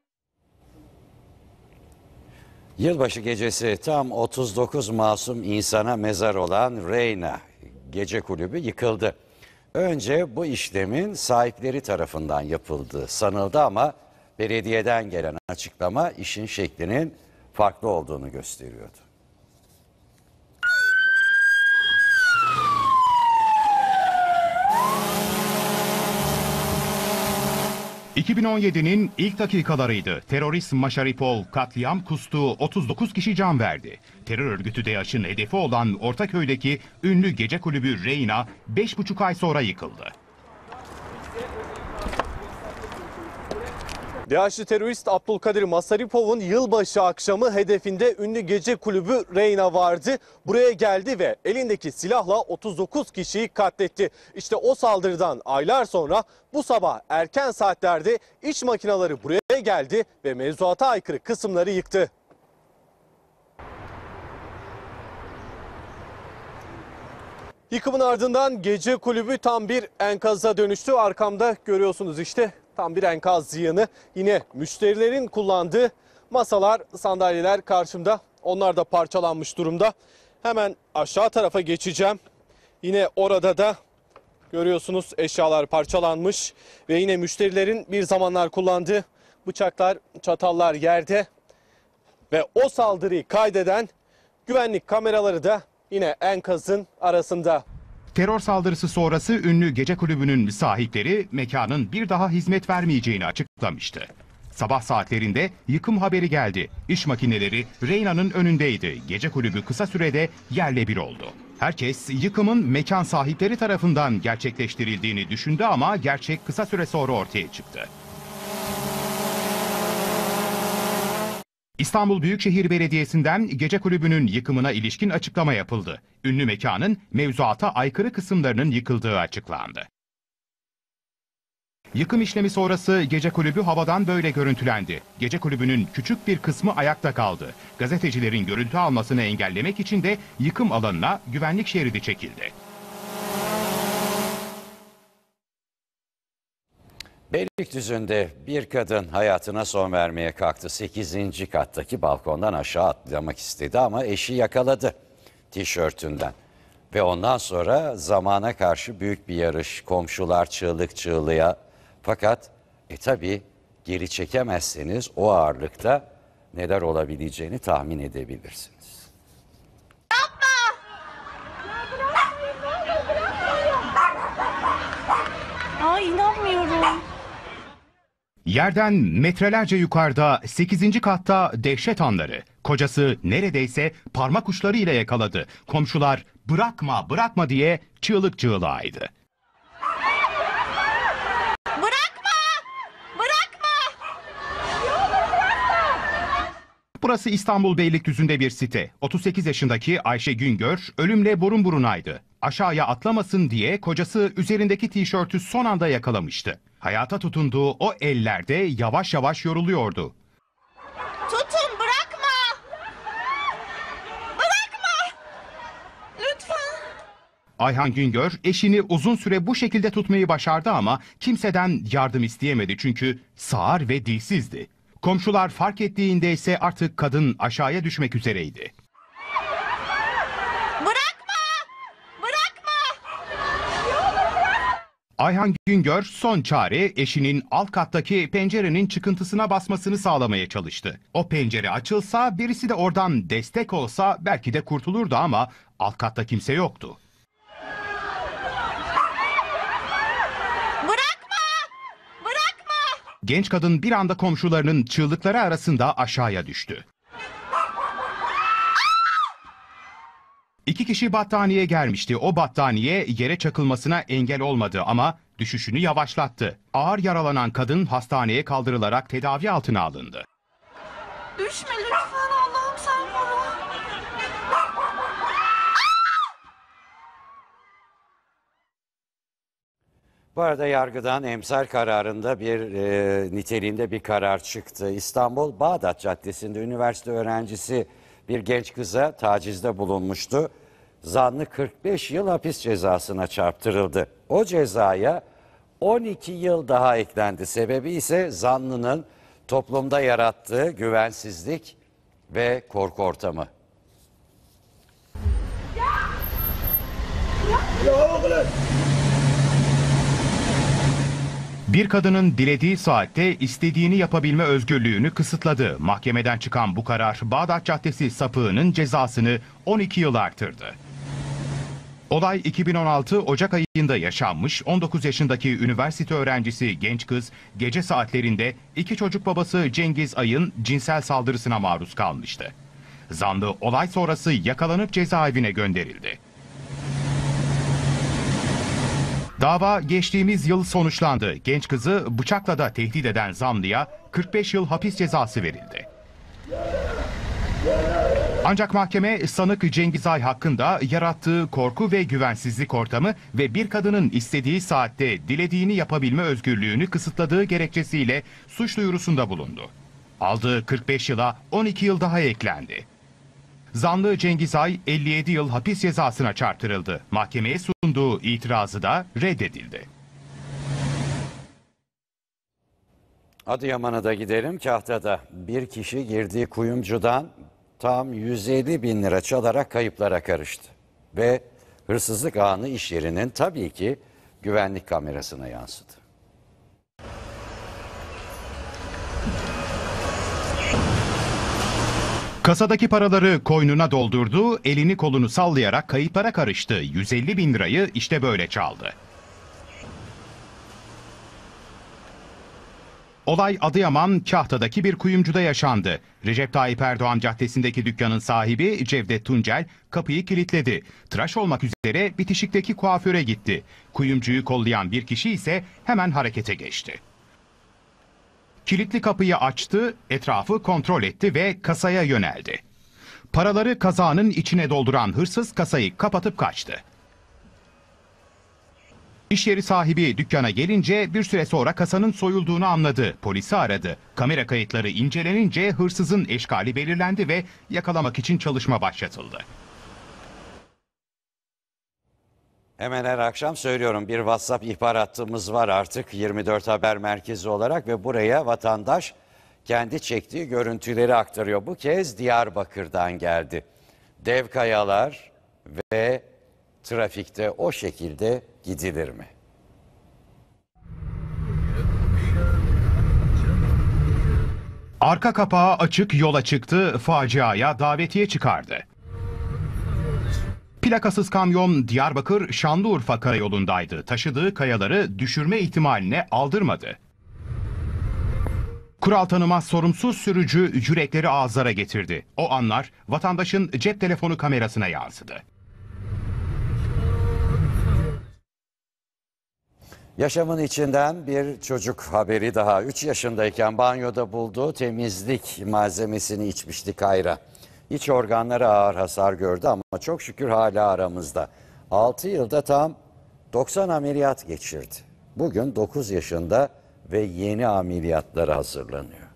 Yılbaşı gecesi tam otuz dokuz masum insana mezar olan Reyna Gece Kulübü yıkıldı. Önce bu işlemin sahipleri tarafından yapıldığı sanıldı ama belediyeden gelen açıklama işin şeklinin farklı olduğunu gösteriyordu. iki bin on yedinin ilk dakikalarıydı. Terörist Maşaripol katliam kustuğu otuz dokuz kişi can verdi. Terör örgütü DAEŞ'in hedefi olan Ortaköy'deki ünlü gece kulübü Reyna beş buçuk ay sonra yıkıldı. DAEŞ'li terörist Abdülkadir Masaripov'un yılbaşı akşamı hedefinde ünlü gece kulübü Reyna vardı. Buraya geldi ve elindeki silahla otuz dokuz kişiyi katletti. İşte o saldırıdan aylar sonra bu sabah erken saatlerde iş makineleri buraya geldi ve mevzuata aykırı kısımları yıktı. Yıkımın ardından gece kulübü tam bir enkaza dönüştü. Arkamda görüyorsunuz işte tam bir enkaz yığını. Yine müşterilerin kullandığı masalar, sandalyeler karşımda. Onlar da parçalanmış durumda. Hemen aşağı tarafa geçeceğim. Yine orada da görüyorsunuz eşyalar parçalanmış. Ve yine müşterilerin bir zamanlar kullandığı bıçaklar, çatallar yerde. Ve o saldırıyı kaydeden güvenlik kameraları da yine enkazın arasında. Terör saldırısı sonrası ünlü gece kulübünün sahipleri mekanın bir daha hizmet vermeyeceğini açıklamıştı. Sabah saatlerinde yıkım haberi geldi. İş makineleri Reyna'nın önündeydi. Gece kulübü kısa sürede yerle bir oldu. Herkes yıkımın mekan sahipleri tarafından gerçekleştirildiğini düşündü ama gerçek kısa süre sonra ortaya çıktı. İstanbul Büyükşehir Belediyesi'nden gece kulübünün yıkımına ilişkin açıklama yapıldı. Ünlü mekanın mevzuata aykırı kısımlarının yıkıldığı açıklandı. Yıkım işlemi sonrası gece kulübü havadan böyle görüntülendi. Gece kulübünün küçük bir kısmı ayakta kaldı. Gazetecilerin görüntü almasını engellemek için de yıkım alanına güvenlik şeridi çekildi. Beylikdüzü'nde bir kadın hayatına son vermeye kalktı. sekizinci kattaki balkondan aşağı atlamak istedi ama eşi yakaladı tişörtünden. Ve ondan sonra zamana karşı büyük bir yarış, komşular çığlık çığlığa. Fakat e tabi geri çekemezseniz o ağırlıkta neler olabileceğini tahmin edebilirsiniz. Ay inanmıyorum. Yerden metrelerce yukarıda sekizinci katta dehşet anları. Kocası neredeyse parmak uçlarıyla yakaladı. Komşular bırakma bırakma diye çığlık çığlığaydı. Bırakma! Bırakma! Burası İstanbul Beylikdüzü'nde bir site. otuz sekiz yaşındaki Ayşe Güngör ölümle burun burunaydı. Aşağıya atlamasın diye kocası üzerindeki tişörtü son anda yakalamıştı. Hayata tutunduğu o ellerde yavaş yavaş yoruluyordu. Tutun bırakma! Bırakma! Lütfen! Ayhan Güngör eşini uzun süre bu şekilde tutmayı başardı ama kimseden yardım isteyemedi çünkü sağır ve dilsizdi. Komşular fark ettiğinde ise artık kadın aşağıya düşmek üzereydi. Ayhan Güngör son çare eşinin alt kattaki pencerenin çıkıntısına basmasını sağlamaya çalıştı. O pencere açılsa birisi de oradan destek olsa belki de kurtulurdu ama alt katta kimse yoktu. Bırakma! Bırakma! Genç kadın bir anda komşularının çığlıkları arasında aşağıya düştü. İki kişi battaniye gelmişti. O battaniye yere çakılmasına engel olmadı ama düşüşünü yavaşlattı. Ağır yaralanan kadın hastaneye kaldırılarak tedavi altına alındı. Düşme lütfen Allah'ım sen koru. Bu arada yargıdan emsal kararında bir e, niteliğinde bir karar çıktı. İstanbul Bağdat Caddesi'nde üniversite öğrencisi bir genç kıza tacizde bulunmuştu. Zanlı kırk beş yıl hapis cezasına çarptırıldı. O cezaya on iki yıl daha eklendi. Sebebi ise zanlının toplumda yarattığı güvensizlik ve korku ortamı. Bir kadının dilediği saatte istediğini yapabilme özgürlüğünü kısıtladı. Mahkemeden çıkan bu karar Bağdat Caddesi sapığının cezasını on iki yıl arttırdı. Olay iki bin on altı Ocak ayında yaşanmış. on dokuz yaşındaki üniversite öğrencisi genç kız gece saatlerinde iki çocuk babası Cengiz Ay'ın cinsel saldırısına maruz kalmıştı. Zanlı olay sonrası yakalanıp cezaevine gönderildi. Dava geçtiğimiz yıl sonuçlandı. Genç kızı bıçakla da tehdit eden zanlıya kırk beş yıl hapis cezası verildi. Ancak mahkeme sanık Cengizay hakkında yarattığı korku ve güvensizlik ortamı ve bir kadının istediği saatte dilediğini yapabilme özgürlüğünü kısıtladığı gerekçesiyle suç duyurusunda bulundu. Aldığı kırk beş yıla on iki yıl daha eklendi. Zanlı Cengizay elli yedi yıl hapis cezasına çarptırıldı. Mahkemeye sunduğu itirazı da reddedildi. Adıyaman'a da gidelim. Kahta'da bir kişi girdiği kuyumcudan tam yüz elli bin lira çalarak kayıplara karıştı. Ve hırsızlık anı iş yerinin tabii ki güvenlik kamerasına yansıdı. Kasadaki paraları koynuna doldurdu, elini kolunu sallayarak kayıplara karıştı. yüz elli bin lirayı işte böyle çaldı. Olay Adıyaman Kahta'daki bir kuyumcuda yaşandı. Recep Tayyip Erdoğan Caddesi'ndeki dükkanın sahibi Cevdet Tuncel kapıyı kilitledi. Tıraş olmak üzere bitişikteki kuaföre gitti. Kuyumcuyu kollayan bir kişi ise hemen harekete geçti. Kilitli kapıyı açtı, etrafı kontrol etti ve kasaya yöneldi. Paraları kazağının içine dolduran hırsız kasayı kapatıp kaçtı. İş yeri sahibi dükkana gelince bir süre sonra kasanın soyulduğunu anladı. Polisi aradı. Kamera kayıtları incelenince hırsızın eşkali belirlendi ve yakalamak için çalışma başlatıldı. Hemen her akşam söylüyorum, bir WhatsApp ihbar hattımız var artık yirmi dört Haber Merkezi olarak ve buraya vatandaş kendi çektiği görüntüleri aktarıyor. Bu kez Diyarbakır'dan geldi. Dev kayalar ve trafikte o şekilde gidilir mi? Arka kapağı açık yola çıktı, faciaya davetiye çıkardı. Plakasız kamyon Diyarbakır Şanlıurfa karayolundaydı. Taşıdığı kayaları düşürme ihtimaline aldırmadı. Kural tanımaz sorumsuz sürücü yürekleri ağızlara getirdi. O anlar vatandaşın cep telefonu kamerasına yansıdı. Yaşamın içinden bir çocuk haberi daha. üç yaşındayken banyoda bulduğu temizlik malzemesini içmişti Kayra. İç organları ağır hasar gördü ama çok şükür hala aramızda. altı yılda tam doksan ameliyat geçirdi. Bugün dokuz yaşında ve yeni ameliyatlara hazırlanıyor.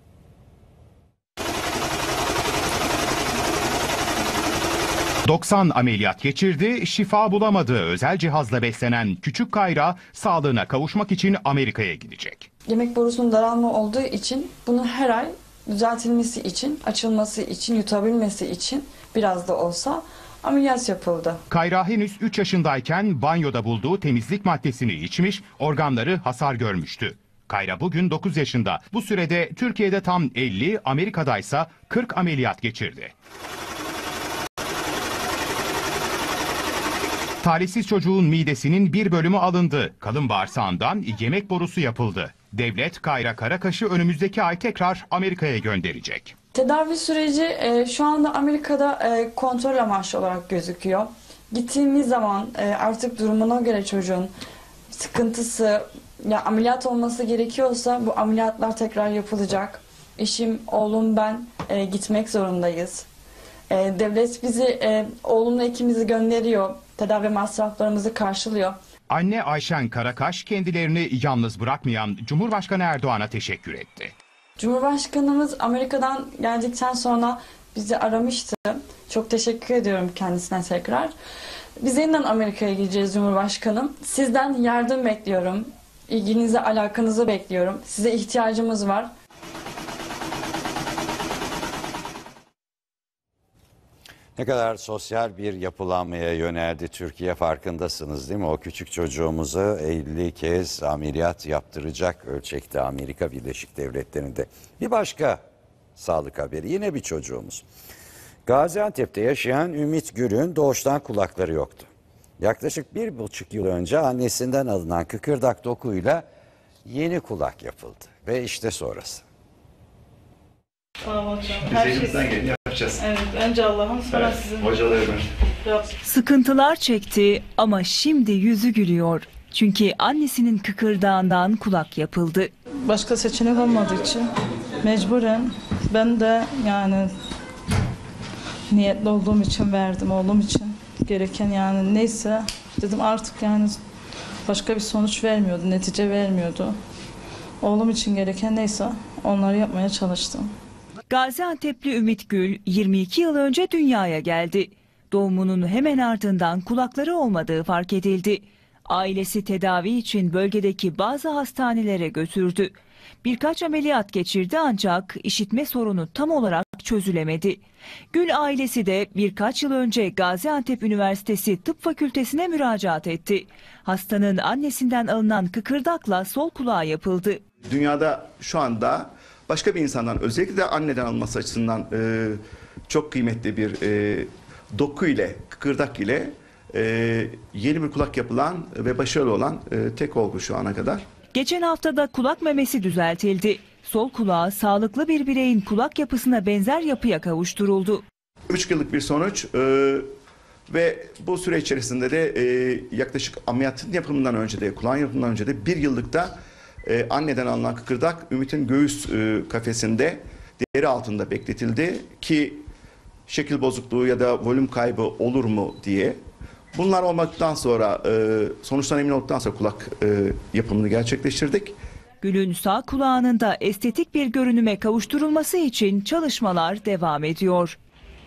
doksan ameliyat geçirdi, şifa bulamadı. Özel cihazla beslenen küçük Kayra sağlığına kavuşmak için Amerika'ya gidecek. Yemek borusunun daralma olduğu için bunu her ay düzeltilmesi için, açılması için, yutabilmesi için biraz da olsa ameliyat yapıldı. Kayra henüz üç yaşındayken banyoda bulduğu temizlik maddesini içmiş, organları hasar görmüştü. Kayra bugün dokuz yaşında. Bu sürede Türkiye'de tam elli, Amerika'daysa kırk ameliyat geçirdi. Talihsiz çocuğun midesinin bir bölümü alındı. Kalın bağırsağından yemek borusu yapıldı. Devlet Kayra Karakaş'ı önümüzdeki ay tekrar Amerika'ya gönderecek. Tedavi süreci e, şu anda Amerika'da e, kontrol amaçlı olarak gözüküyor. Gittiğimiz zaman e, artık durumuna göre çocuğun sıkıntısı, ya ameliyat olması gerekiyorsa bu ameliyatlar tekrar yapılacak. Eşim, oğlum, ben e, gitmek zorundayız. E, devlet bizi, e, oğlumla ikimizi gönderiyor. Tedavi masraflarımızı karşılıyor. Anne Ayşen Karakaş kendilerini yalnız bırakmayan Cumhurbaşkanı Erdoğan'a teşekkür etti. Cumhurbaşkanımız Amerika'dan geldikten sonra bizi aramıştı. Çok teşekkür ediyorum kendisine tekrar. Biz yeniden Amerika'ya gideceğiz Cumhurbaşkanım. Sizden yardım bekliyorum. İlginizi, alakanızı bekliyorum. Size ihtiyacımız var. Ne kadar sosyal bir yapılanmaya yöneldi Türkiye, farkındasınız değil mi? O küçük çocuğumuzu elli kez ameliyat yaptıracak ölçekte Amerika Birleşik Devletleri'nde. Bir başka sağlık haberi, yine bir çocuğumuz. Gaziantep'te yaşayan Ümit Gül'ün doğuştan kulakları yoktu. Yaklaşık bir buçuk yıl önce annesinden alınan kıkırdak dokuyla yeni kulak yapıldı. Ve işte sonrası. Tamam hocam. Her şey elimizden geleni yapacağız. Evet, önce Allah'ın sonra Evet, sizin. hocalarım. Rab- Sıkıntılar çekti ama şimdi yüzü gülüyor. Çünkü annesinin kıkırdağından kulak yapıldı. Başka seçenek olmadığı için mecburen ben de yani niyetli olduğum için verdim, oğlum için gereken yani neyse dedim artık yani başka bir sonuç vermiyordu, netice vermiyordu. Oğlum için gereken neyse onları yapmaya çalıştım. Gaziantep'li Ümit Gül yirmi iki yıl önce dünyaya geldi. Doğumunun hemen ardından kulakları olmadığı fark edildi. Ailesi tedavi için bölgedeki bazı hastanelere götürdü. Birkaç ameliyat geçirdi ancak işitme sorunu tam olarak çözülemedi. Gül ailesi de birkaç yıl önce Gaziantep Üniversitesi Tıp Fakültesine müracaat etti. Hastanın annesinden alınan kıkırdakla sol kulağı yapıldı. Dünyada şu anda başka bir insandan, özellikle de anneden alınması açısından e, çok kıymetli bir e, doku ile, kıkırdak ile e, yeni bir kulak yapılan ve başarılı olan e, tek olgu şu ana kadar. Geçen haftada kulak memesi düzeltildi. Sol kulağı sağlıklı bir bireyin kulak yapısına benzer yapıya kavuşturuldu. Üç yıllık bir sonuç e, ve bu süre içerisinde de e, yaklaşık ameliyatın yapımından önce de, kulağın yapımından önce de bir yıllıkta e, anneden alınan kıkırdak Ümit'in göğüs e, kafesinde deri altında bekletildi ki şekil bozukluğu ya da volüm kaybı olur mu diye. Bunlar olmaktan sonra, e, sonuçtan emin olduktan sonra kulak e, yapımını gerçekleştirdik. Gül'ün sağ kulağının da estetik bir görünüme kavuşturulması için çalışmalar devam ediyor.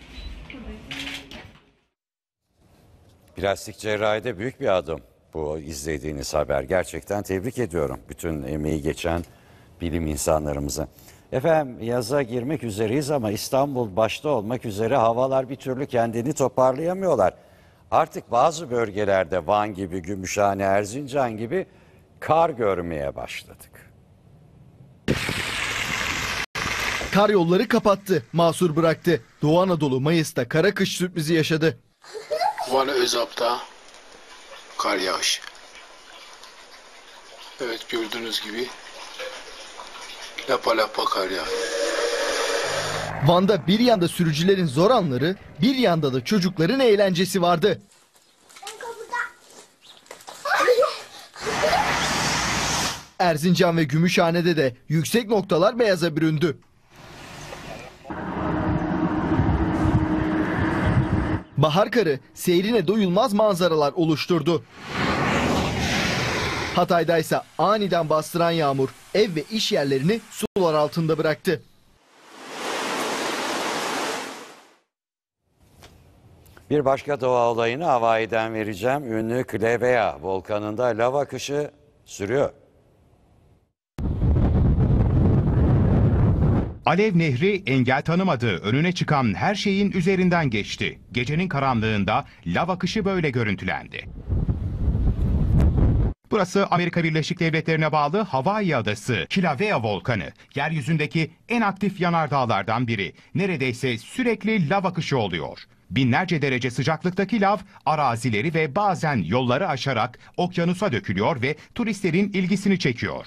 Plastik cerrahide büyük bir adım bu izlediğiniz haber. Gerçekten tebrik ediyorum bütün emeği geçen bilim insanlarımızı. Efendim yaza girmek üzereyiz ama İstanbul başta olmak üzere havalar bir türlü kendini toparlayamıyorlar. Artık bazı bölgelerde Van gibi, Gümüşhane, Erzincan gibi kar görmeye başladık. Kar yolları kapattı, mahsur bıraktı. Doğu Anadolu Mayıs'ta kara kış sürprizi yaşadı. Van Özap'ta kar yağışı. Evet gördüğünüz gibi lapa lapa kar yağıyor. Van'da bir yanda sürücülerin zor anları, bir yanda da çocukların eğlencesi vardı. Erzincan ve Gümüşhane'de de yüksek noktalar beyaza büründü. Bahar karı seyrine doyulmaz manzaralar oluşturdu. Hatay'daysa aniden bastıran yağmur ev ve iş yerlerini sular altında bıraktı. Bir başka doğa olayını Hawaii'den vereceğim. Ünlü Kilauea volkanında lav akışı sürüyor. Alev Nehri engel tanımadı, önüne çıkan her şeyin üzerinden geçti. Gecenin karanlığında lav akışı böyle görüntülendi. Burası Amerika Birleşik Devletleri'ne bağlı Hawaii adası Kilauea volkanı. Yeryüzündeki en aktif yanardağlardan biri. Neredeyse sürekli lav akışı oluyor. Binlerce derece sıcaklıktaki lav arazileri ve bazen yolları aşarak okyanusa dökülüyor ve turistlerin ilgisini çekiyor.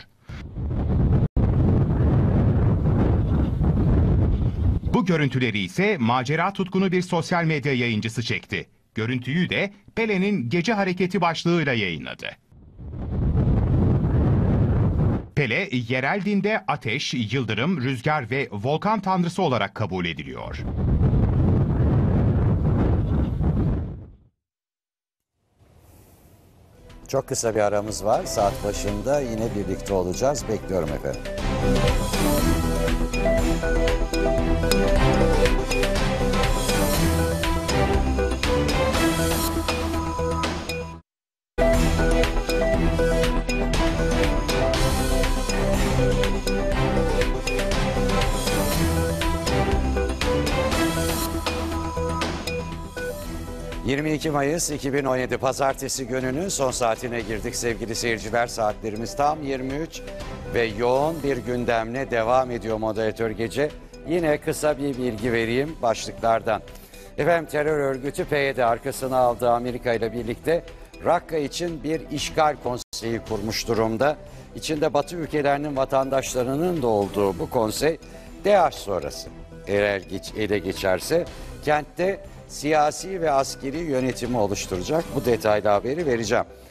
Bu görüntüleri ise macera tutkunu bir sosyal medya yayıncısı çekti. Görüntüyü de Pele'nin Gece Hareketi başlığıyla yayınladı. Pele, yerel dinde ateş, yıldırım, rüzgar ve volkan tanrısı olarak kabul ediliyor. Çok kısa bir aramız var. Saat başında yine birlikte olacağız. Bekliyorum efendim. yirmi iki Mayıs iki bin on yedi Pazartesi gününün son saatine girdik sevgili seyirciler. Saatlerimiz tam yirmi üç ve yoğun bir gündemle devam ediyor moderatör Gece. Yine kısa bir bilgi vereyim başlıklardan. Efendim terör örgütü P Y D arkasına aldığı Amerika ile birlikte Rakka için bir işgal konseyi kurmuş durumda. İçinde Batı ülkelerinin vatandaşlarının da olduğu bu konsey D A E Ş sonrası eğer ele geçerse kentte siyasi ve askeri yönetimi oluşturacak. Bu detaylı haberi vereceğim.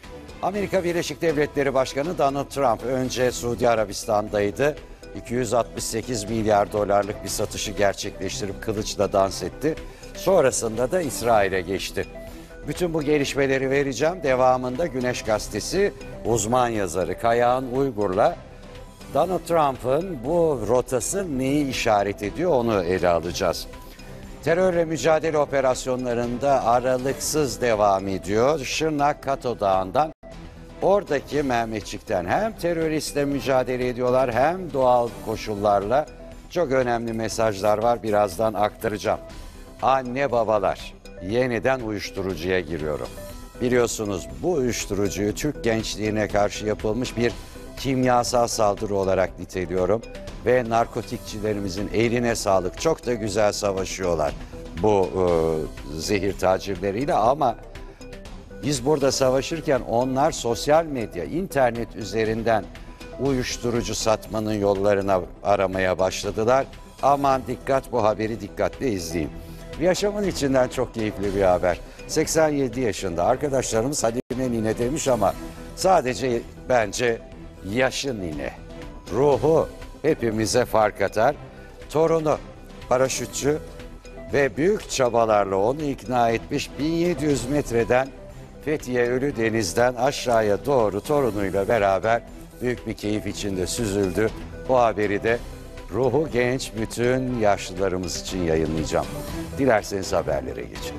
Amerika Birleşik Devletleri Başkanı Donald Trump önce Suudi Arabistan'daydı. iki yüz altmış sekiz milyar dolarlık bir satışı gerçekleştirip kılıçla dans etti. Sonrasında da İsrail'e geçti. Bütün bu gelişmeleri vereceğim. Devamında Güneş Gazetesi uzman yazarı Kayağan Uygur'la Donald Trump'ın bu rotası neyi işaret ediyor onu ele alacağız. Terörle mücadele operasyonlarında aralıksız devam ediyor. Şırnak Kato Dağı'ndan oradaki Mehmetçik'ten hem teröristle mücadele ediyorlar hem doğal koşullarla çok önemli mesajlar var. Birazdan aktaracağım. Anne babalar, yeniden uyuşturucuya giriyorum. Biliyorsunuz bu uyuşturucuyu Türk gençliğine karşı yapılmış bir kimyasal saldırı olarak niteliyorum. Ve narkotikçilerimizin eline sağlık, çok da güzel savaşıyorlar bu e, zehir tacirleriyle ama biz burada savaşırken onlar sosyal medya, internet üzerinden uyuşturucu satmanın yollarına aramaya başladılar. Aman dikkat, bu haberi dikkatle izleyin. Yaşamın içinden çok keyifli bir haber. seksen yedi yaşında arkadaşlarımız Halime nine demiş ama sadece bence yaşı nine. Ruhu hepimize fark atar. Torunu paraşütçü ve büyük çabalarla onu ikna etmiş, bin yedi yüz metreden Fethiye Ölüdeniz'den aşağıya doğru torunuyla beraber büyük bir keyif içinde süzüldü. Bu haberi de ruhu genç bütün yaşlılarımız için yayınlayacağım. Dilerseniz haberlere geçelim.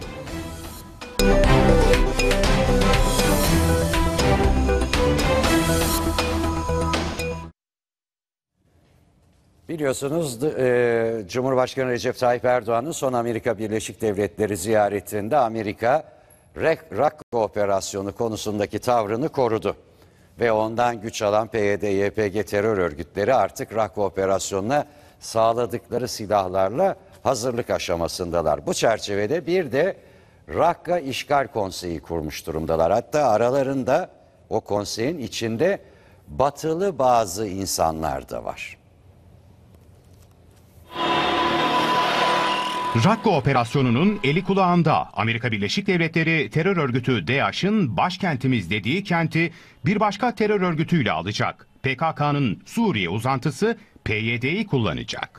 Biliyorsunuz e, Cumhurbaşkanı Recep Tayyip Erdoğan'ın son Amerika Birleşik Devletleri ziyaretinde Amerika Rakka operasyonu konusundaki tavrını korudu. Ve ondan güç alan P Y D Y P G terör örgütleri artık Rakka operasyonuna sağladıkları silahlarla hazırlık aşamasındalar. Bu çerçevede bir de Rakka İşgal Konseyi kurmuş durumdalar. Hatta aralarında o konseyin içinde batılı bazı insanlar da var. Rakka operasyonunun eli kulağında. Amerika Birleşik Devletleri terör örgütü DAEŞ'in başkentimiz dediği kenti bir başka terör örgütüyle alacak. P K K'nın Suriye uzantısı P Y D'yi kullanacak.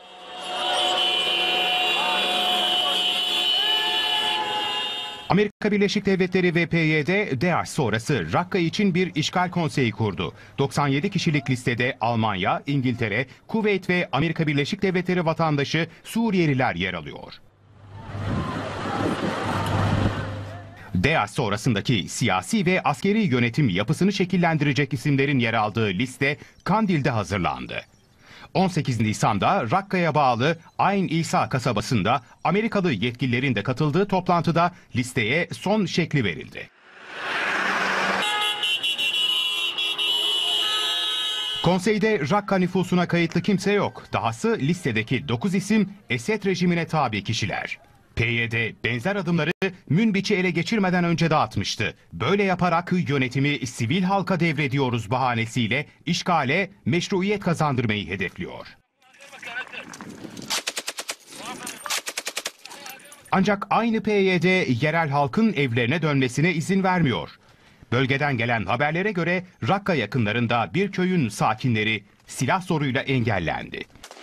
Amerika Birleşik Devletleri ve P Y D, DAEŞ sonrası Rakka için bir işgal konseyi kurdu. doksan yedi kişilik listede Almanya, İngiltere, Kuveyt ve Amerika Birleşik Devletleri vatandaşı Suriyeliler yer alıyor. DAEŞ sonrasındaki siyasi ve askeri yönetim yapısını şekillendirecek isimlerin yer aldığı liste Kandil'de hazırlandı. on sekiz Nisan'da Rakka'ya bağlı Ayn İsa kasabasında Amerikalı yetkililerin de katıldığı toplantıda listeye son şekli verildi. Konseyde Rakka nüfusuna kayıtlı kimse yok. Dahası listedeki dokuz isim Esed rejimine tabi kişiler. P Y D benzer adımları Münbiç'i ele geçirmeden önce de atmıştı. Böyle yaparak yönetimi sivil halka devrediyoruz bahanesiyle işgale meşruiyet kazandırmayı hedefliyor. Ancak aynı P Y D yerel halkın evlerine dönmesine izin vermiyor. Bölgeden gelen haberlere göre Rakka yakınlarında bir köyün sakinleri silah zoruyla engellendi.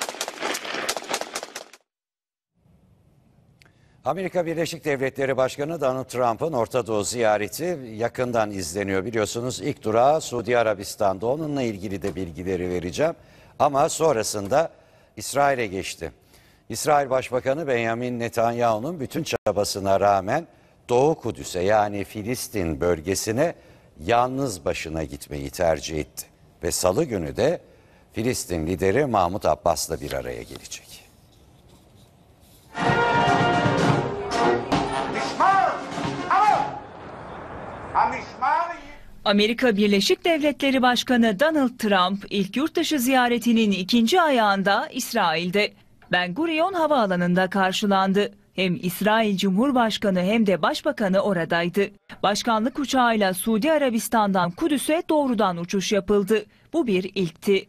Amerika Birleşik Devletleri Başkanı Donald Trump'ın Orta Doğu ziyareti yakından izleniyor. Biliyorsunuz ilk durağı Suudi Arabistan'da, onunla ilgili de bilgileri vereceğim. Ama sonrasında İsrail'e geçti. İsrail Başbakanı Benjamin Netanyahu'nun bütün çabasına rağmen Doğu Kudüs'e yani Filistin bölgesine yalnız başına gitmeyi tercih etti. Ve Salı günü de Filistin lideri Mahmut Abbas'la bir araya gelecek. Amerika Birleşik Devletleri Başkanı Donald Trump ilk yurtdışı ziyaretinin ikinci ayağında İsrail'de Ben Gurion Havaalanı'nda karşılandı. Hem İsrail Cumhurbaşkanı hem de Başbakanı oradaydı. Başkanlık uçağıyla Suudi Arabistan'dan Kudüs'e doğrudan uçuş yapıldı. Bu bir ilkti.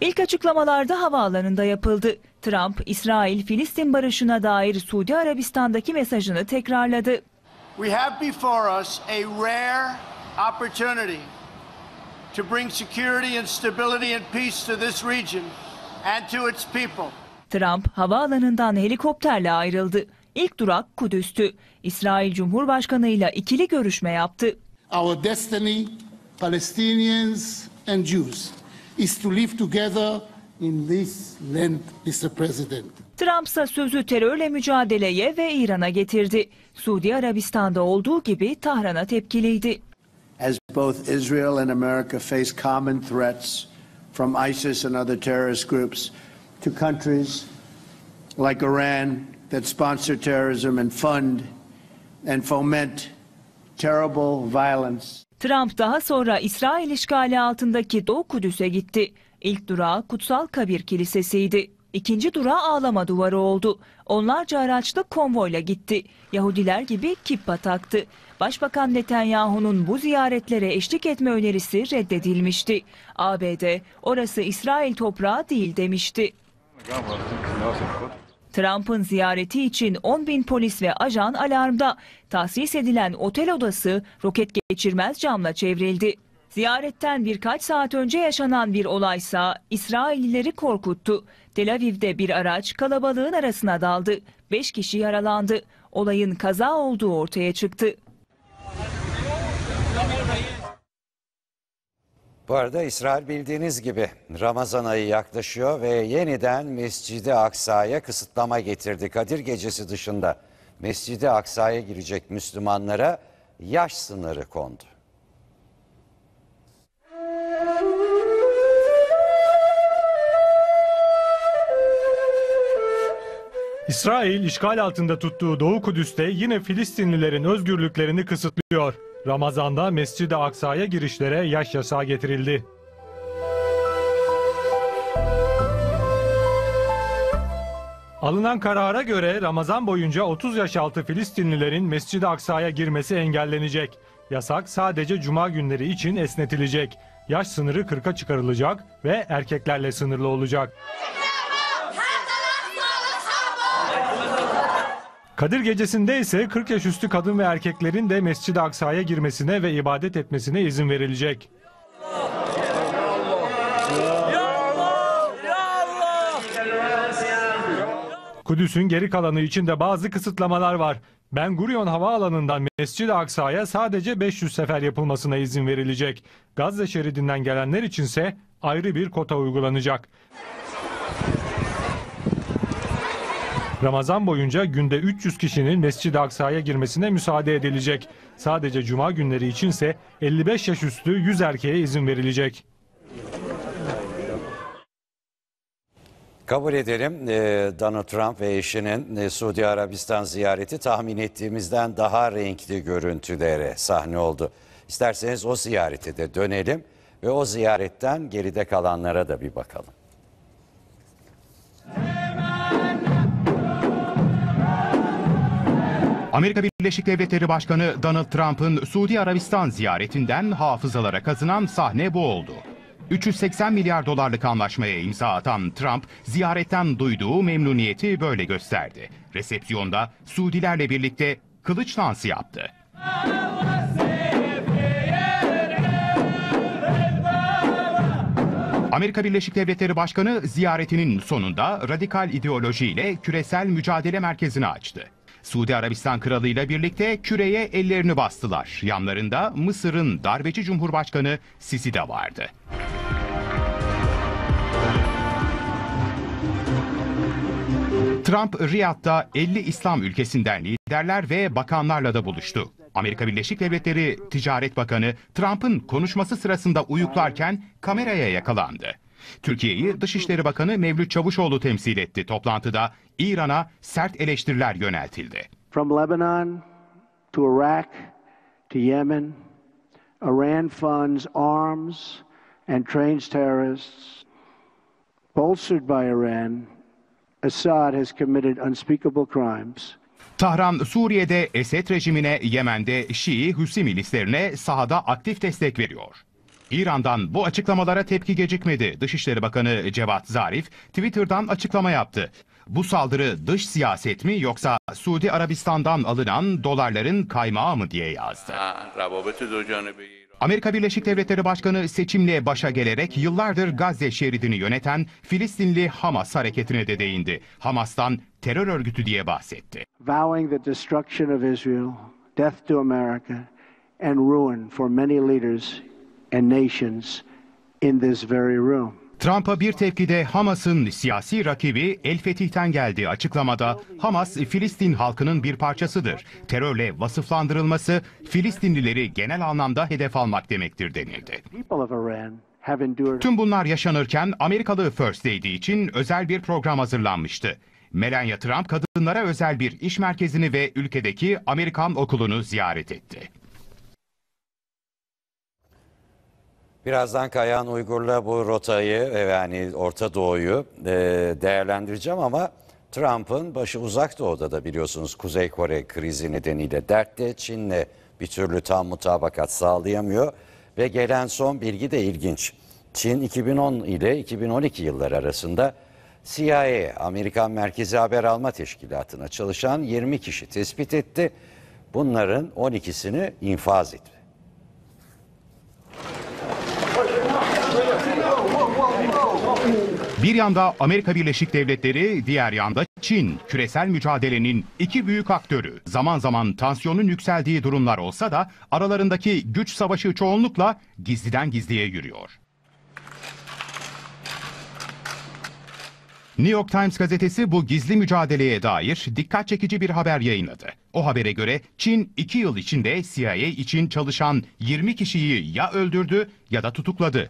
İlk açıklamalarda havaalanında yapıldı. Trump, İsrail-Filistin barışına dair Suudi Arabistan'daki mesajını tekrarladı. We have before us a rare opportunity to bring security and stability and peace to this region and to its people. Trump havaalanından helikopterle ayrıldı. İlk durak Kudüs'tü. İsrail Cumhurbaşkanı ile ikili görüşme yaptı. Our destiny, Palestinians and Jews, is to live together in this land, mister President. Trump ise sözü terörle mücadeleye ve İran'a getirdi. Suudi Arabistan'da olduğu gibi Tahran'a tepkiliydi. As both Israel and America face common threats from ISIS and other terrorist groups to countries like Iran that sponsor terrorism and fund and foment terrible violence. Trump daha sonra İsrail işgali altındaki Doğu Kudüs'e gitti. İlk durağı Kutsal Kabir Kilisesi'ydi. İkinci durağı Ağlama Duvarı oldu. Onlarca araçlı konvoyla gitti. Yahudiler gibi kippa taktı. Başbakan Netanyahu'nun bu ziyaretlere eşlik etme önerisi reddedilmişti. A B D, orası İsrail toprağı değil demişti. Trump'ın ziyareti için on bin polis ve ajan alarmda. Tahsis edilen otel odası roket geçirmez camla çevrildi. Ziyaretten birkaç saat önce yaşanan bir olaysa İsraillileri korkuttu. Tel Aviv'de bir araç kalabalığın arasına daldı. Beş kişi yaralandı. Olayın kaza olduğu ortaya çıktı. Bu arada İsrail bildiğiniz gibi Ramazan ayı yaklaşıyor ve yeniden Mescid-i Aksa'ya kısıtlama getirdi. Kadir Gecesi dışında Mescid-i Aksa'ya girecek Müslümanlara yaş sınırı kondu. İsrail işgal altında tuttuğu Doğu Kudüs'te yine Filistinlilerin özgürlüklerini kısıtlıyor. Ramazan'da Mescid-i Aksa'ya girişlere yaş yasağı getirildi. Alınan karara göre Ramazan boyunca otuz yaş altı Filistinlilerin Mescid-i Aksa'ya girmesi engellenecek. Yasak sadece cuma günleri için esnetilecek. Yaş sınırı kırka çıkarılacak ve erkeklerle sınırlı olacak. Kadir Gecesi'nde ise kırk yaş üstü kadın ve erkeklerin de Mescid-i Aksa'ya girmesine ve ibadet etmesine izin verilecek. Kudüs'ün geri kalanı için de bazı kısıtlamalar var. Ben Gurion Havaalanı'ndan Mescid-i Aksa'ya sadece beş yüz sefer yapılmasına izin verilecek. Gazze şeridinden gelenler içinse ayrı bir kota uygulanacak. Ramazan boyunca günde üç yüz kişinin Mescid-i Aksa'ya girmesine müsaade edilecek. Sadece cuma günleri içinse elli beş yaş üstü yüz erkeğe izin verilecek. Kabul edelim Donald Trump ve eşinin Suudi Arabistan ziyareti tahmin ettiğimizden daha renkli görüntülere sahne oldu. İsterseniz o ziyarete de dönelim ve o ziyaretten geride kalanlara da bir bakalım. Amerika Birleşik Devletleri Başkanı Donald Trump'ın Suudi Arabistan ziyaretinden hafızalara kazınan sahne bu oldu. üç yüz seksen milyar dolarlık anlaşmaya imza atan Trump, ziyaretten duyduğu memnuniyeti böyle gösterdi. Resepsiyonda Suudilerle birlikte kılıç dansı yaptı. Amerika Birleşik Devletleri Başkanı ziyaretinin sonunda radikal ideolojiyle küresel mücadele merkezini açtı. Suudi Arabistan Kralı ile birlikte küreye ellerini bastılar. Yanlarında Mısır'ın darbeci Cumhurbaşkanı Sisi de vardı. Trump, Riyad'da elli İslam ülkesinden liderler ve bakanlarla da buluştu. Amerika Birleşik Devletleri Ticaret Bakanı Trump'ın konuşması sırasında uyuklarken kameraya yakalandı. Türkiye'yi Dışişleri Bakanı Mevlüt Çavuşoğlu temsil etti. Toplantıda İran'a sert eleştiriler yöneltildi. From Lebanon to Iraq to Yemen, Iran funds arms and trains terrorists. Bolstered by Iran, Assad has committed unspeakable crimes. Tahran, Suriye'de Esed rejimine, Yemen'de Şii Husi milislerine sahada aktif destek veriyor. İran'dan bu açıklamalara tepki gecikmedi. Dışişleri Bakanı Cevat Zarif Twitter'dan açıklama yaptı. Bu saldırı dış siyaset mi yoksa Suudi Arabistan'dan alınan dolarların kaymağı mı diye yazdı. Amerika Birleşik Devletleri Başkanı seçimle başa gelerek yıllardır Gazze şeridini yöneten Filistinli Hamas hareketine de değindi. Hamas'tan terör örgütü diye bahsetti. Vowing the destruction of Israel, death to America, and ruin for many leaders and nations in this very room. Trump'a bir tepkide Hamas'ın siyasi rakibi El Fetih'ten geldi. Açıklamada Hamas, Filistin halkının bir parçasıdır. Terörle vasıflandırılması Filistinlileri genel anlamda hedef almak demektir denildi. Tüm bunlar yaşanırken Amerikalı First Lady için özel bir program hazırlanmıştı. Melania Trump kadınlara özel bir iş merkezini ve ülkedeki Amerikan okulunu ziyaret etti. Birazdan Kayhan Uygur'la bu rotayı yani Orta Doğu'yu değerlendireceğim ama Trump'ın başı uzak doğuda da biliyorsunuz Kuzey Kore krizi nedeniyle dertte. Çin'le bir türlü tam mutabakat sağlayamıyor ve gelen son bilgi de ilginç. Çin iki bin on ile iki bin on iki yılları arasında C I A, Amerikan Merkezi Haber Alma Teşkilatı'na çalışan yirmi kişi tespit etti. Bunların on ikisini infaz etti. Bir yanda Amerika Birleşik Devletleri, diğer yanda Çin, küresel mücadelenin iki büyük aktörü. Zaman zaman tansiyonun yükseldiği durumlar olsa da aralarındaki güç savaşı çoğunlukla gizliden gizliye yürüyor. New York Times gazetesi bu gizli mücadeleye dair dikkat çekici bir haber yayınladı. O habere göre Çin iki yıl içinde C I A için çalışan yirmi kişiyi ya öldürdü ya da tutukladı.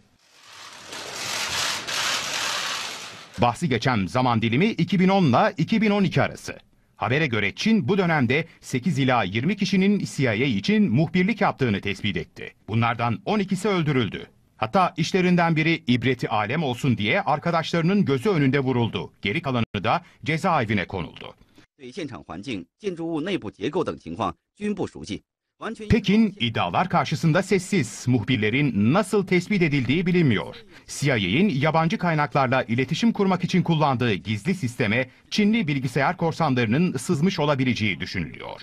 Bahsi geçen zaman dilimi iki bin on ile iki bin on iki arası. Habere göre Çin bu dönemde sekiz ila yirmi kişinin C I A için muhbirlik yaptığını tespit etti. Bunlardan on ikisi öldürüldü. Hatta işlerinden biri ibreti alem olsun diye arkadaşlarının gözü önünde vuruldu. Geri kalanı da cezaevine konuldu. Pekin iddialar karşısında sessiz. Muhbirlerin nasıl tespit edildiği bilinmiyor. C I A'nin yabancı kaynaklarla iletişim kurmak için kullandığı gizli sisteme Çinli bilgisayar korsanlarının sızmış olabileceği düşünülüyor.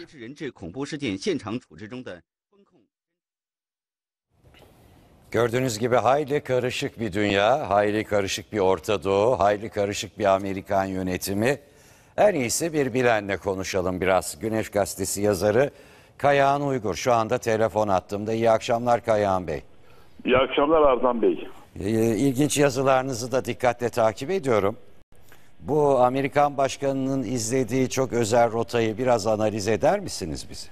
Gördüğünüz gibi hayli karışık bir dünya, hayli karışık bir Orta Doğu, hayli karışık bir Amerikan yönetimi. En iyisi bir bilenle konuşalım biraz. Güneş Gazetesi yazarı Kayhan Uygur şu anda telefon attığımda. İyi akşamlar Kayhan Bey. İyi akşamlar Ardan Bey. İlginç yazılarınızı da dikkatle takip ediyorum. Bu Amerikan Başkanı'nın izlediği çok özel rotayı biraz analiz eder misiniz bize?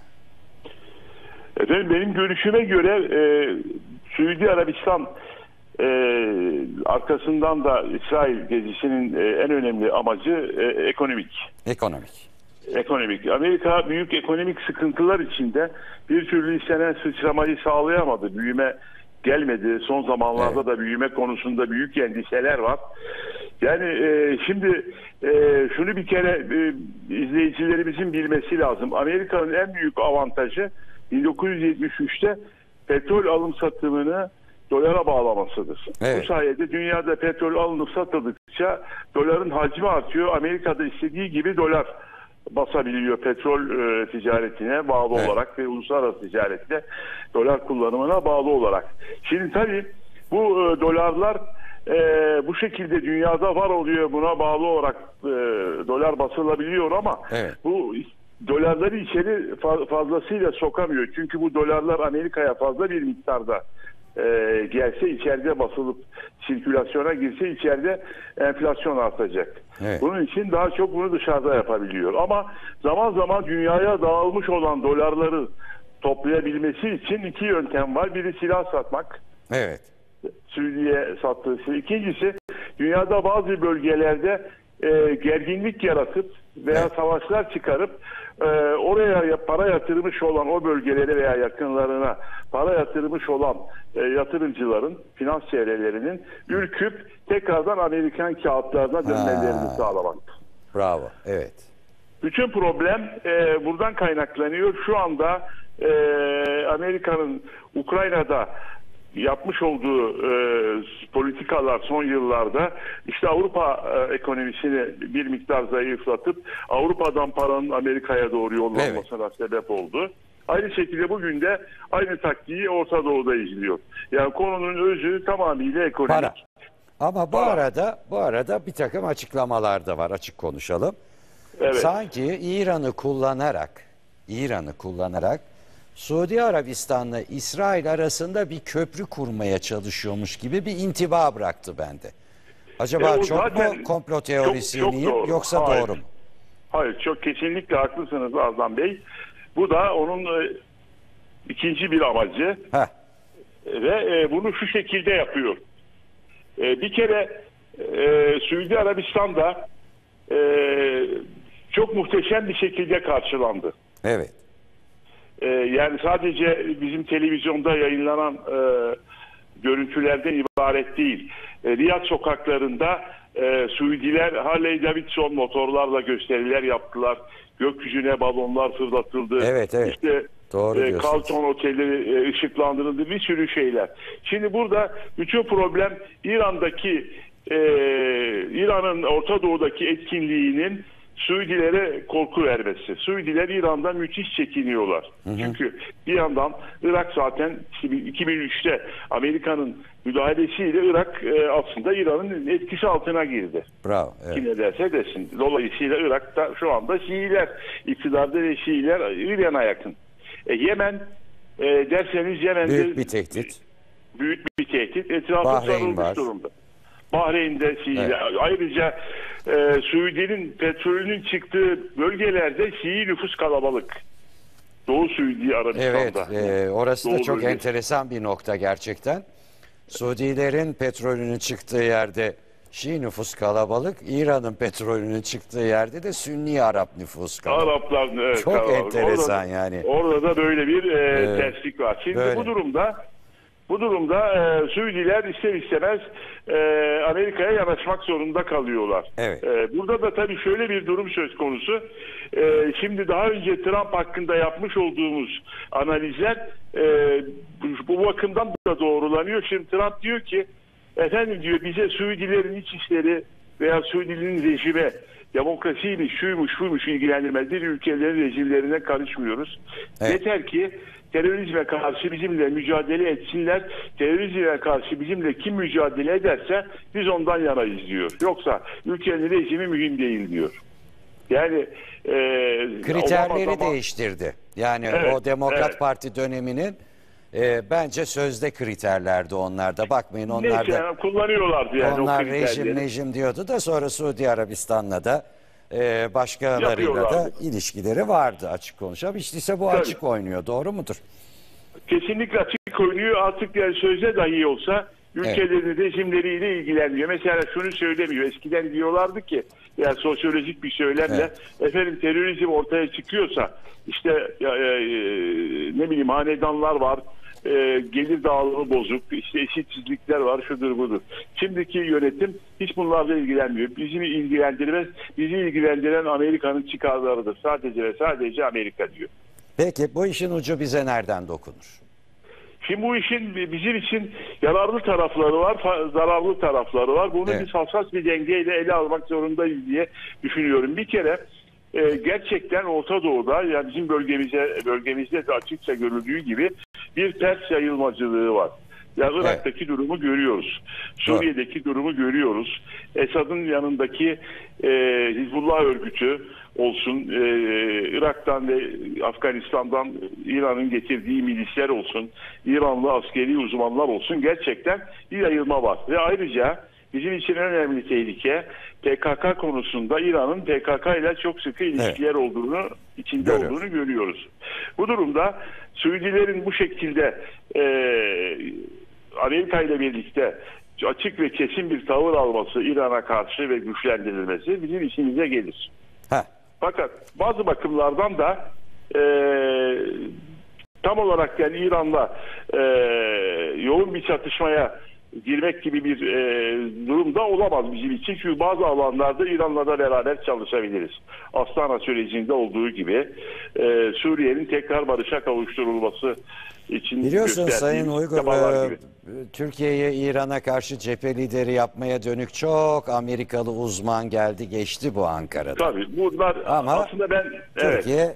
Efendim benim görüşüme göre e, Suudi Arabistan e, arkasından da İsrail gezisinin e, en önemli amacı e, ekonomik. Ekonomik. Ekonomik. Amerika büyük ekonomik sıkıntılar içinde bir türlü istenen sıçramayı sağlayamadı. Büyüme gelmedi. Son zamanlarda evet. da büyüme konusunda büyük endişeler var. Yani e, şimdi e, şunu bir kere e, izleyicilerimizin bilmesi lazım. Amerika'nın en büyük avantajı bin dokuz yüz yetmiş üçte petrol alım satımını dolara bağlamasıdır. Evet. Bu sayede dünyada petrol alınıp satıldıkça doların hacmi artıyor. Amerika'da istediği gibi dolar basabiliyor petrol e, ticaretine bağlı evet. olarak ve uluslararası ticarette dolar kullanımına bağlı olarak. Şimdi tabii bu e, dolarlar e, bu şekilde dünyada var oluyor, buna bağlı olarak e, dolar basılabiliyor ama evet. bu dolarları içeri fazlasıyla sokamıyor. Çünkü bu dolarlar Amerika'ya fazla bir miktarda e, gelse, içeride basılıp sirkülasyona girse içeride enflasyon artacak. Evet. Bunun için daha çok bunu dışarıda yapabiliyor. Ama zaman zaman dünyaya dağılmış olan dolarları toplayabilmesi için iki yöntem var. Biri silah satmak. Evet. Suriye sattığı. İkincisi dünyada bazı bölgelerde e, gerginlik yaratıp veya evet. savaşlar çıkarıp e, oraya para yatırmış olan o bölgelere veya yakınlarına para yatırmış olan e, yatırımcıların, finans çevrelerinin ürküp tekrardan Amerikan kağıtlarına dönmelerini ha. sağlamak. Bravo, evet. Bütün problem e, buradan kaynaklanıyor. Şu anda e, Amerika'nın Ukrayna'da yapmış olduğu e, politikalar son yıllarda işte Avrupa e, ekonomisini bir miktar zayıflatıp Avrupa'dan paranın Amerika'ya doğru yollanmasına evet. sebep oldu. Aynı şekilde bugün de aynı taktiği Orta Doğu'da izliyor. Yani konunun özü tamamıyla ekonomik. Para. Ama bu Para. arada bu arada bir takım açıklamalar da var, açık konuşalım. Evet. Sanki İran'ı kullanarak İran'ı kullanarak Suudi Arabistan'la İsrail arasında bir köprü kurmaya çalışıyormuş gibi bir intiba bıraktı bende. Acaba e, çok mu komplo teorisyeniyim yoksa Hayır. doğru mu? Hayır, çok kesinlikle haklısınız Arzan Bey. Bu da onun e, ikinci bir amacı. Heh. Ve e, bunu şu şekilde yapıyor. E, bir kere e, Suudi Arabistan'da e, çok muhteşem bir şekilde karşılandı. Evet. E, yani sadece bizim televizyonda yayınlanan e, görüntülerden ibaret değil. E, Riyad sokaklarında e, Suudiler Harley Davidson motorlarla gösteriler yaptılar. Gökyüzüne balonlar fırlatıldı. Evet, evet. İşte Doğru e, Carlton Oteli e, ışıklandırıldı. Bir sürü şeyler. Şimdi burada bütün problem İran'daki e, İran'ın Orta Doğu'daki etkinliğinin Suudilere korku vermesi. Suudiler İran'dan müthiş çekiniyorlar. Hı hı. Çünkü bir yandan Irak zaten iki bin üçte Amerika'nın müdahalesiyle Irak e, aslında İran'ın etkisi altına girdi. Bravo. Evet. Kim ne derse desin. Dolayısıyla Irak'ta şu anda Şiiler iktidarda ve Şiiler İran'a yakın. E, Yemen e, derseniz Yemen'de büyük bir tehdit. Büyük bir tehdit. Etrafı sarılmış durumda. Bahreyn'de Şiiler. Evet. Ayrıca e, Suudi'nin petrolünün çıktığı bölgelerde Şii nüfus kalabalık. Doğu Suudi Arabistan'da. Evet. E, orası Doğu da çok bölgesi. enteresan bir nokta gerçekten. Suudilerin petrolünün çıktığı yerde Şii nüfus kalabalık. İran'ın petrolünün çıktığı yerde de Sünni Arap nüfus kalabalık. Araplar evet, çok kalabalık. enteresan orada, yani. Orada da böyle bir e, evet. terslik var. Şimdi böyle. bu durumda Bu durumda e, Suudiler ister istemez e, Amerika'ya yanaşmak zorunda kalıyorlar. Evet. E, burada da tabii şöyle bir durum söz konusu. E, şimdi daha önce Trump hakkında yapmış olduğumuz analizler e, bu, bu bakımdan da doğrulanıyor. Şimdi Trump diyor ki efendim diyor bize Suudilerin iç işleri veya Suudilerin rejime demokrasiymiş, şuymuş, şuymuş ilgilendirmez. Bir ülkelerin rejimlerine karışmıyoruz. Evet. Yeter ki terörizme karşı bizimle mücadele etsinler. Terörizme karşı bizimle kim mücadele ederse biz ondan yanayız diyor. Yoksa ülkenin rejimi mühim değil diyor. Yani e, kriterleri zaman... değiştirdi. Yani evet, o Demokrat evet. Parti döneminin e, bence sözde kriterlerdi onlarda. Bakmayın onlar Neyse, da yani kullanıyorlardı yani onlar o kriterleri. rejim rejim diyordu da sonra Suudi Arabistan'la da e, başkalarıyla da ilişkileri vardı açık konuşalım. İşte ise bu Tabii. açık oynuyor. Doğru mudur? Kesinlikle açık oynuyor. Artık yani sözde dahi olsa ülkelerin evet. rejimleriyle ilgilenmiyor. Mesela şunu söylemiyor. Eskiden diyorlardı ki yani sosyolojik bir söylemle evet. efendim terörizm ortaya çıkıyorsa işte e, e, ne bileyim hanedanlar var, e, gelir dağılımı bozuk, işte eşitsizlikler var, şudur budur. Şimdiki yönetim hiç bunlarla ilgilenmiyor. Bizi ilgilendirmez. Bizi ilgilendiren Amerika'nın çıkarlarıdır. Sadece ve sadece Amerika diyor. Peki bu işin ucu bize nereden dokunur? Şimdi bu işin bizim için yararlı tarafları var, zararlı tarafları var. Bunu evet. biz hassas bir dengeyle ele almak zorundayız diye düşünüyorum. Bir kere e, gerçekten Orta Doğu'da yani bizim bölgemize bölgemizde de açıkça görüldüğü gibi bir ters yayılmacılığı var. Yani Irak'taki evet. durumu görüyoruz. Suriye'deki evet. durumu görüyoruz. Esad'ın yanındaki e, Hizbullah örgütü olsun, e, Irak'tan ve Afganistan'dan İran'ın getirdiği milisler olsun, İranlı askeri uzmanlar olsun gerçekten bir yayılma var. Ve ayrıca bizim için önemli tehlike P K K konusunda İran'ın P K K ile çok sıkı ilişkiler evet. olduğunu, içinde Görüyoruz. olduğunu görüyoruz. Bu durumda Suudilerin bu şekilde e, Amerika ile birlikte açık ve kesin bir tavır alması İran'a karşı ve güçlendirilmesi bizim işimize gelir. Heh. Fakat bazı bakımlardan da e, tam olarak yani İran'la e, yoğun bir çatışmaya girmek gibi bir e, durumda olamaz bizim için. Çünkü bazı alanlarda İran'la da beraber çalışabiliriz. Astana sürecinde olduğu gibi e, Suriye'nin tekrar barışa kavuşturulması için biliyorsun Sayın Uygur, çabalar e, Türkiye'ye İran'a karşı cephe lideri yapmaya dönük çok Amerikalı uzman geldi geçti bu Ankara'da. Tabii bunlar ama aslında ben Türkiye evet.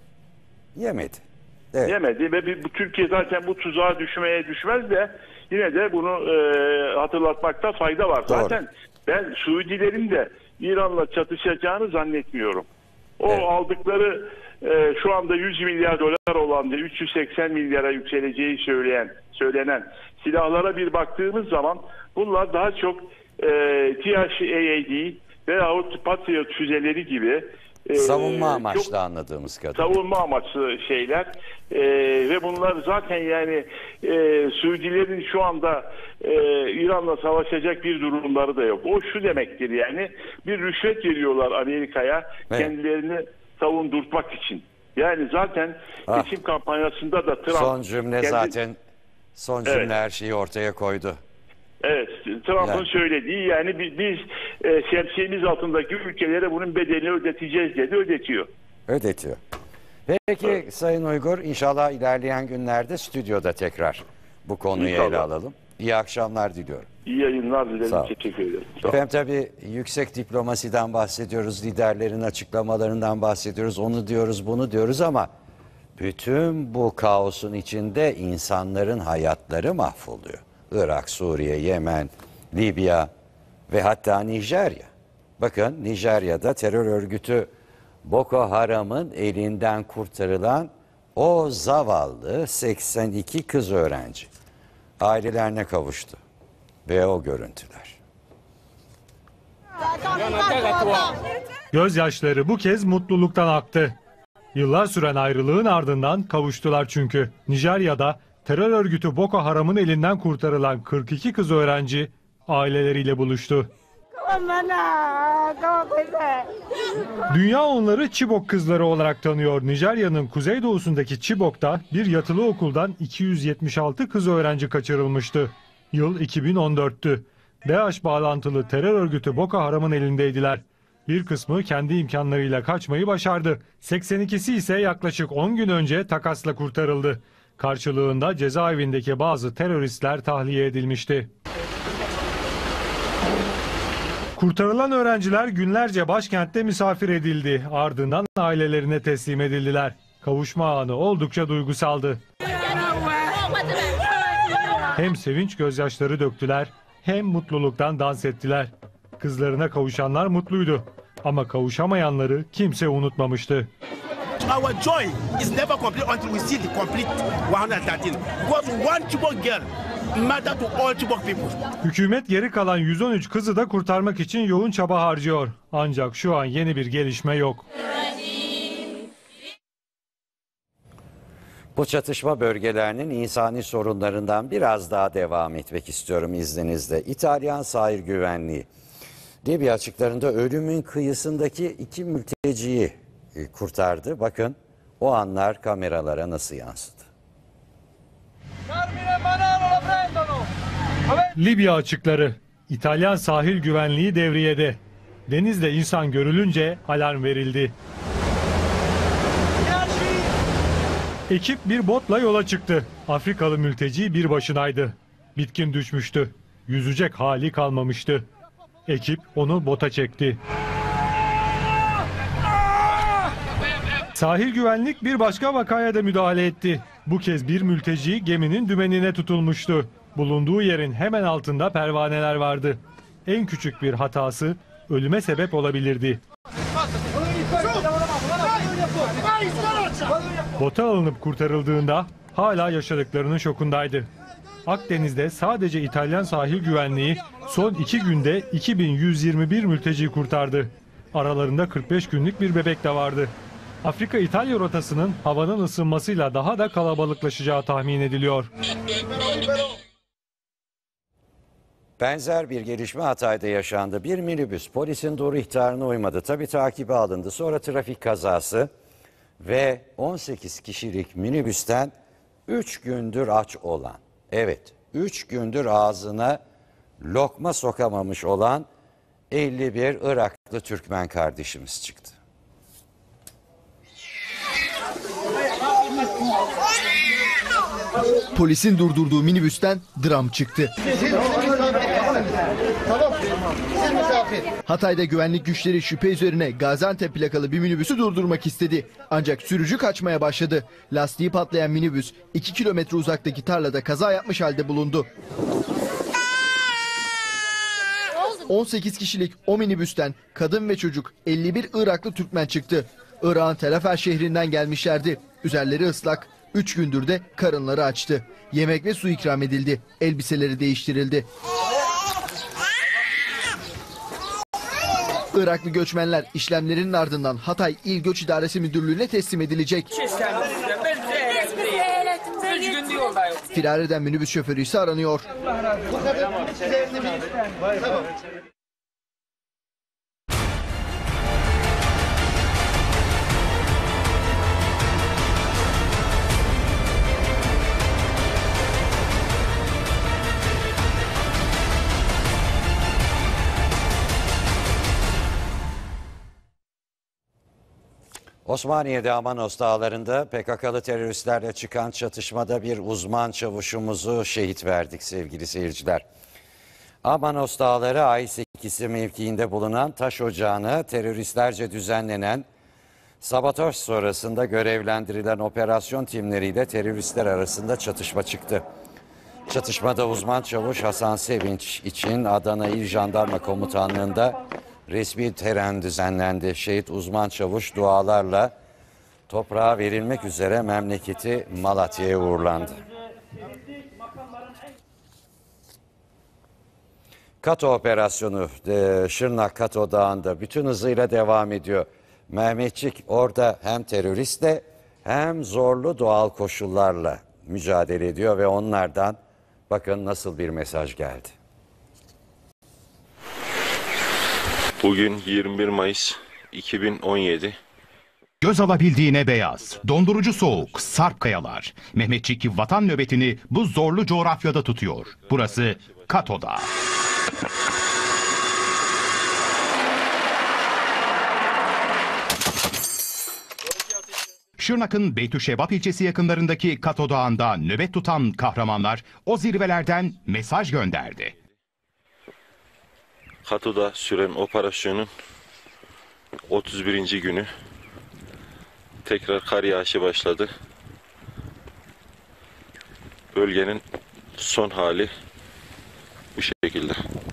yemedi. Evet. Yemedi ve bir, bu Türkiye zaten bu tuzağa düşmeye düşmez de yine de bunu e, hatırlatmakta fayda var. Doğru. Zaten ben Suudilerin de İran'la çatışacağını zannetmiyorum. O evet. aldıkları e, şu anda yüz milyar dolar olan ve üç yüz seksen milyara yükseleceği söyleyen söylenen silahlara bir baktığımız zaman bunlar daha çok e, T H A A D veyahut Patriot füzeleri gibi e, savunma amaçlı çok, anladığımız kadarıyla. Savunma amaçlı şeyler e, ve bunlar zaten yani e, Suudilerin şu anda e, İran'la savaşacak bir durumları da yok. O şu demektir yani bir rüşvet veriyorlar Amerika'ya evet. kendilerini savundurtmak için. Yani zaten ah. seçim kampanyasında da Trump... Son cümle kendi, zaten son cümle evet. her şeyi ortaya koydu. Evet, Trump'ın yani. söylediği yani biz, biz e, şemsiyemiz altındaki ülkelere bunun bedelini ödeteceğiz dedi, ödetiyor. Ödetiyor. Peki evet. Sayın Uygur, inşallah ilerleyen günlerde stüdyoda tekrar bu konuyu İnşallah. ele alalım. İyi akşamlar diliyorum. İyi yayınlar dilerim, teşekkür ederim. Efendim tabii yüksek diplomasiden bahsediyoruz, liderlerin açıklamalarından bahsediyoruz, onu diyoruz, bunu diyoruz ama bütün bu kaosun içinde insanların hayatları mahvoluyor. Irak, Suriye, Yemen, Libya ve hatta Nijerya. Bakın Nijerya'da terör örgütü Boko Haram'ın elinden kurtarılan o zavallı seksen iki kız öğrenci ailelerine kavuştu. Ve o görüntüler. Gözyaşları bu kez mutluluktan aktı. Yıllar süren ayrılığın ardından kavuştular çünkü. Nijerya'da terör örgütü Boko Haram'ın elinden kurtarılan kırk iki kız öğrenci aileleriyle buluştu. Dünya onları Chibok kızları olarak tanıyor. Nijerya'nın kuzeydoğusundaki Chibok'ta bir yatılı okuldan iki yüz yetmiş altı kız öğrenci kaçırılmıştı. Yıl iki bin on dörttü. DAEŞ bağlantılı terör örgütü Boko Haram'ın elindeydiler. Bir kısmı kendi imkanlarıyla kaçmayı başardı. seksen ikisi ise yaklaşık on gün önce takasla kurtarıldı. Karşılığında cezaevindeki bazı teröristler tahliye edilmişti. Kurtarılan öğrenciler günlerce başkentte misafir edildi. Ardından ailelerine teslim edildiler. Kavuşma anı oldukça duygusaldı. Hem sevinç gözyaşları döktüler, hem mutluluktan dans ettiler. Kızlarına kavuşanlar mutluydu. Ama kavuşamayanları kimse unutmamıştı. Our joy is never complete until we see the complete one hundred thirteen. Because one Chibok girl matter to all Chibok people. Hükümet geri kalan yüz on üç kızı da kurtarmak için yoğun çaba harcıyor. Ancak şu an yeni bir gelişme yok. Bu çatışma bölgelerinin insani sorunlarından biraz daha devam etmek istiyorum izninizle. İtalyan sahil güvenliği Libya açıklarında ölümün kıyısındaki iki mülteciyi kurtardı. Bakın o anlar kameralara nasıl yansıdı. Libya açıkları. İtalyan sahil güvenliği devriyede. Denizde insan görülünce alarm verildi. Ekip bir botla yola çıktı. Afrikalı mülteci bir başınaydı. Bitkin düşmüştü. Yüzecek hali kalmamıştı. Ekip onu bota çekti. Sahil güvenlik bir başka vakaya da müdahale etti. Bu kez bir mülteci geminin dümenine tutulmuştu. Bulunduğu yerin hemen altında pervaneler vardı. En küçük bir hatası ölüme sebep olabilirdi. Bota alınıp kurtarıldığında hala yaşadıklarının şokundaydı. Akdeniz'de sadece İtalyan sahil güvenliği son iki günde iki bin yüz yirmi bir mülteci kurtardı. Aralarında kırk beş günlük bir bebek de vardı. Afrika-İtalya rotasının havanın ısınmasıyla daha da kalabalıklaşacağı tahmin ediliyor. Benzer bir gelişme Hatay'da yaşandı. Bir minibüs polisin doğru ihtarına uymadı. Tabii takibe alındı. Sonra trafik kazası ve on sekiz kişilik minibüsten üç gündür aç olan, evet üç gündür ağzına lokma sokamamış olan elli bir Iraklı Türkmen kardeşimiz çıktı. Polisin durdurduğu minibüsten dram çıktı. Hatay'da güvenlik güçleri şüphe üzerine Gaziantep plakalı bir minibüsü durdurmak istedi. Ancak sürücü kaçmaya başladı. Lastiği patlayan minibüs iki kilometre uzaktaki tarlada kaza yapmış halde bulundu. on sekiz kişilik o minibüsten kadın ve çocuk elli bir Iraklı Türkmen çıktı. Irak'ın Tel Afer şehrinden gelmişlerdi. Üzerleri ıslak, üç gündür de karınları açtı. Yemek ve su ikram edildi. Elbiseleri değiştirildi. Iraklı göçmenler işlemlerinin ardından Hatay İl Göç İdaresi Müdürlüğü'ne teslim edilecek. Firar eden minibüs şoförü ise aranıyor. Osmaniye'de Amanos Dağları'nda P K K'lı teröristlerle çıkan çatışmada bir uzman çavuşumuzu şehit verdik sevgili seyirciler. Amanos Dağları A İ sekiz'i mevkiinde bulunan taş ocağına teröristlerce düzenlenen sabotaj sonrasında görevlendirilen operasyon timleriyle teröristler arasında çatışma çıktı. Çatışmada uzman çavuş Hasan Sevinç için Adana İl Jandarma Komutanlığı'nda resmi tören düzenlendi. Şehit uzman çavuş dualarla toprağa verilmek üzere memleketi Malatya'ya uğurlandı. Kato operasyonu e, Şırnak Kato Dağı'nda bütün hızıyla devam ediyor. Mehmetçik orada hem teröristle hem zorlu doğal koşullarla mücadele ediyor ve onlardan bakın nasıl bir mesaj geldi. Bugün yirmi bir Mayıs iki bin on yedi. Göz alabildiğine beyaz, dondurucu soğuk, sarp kayalar. Mehmetçik vatan nöbetini bu zorlu coğrafyada tutuyor. Burası Kato Dağı. Şırnak'ın Beytüşebap ilçesi yakınlarındaki Kato Dağı'nda nöbet tutan kahramanlar o zirvelerden mesaj gönderdi. Kato'da süren operasyonun otuz birinci günü tekrar kar yağışı başladı. Bölgenin son hali bu şekilde.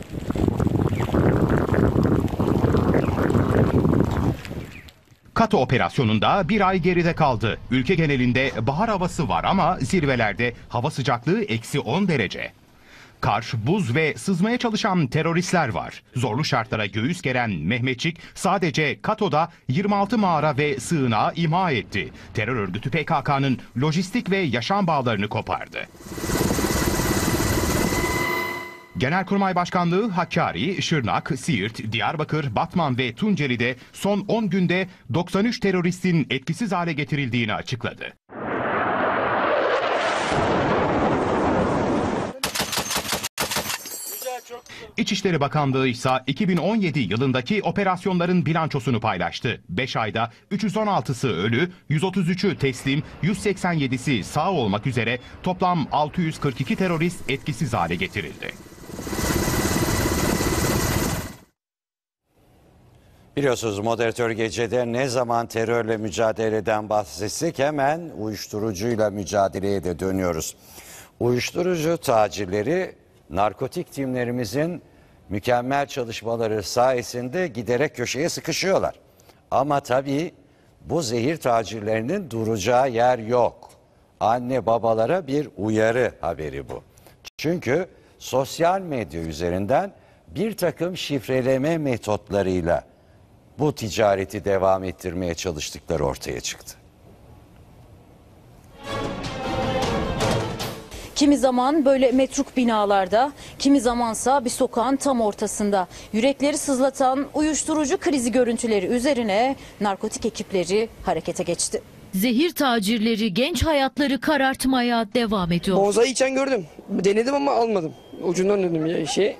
Kato operasyonunda bir ay geride kaldı. Ülke genelinde bahar havası var ama zirvelerde hava sıcaklığı eksi on derece. Kar, buz ve sızmaya çalışan teröristler var. Zorlu şartlara göğüs geren Mehmetçik sadece Kato'da yirmi altı mağara ve sığınağı imha etti. Terör örgütü P K K'nın lojistik ve yaşam bağlarını kopardı. Genelkurmay Başkanlığı Hakkari, Şırnak, Siirt, Diyarbakır, Batman ve Tunceli'de son on günde doksan üç teröristin etkisiz hale getirildiğini açıkladı. İçişleri Bakanlığı ise iki bin on yedi yılındaki operasyonların bilançosunu paylaştı. beş ayda üç yüz on altısı ölü, yüz otuz üçü teslim, yüz seksen yedisi sağ olmak üzere toplam altı yüz kırk iki terörist etkisiz hale getirildi. Biliyorsunuz moderatör gecede ne zaman terörle mücadeleden bahsetsek hemen uyuşturucuyla mücadeleye de dönüyoruz. Uyuşturucu tacirleri narkotik timlerimizin mükemmel çalışmaları sayesinde giderek köşeye sıkışıyorlar. Ama tabii bu zehir tacirlerinin duracağı yer yok. Anne babalara bir uyarı haberi bu. Çünkü sosyal medya üzerinden bir takım şifreleme metotlarıyla bu ticareti devam ettirmeye çalıştıkları ortaya çıktı. Kimi zaman böyle metruk binalarda, kimi zamansa bir sokağın tam ortasında. Yürekleri sızlatan uyuşturucu krizi görüntüleri üzerine narkotik ekipleri harekete geçti. Zehir tacirleri genç hayatları karartmaya devam ediyor. Bozayı içen gördüm. Denedim ama almadım. Ucundan döndüm ya şey.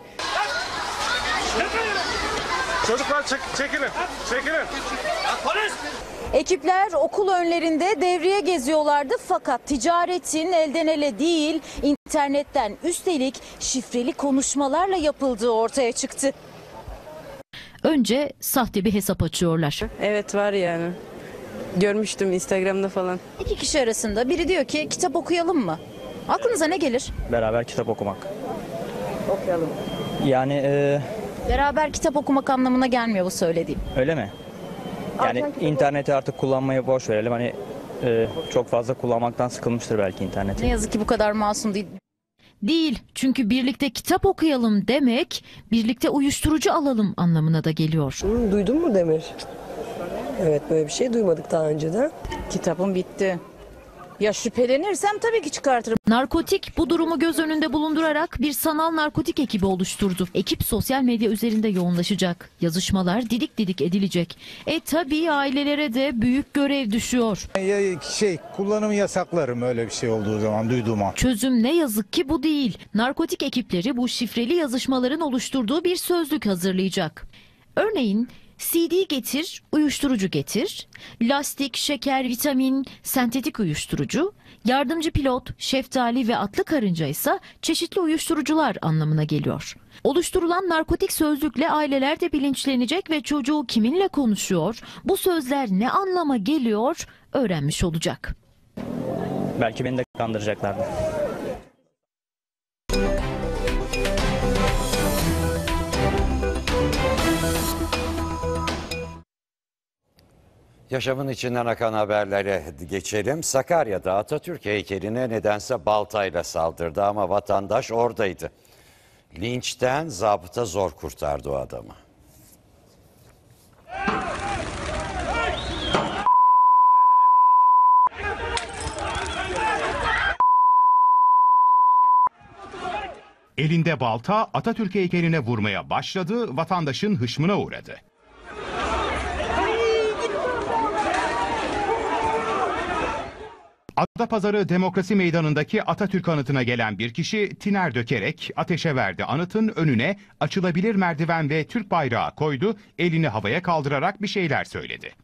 Çocuklar çek, çekilin. Çekilin. Polis! Ekipler okul önlerinde devriye geziyorlardı fakat ticaretin elden ele değil, internetten üstelik şifreli konuşmalarla yapıldığı ortaya çıktı. Önce sahte bir hesap açıyorlar. Evet var yani. Görmüştüm Instagram'da falan. İki kişi arasında biri diyor ki kitap okuyalım mı? Aklınıza ne gelir? Beraber kitap okumak. Okuyalım. Yani e, Beraber kitap okumak anlamına gelmiyor bu söylediğim. öyle mi? Yani interneti artık kullanmayı boş verelim. Hani e, çok fazla kullanmaktan sıkılmıştır belki interneti. Ne yazık ki bu kadar masum değil. Değil, çünkü birlikte kitap okuyalım demek, birlikte uyuşturucu alalım anlamına da geliyor. Hmm, duydun mu Demir? Evet, böyle bir şey duymadık daha önceden. Kitabım bitti. Ya şüphelenirsem tabii ki çıkartırım. Narkotik bu durumu göz önünde bulundurarak bir sanal narkotik ekibi oluşturdu. Ekip sosyal medya üzerinde yoğunlaşacak. Yazışmalar didik didik edilecek. E tabii ailelere de büyük görev düşüyor. Ya şey kullanımı yasaklarım öyle bir şey olduğu zaman duyduğuma. Çözüm ne yazık ki bu değil. Narkotik ekipleri bu şifreli yazışmaların oluşturduğu bir sözlük hazırlayacak. Örneğin C D getir, uyuşturucu getir, lastik, şeker, vitamin, sentetik uyuşturucu, yardımcı pilot, şeftali ve atlı karınca ise çeşitli uyuşturucular anlamına geliyor. Oluşturulan narkotik sözlükle aileler de bilinçlenecek ve çocuğu kiminle konuşuyor, bu sözler ne anlama geliyor öğrenmiş olacak. Belki beni de kandıracaklardı. Yaşamın içinden akan haberlere geçelim. Sakarya'da Atatürk heykeline nedense baltayla saldırdı ama vatandaş oradaydı. Linçten zabıta zor kurtardı o adamı. Elinde balta Atatürk heykeline vurmaya başladı, vatandaşın hışmına uğradı. Adapazarı Demokrasi Meydanı'ndaki Atatürk anıtına gelen bir kişi tiner dökerek ateşe verdi. Anıtın önüne açılabilir merdiven ve Türk bayrağı koydu, elini havaya kaldırarak bir şeyler söyledi.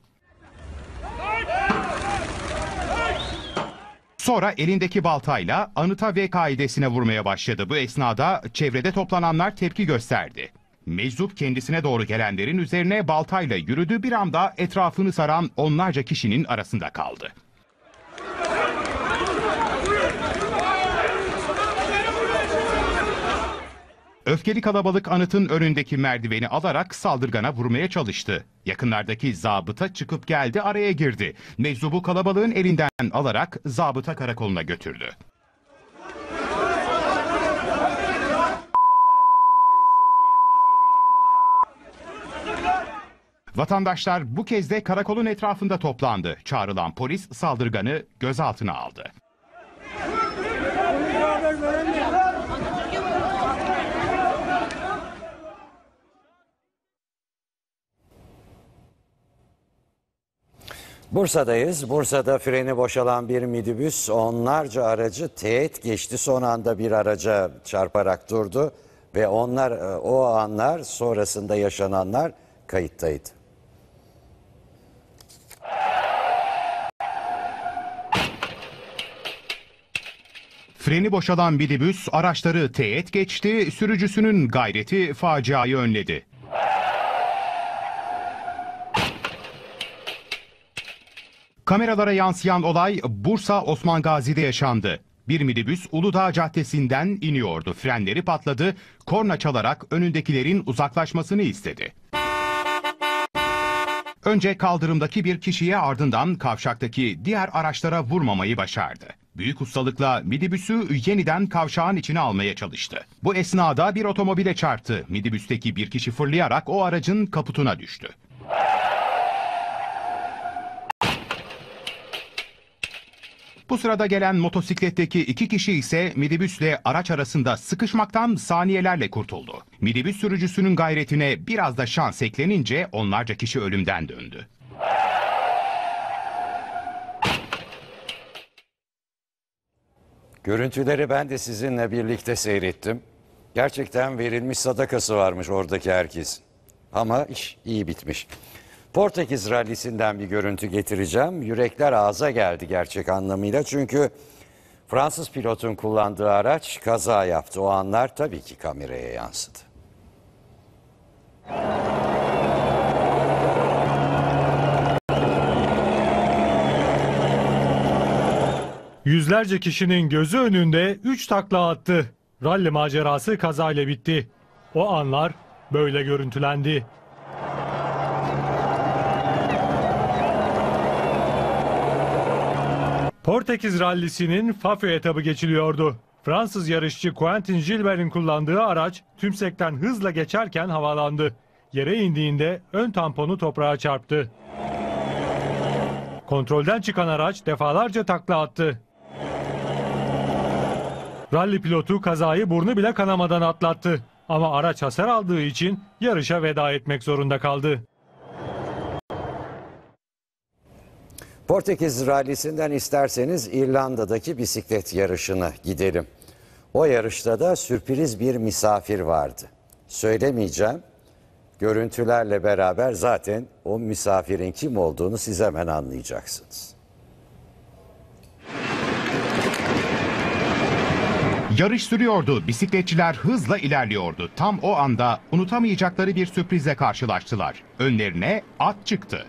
Sonra elindeki baltayla anıta ve kaidesine vurmaya başladı. Bu esnada çevrede toplananlar tepki gösterdi. Meczup kendisine doğru gelenlerin üzerine baltayla yürüdü, bir anda etrafını saran onlarca kişinin arasında kaldı. Öfkeli kalabalık anıtın önündeki merdiveni alarak saldırgana vurmaya çalıştı. Yakınlardaki zabıta çıkıp geldi, araya girdi. Meczubu kalabalığın elinden alarak zabıta karakoluna götürdü. Vatandaşlar bu kez de karakolun etrafında toplandı. Çağrılan polis saldırganı gözaltına aldı. Bursa'dayız. Bursa'da freni boşalan bir minibüs onlarca aracı teğet geçti. Son anda bir araca çarparak durdu ve onlar o anlar sonrasında yaşananlar kayıttaydı. Freni boşalan minibüs araçları teğet geçti, sürücüsünün gayreti faciayı önledi. Kameralara yansıyan olay Bursa Osman Gazi'de yaşandı. Bir minibüs Uludağ Caddesi'nden iniyordu. Frenleri patladı, korna çalarak önündekilerin uzaklaşmasını istedi. Önce kaldırımdaki bir kişiye, ardından kavşaktaki diğer araçlara vurmamayı başardı. Büyük ustalıkla minibüsü yeniden kavşağın içine almaya çalıştı. Bu esnada bir otomobile çarptı. Minibüsteki bir kişi fırlayarak o aracın kaputuna düştü. Bu sırada gelen motosikletteki iki kişi ise minibüsle araç arasında sıkışmaktan saniyelerle kurtuldu. Minibüs sürücüsünün gayretine biraz da şans eklenince onlarca kişi ölümden döndü. Görüntüleri ben de sizinle birlikte seyrettim. Gerçekten verilmiş sadakası varmış oradaki herkesin. Ama iş iyi bitmiş. Portekiz rallisinden bir görüntü getireceğim. Yürekler ağza geldi gerçek anlamıyla. Çünkü Fransız pilotun kullandığı araç kaza yaptı. O anlar tabii ki kameraya yansıdı. Yüzlerce kişinin gözü önünde üç takla attı. Ralli macerası kazayla bitti. O anlar böyle görüntülendi. Portekiz rallisinin Fafö etabı geçiliyordu. Fransız yarışçı Quentin Gilbert'in kullandığı araç tümsekten hızla geçerken havalandı. Yere indiğinde ön tamponu toprağa çarptı. Kontrolden çıkan araç defalarca takla attı. Ralli pilotu kazayı burnu bile kanamadan atlattı. Ama araç hasar aldığı için yarışa veda etmek zorunda kaldı. Portekiz rallisinden isterseniz İrlanda'daki bisiklet yarışına gidelim. O yarışta da sürpriz bir misafir vardı. Söylemeyeceğim. Görüntülerle beraber zaten o misafirin kim olduğunu siz hemen anlayacaksınız. Yarış sürüyordu. Bisikletçiler hızla ilerliyordu. Tam o anda unutamayacakları bir sürprizle karşılaştılar. Önlerine at çıktı.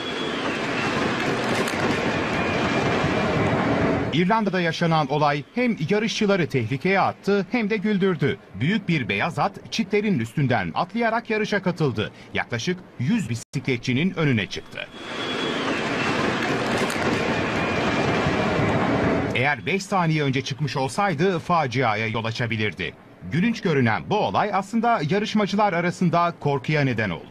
İrlanda'da yaşanan olay hem yarışçıları tehlikeye attı hem de güldürdü. Büyük bir beyaz at çitlerin üstünden atlayarak yarışa katıldı. Yaklaşık yüz bisikletçinin önüne çıktı. Eğer beş saniye önce çıkmış olsaydı faciaya yol açabilirdi. Gülünç görünen bu olay aslında yarışmacılar arasında korkuya neden oldu.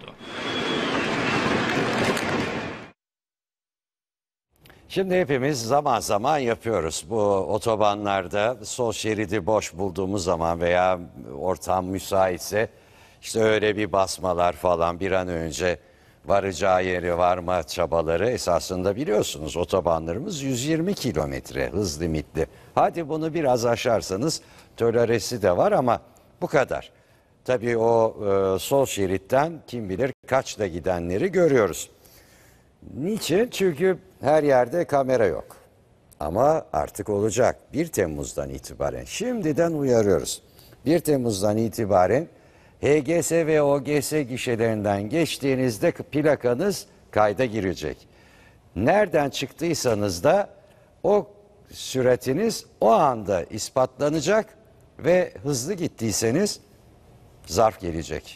Şimdi hepimiz zaman zaman yapıyoruz. Bu otobanlarda sol şeridi boş bulduğumuz zaman veya ortam müsaitse işte öyle bir basmalar falan, bir an önce varacağı yere varma çabaları. Esasında biliyorsunuz otobanlarımız yüz yirmi kilometre hız limitli. Hadi bunu biraz aşarsanız toleresi de var ama bu kadar. Tabii o e, sol şeritten kim bilir kaçta gidenleri görüyoruz. Niçin? Çünkü her yerde kamera yok. Ama artık olacak. bir Temmuz'dan itibaren, şimdiden uyarıyoruz. bir Temmuz'dan itibaren H G S ve O G S gişelerinden geçtiğinizde plakanız kayda girecek. Nereden çıktıysanız da o süratiniz o anda ispatlanacak ve hızlı gittiyseniz zarf gelecek.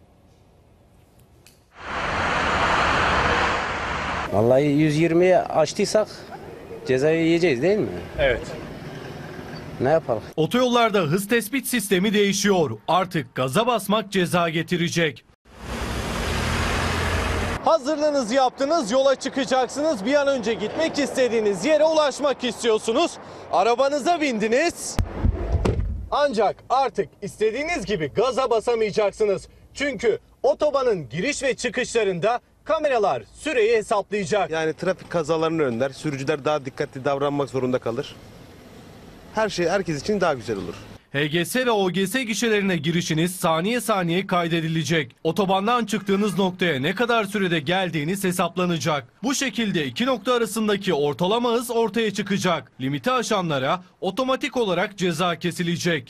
Vallahi yüz yirmiye açtıysak cezayı yiyeceğiz değil mi? Evet. Ne yapalım? Otoyollarda hız tespit sistemi değişiyor. Artık gaza basmak ceza getirecek. Hazırlığınızı yaptınız, yola çıkacaksınız. Bir an önce gitmek istediğiniz yere ulaşmak istiyorsunuz. Arabanıza bindiniz. Ancak artık istediğiniz gibi gaza basamayacaksınız. Çünkü otobanın giriş ve çıkışlarında kameralar süreyi hesaplayacak. Yani trafik kazalarını önler, sürücüler daha dikkatli davranmak zorunda kalır. Her şey herkes için daha güzel olur. H G S ve O G S gişelerine girişiniz saniye saniye kaydedilecek. Otobandan çıktığınız noktaya ne kadar sürede geldiğiniz hesaplanacak. Bu şekilde iki nokta arasındaki ortalama hız ortaya çıkacak. Limiti aşanlara otomatik olarak ceza kesilecek.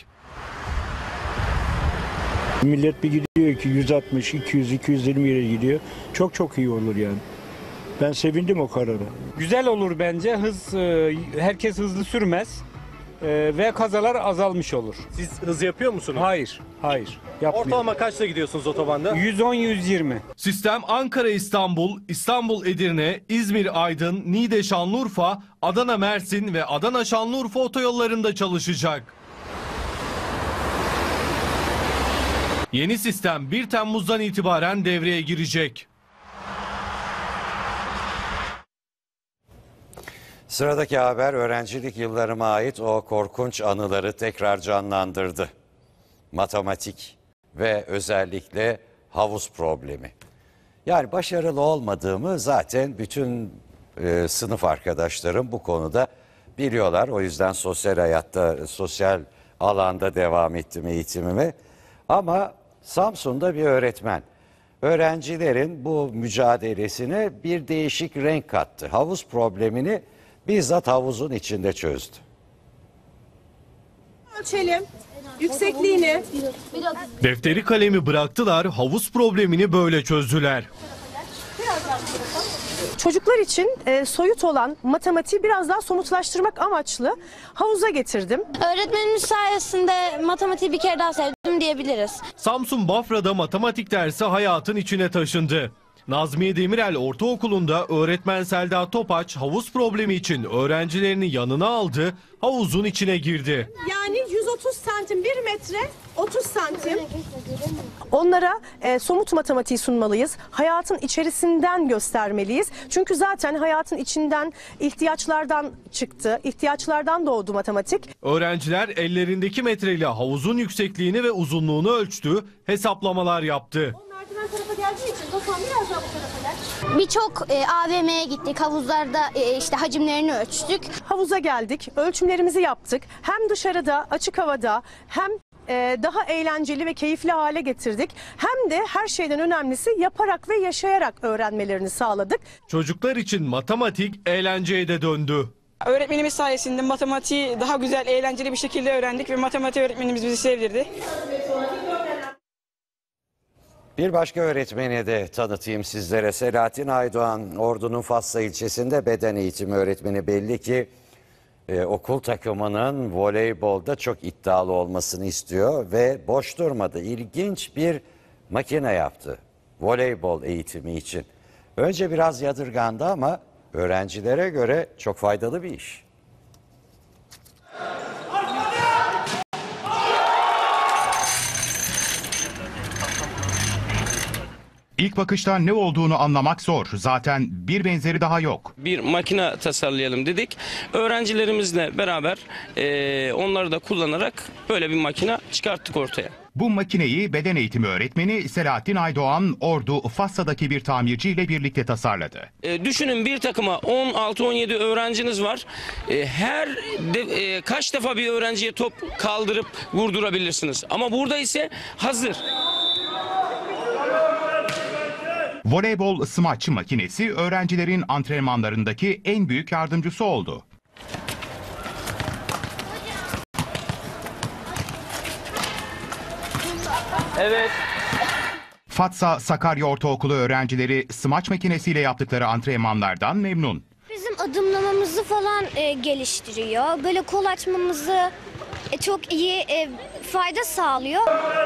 Millet bir gidiyor ki yüz altmış, iki yüz, iki yüz yirmi yere gidiyor. Çok çok iyi olur yani. Ben sevindim o karara. Güzel olur bence. Hız herkes hızlı sürmez. Ee, ve kazalar azalmış olur. Siz hız yapıyor musunuz? Hayır, hayır. Yapmıyorum. Ortalama kaçta gidiyorsunuz otobanda? yüz on yüz yirmi. Sistem Ankara İstanbul, İstanbul Edirne, İzmir Aydın, Niğde Şanlıurfa, Adana Mersin ve Adana Şanlıurfa otoyollarında çalışacak. Yeni sistem bir Temmuz'dan itibaren devreye girecek. Sıradaki haber öğrencilik yıllarıma ait o korkunç anıları tekrar canlandırdı. Matematik ve özellikle havuz problemi. Yani başarılı olmadığımı zaten bütün e, sınıf arkadaşlarım bu konuda biliyorlar. O yüzden sosyal hayatta, sosyal alanda devam ettim eğitimimi. Ama Samsun'da bir öğretmen öğrencilerin bu mücadelesine bir değişik renk kattı. Havuz problemini bizzat havuzun içinde çözdü. Ölçelim yüksekliğini. Defteri kalemi bıraktılar, havuz problemini böyle çözdüler. Çocuklar için e, soyut olan matematiği biraz daha somutlaştırmak amaçlı havuza getirdim. Öğretmenimiz sayesinde matematiği bir kere daha sevdim diyebiliriz. Samsun Bafra'da matematik dersi hayatın içine taşındı. Nazmiye Demirel Ortaokulu'nda öğretmen Selda Topaç havuz problemi için öğrencilerini yanına aldı, havuzun içine girdi. Yani yüz otuz santim, bir metre otuz santim. Onlara e, somut matematiği sunmalıyız. Hayatın içerisinden göstermeliyiz. Çünkü zaten hayatın içinden ihtiyaçlardan çıktı, ihtiyaçlardan doğdu matematik. Öğrenciler ellerindeki metreyle havuzun yüksekliğini ve uzunluğunu ölçtü, hesaplamalar yaptı. Birçok e, A V M'ye gittik, havuzlarda e, işte hacimlerini ölçtük. Havuza geldik, ölçümlerimizi yaptık. Hem dışarıda, açık havada hem e, daha eğlenceli ve keyifli hale getirdik. Hem de her şeyden önemlisi yaparak ve yaşayarak öğrenmelerini sağladık. Çocuklar için matematik eğlenceye de döndü. Öğretmenimiz sayesinde matematiği daha güzel, eğlenceli bir şekilde öğrendik ve matematik öğretmenimiz bizi sevdirdi. Bir başka öğretmeni de tanıtayım sizlere. Selahattin Aydoğan, Ordu'nun Fatsa ilçesinde beden eğitimi öğretmeni. Belli ki e, okul takımının voleybolda çok iddialı olmasını istiyor ve boş durmadı. İlginç bir makine yaptı voleybol eğitimi için. Önce biraz yadırgandı ama öğrencilere göre çok faydalı bir iş. İlk bakışta ne olduğunu anlamak zor. Zaten bir benzeri daha yok. Bir makine tasarlayalım dedik. Öğrencilerimizle beraber e, onları da kullanarak böyle bir makine çıkarttık ortaya. Bu makineyi beden eğitimi öğretmeni Selahattin Aydoğan, Ordu Fassa'daki bir tamirciyle birlikte tasarladı. E, düşünün bir takıma on altı on yedi öğrenciniz var. E, her de, e, kaç defa bir öğrenciye top kaldırıp vurdurabilirsiniz. Ama burada ise hazır. Voleybol smaç makinesi öğrencilerin antrenmanlarındaki en büyük yardımcısı oldu. Evet. Fatsa Sakarya Ortaokulu öğrencileri smaç makinesiyle yaptıkları antrenmanlardan memnun. Bizim adımlamamızı falan e, geliştiriyor. Böyle kol açmamızı e, çok iyi e, fayda sağlıyor.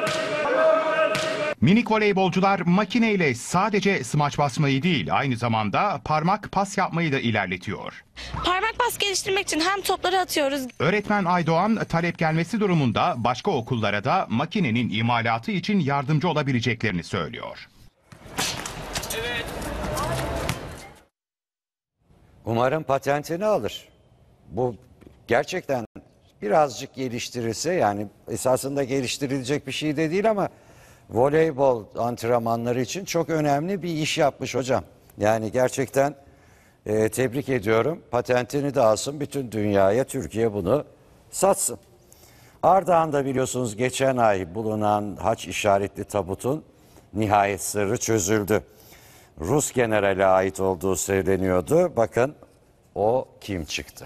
Minik voleybolcular makineyle sadece smaç basmayı değil, aynı zamanda parmak pas yapmayı da ilerletiyor. Parmak pas geliştirmek için hem topları atıyoruz. Öğretmen Aydoğan, talep gelmesi durumunda başka okullara da makinenin imalatı için yardımcı olabileceklerini söylüyor. Evet. Umarım patentini alır. Bu gerçekten birazcık geliştirirse, yani esasında geliştirilecek bir şey de değil ama voleybol antrenmanları için çok önemli bir iş yapmış hocam. Yani gerçekten e, tebrik ediyorum. Patentini de alsın, bütün dünyaya Türkiye bunu satsın. Ardahan'da biliyorsunuz geçen ay bulunan haç işaretli tabutun nihayet sırrı çözüldü. Rus generale ait olduğu söyleniyordu. Bakın o kim çıktı?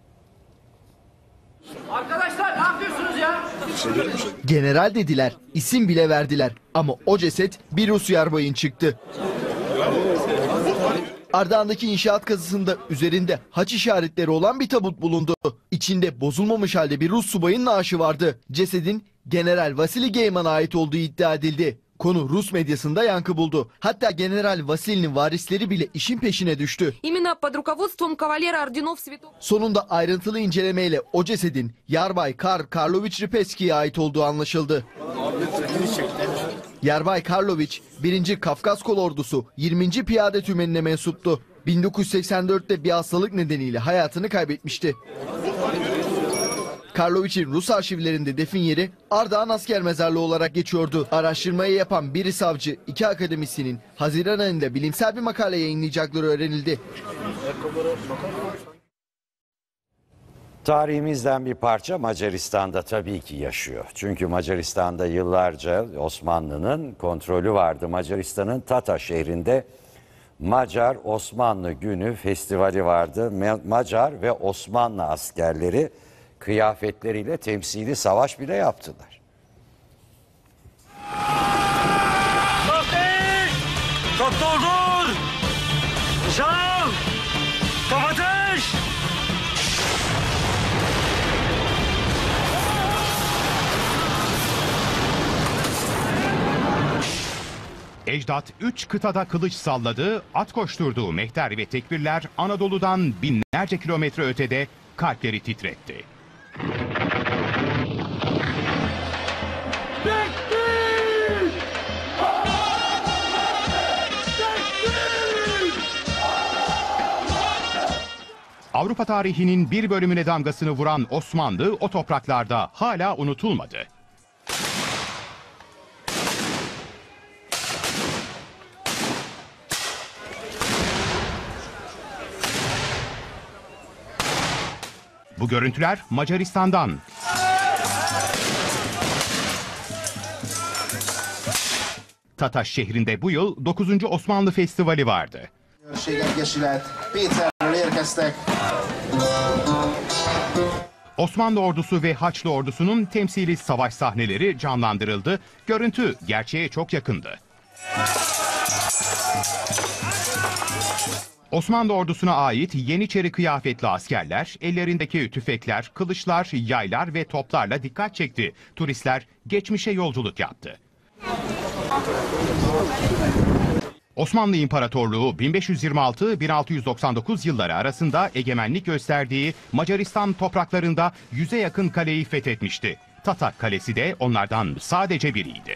Arkadaşlar ne yapıyorsunuz ya? General dediler, isim bile verdiler ama o ceset bir Rus yarbayın çıktı. Ardahan'daki inşaat kazısında üzerinde haç işaretleri olan bir tabut bulundu. İçinde bozulmamış halde bir Rus subayın naaşı vardı. Cesedin General Vasili Geyman'a ait olduğu iddia edildi. Konu Rus medyasında yankı buldu. Hatta General Vasili'nin varisleri bile işin peşine düştü. Sonunda ayrıntılı incelemeyle o cesedin Yarbay Kar Karloviç Ripeski'ye ait olduğu anlaşıldı. Yarbay Karloviç, birinci Kafkas Kolordusu yirminci Piyade Tümeni'ne mensuptu. bin dokuz yüz seksen dörtte bir hastalık nedeniyle hayatını kaybetmişti. Karloviç'in Rus arşivlerinde defin yeri Ardahan Asker Mezarlığı olarak geçiyordu. Araştırmayı yapan biri savcı, iki akademisyenin Haziran ayında bilimsel bir makale yayınlayacakları öğrenildi. Tarihimizden bir parça Macaristan'da tabii ki yaşıyor. Çünkü Macaristan'da yıllarca Osmanlı'nın kontrolü vardı. Macaristan'ın Tata şehrinde Macar-Osmanlı Günü festivali vardı. Macar ve Osmanlı askerleri kıyafetleriyle temsili savaş bile yaptılar. Çok doldur! Nişan! Top ateş! Ecdat üç kıtada kılıç salladı, at koşturduğu mehter ve tekbirler Anadolu'dan binlerce kilometre ötede kalpleri titretti. Avrupa tarihinin bir bölümüne damgasını vuran Osmanlı o topraklarda hala unutulmadı. Bu görüntüler Macaristan'dan. Tata şehrinde bu yıl dokuzuncu Osmanlı Festivali vardı. Osmanlı ordusu ve Haçlı ordusunun temsili savaş sahneleri canlandırıldı. Görüntü gerçeğe çok yakındı. Osmanlı ordusuna ait Yeniçeri kıyafetli askerler, ellerindeki tüfekler, kılıçlar, yaylar ve toplarla dikkat çekti. Turistler geçmişe yolculuk yaptı. Osmanlı İmparatorluğu bin beş yüz yirmi altı bin altı yüz doksan dokuz yılları arasında egemenlik gösterdiği Macaristan topraklarında yüze yakın kaleyi fethetmişti. Tata Kalesi de onlardan sadece biriydi.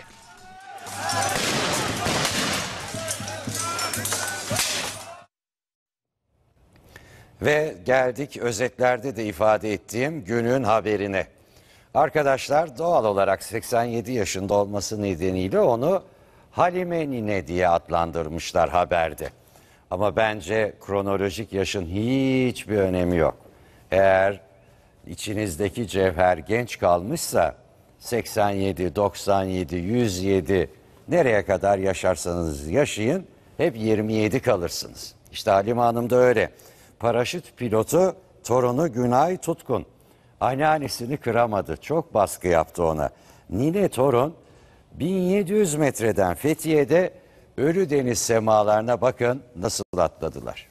Ve geldik özetlerde de ifade ettiğim günün haberine. Arkadaşlar doğal olarak seksen yedi yaşında olması nedeniyle onu Halime Nine diye adlandırmışlar haberde. Ama bence kronolojik yaşın hiçbir önemi yok. Eğer içinizdeki cevher genç kalmışsa seksen yedi, doksan yedi, yüz yedi nereye kadar yaşarsanız yaşayın hep yirmi yedi kalırsınız. İşte Halime Hanım da öyle. Paraşüt pilotu torunu Günay Tutkun. Anneannesini kıramadı. Çok baskı yaptı ona. Nine torun bin yedi yüz metreden Fethiye'de Ölüdeniz semalarına bakın nasıl atladılar.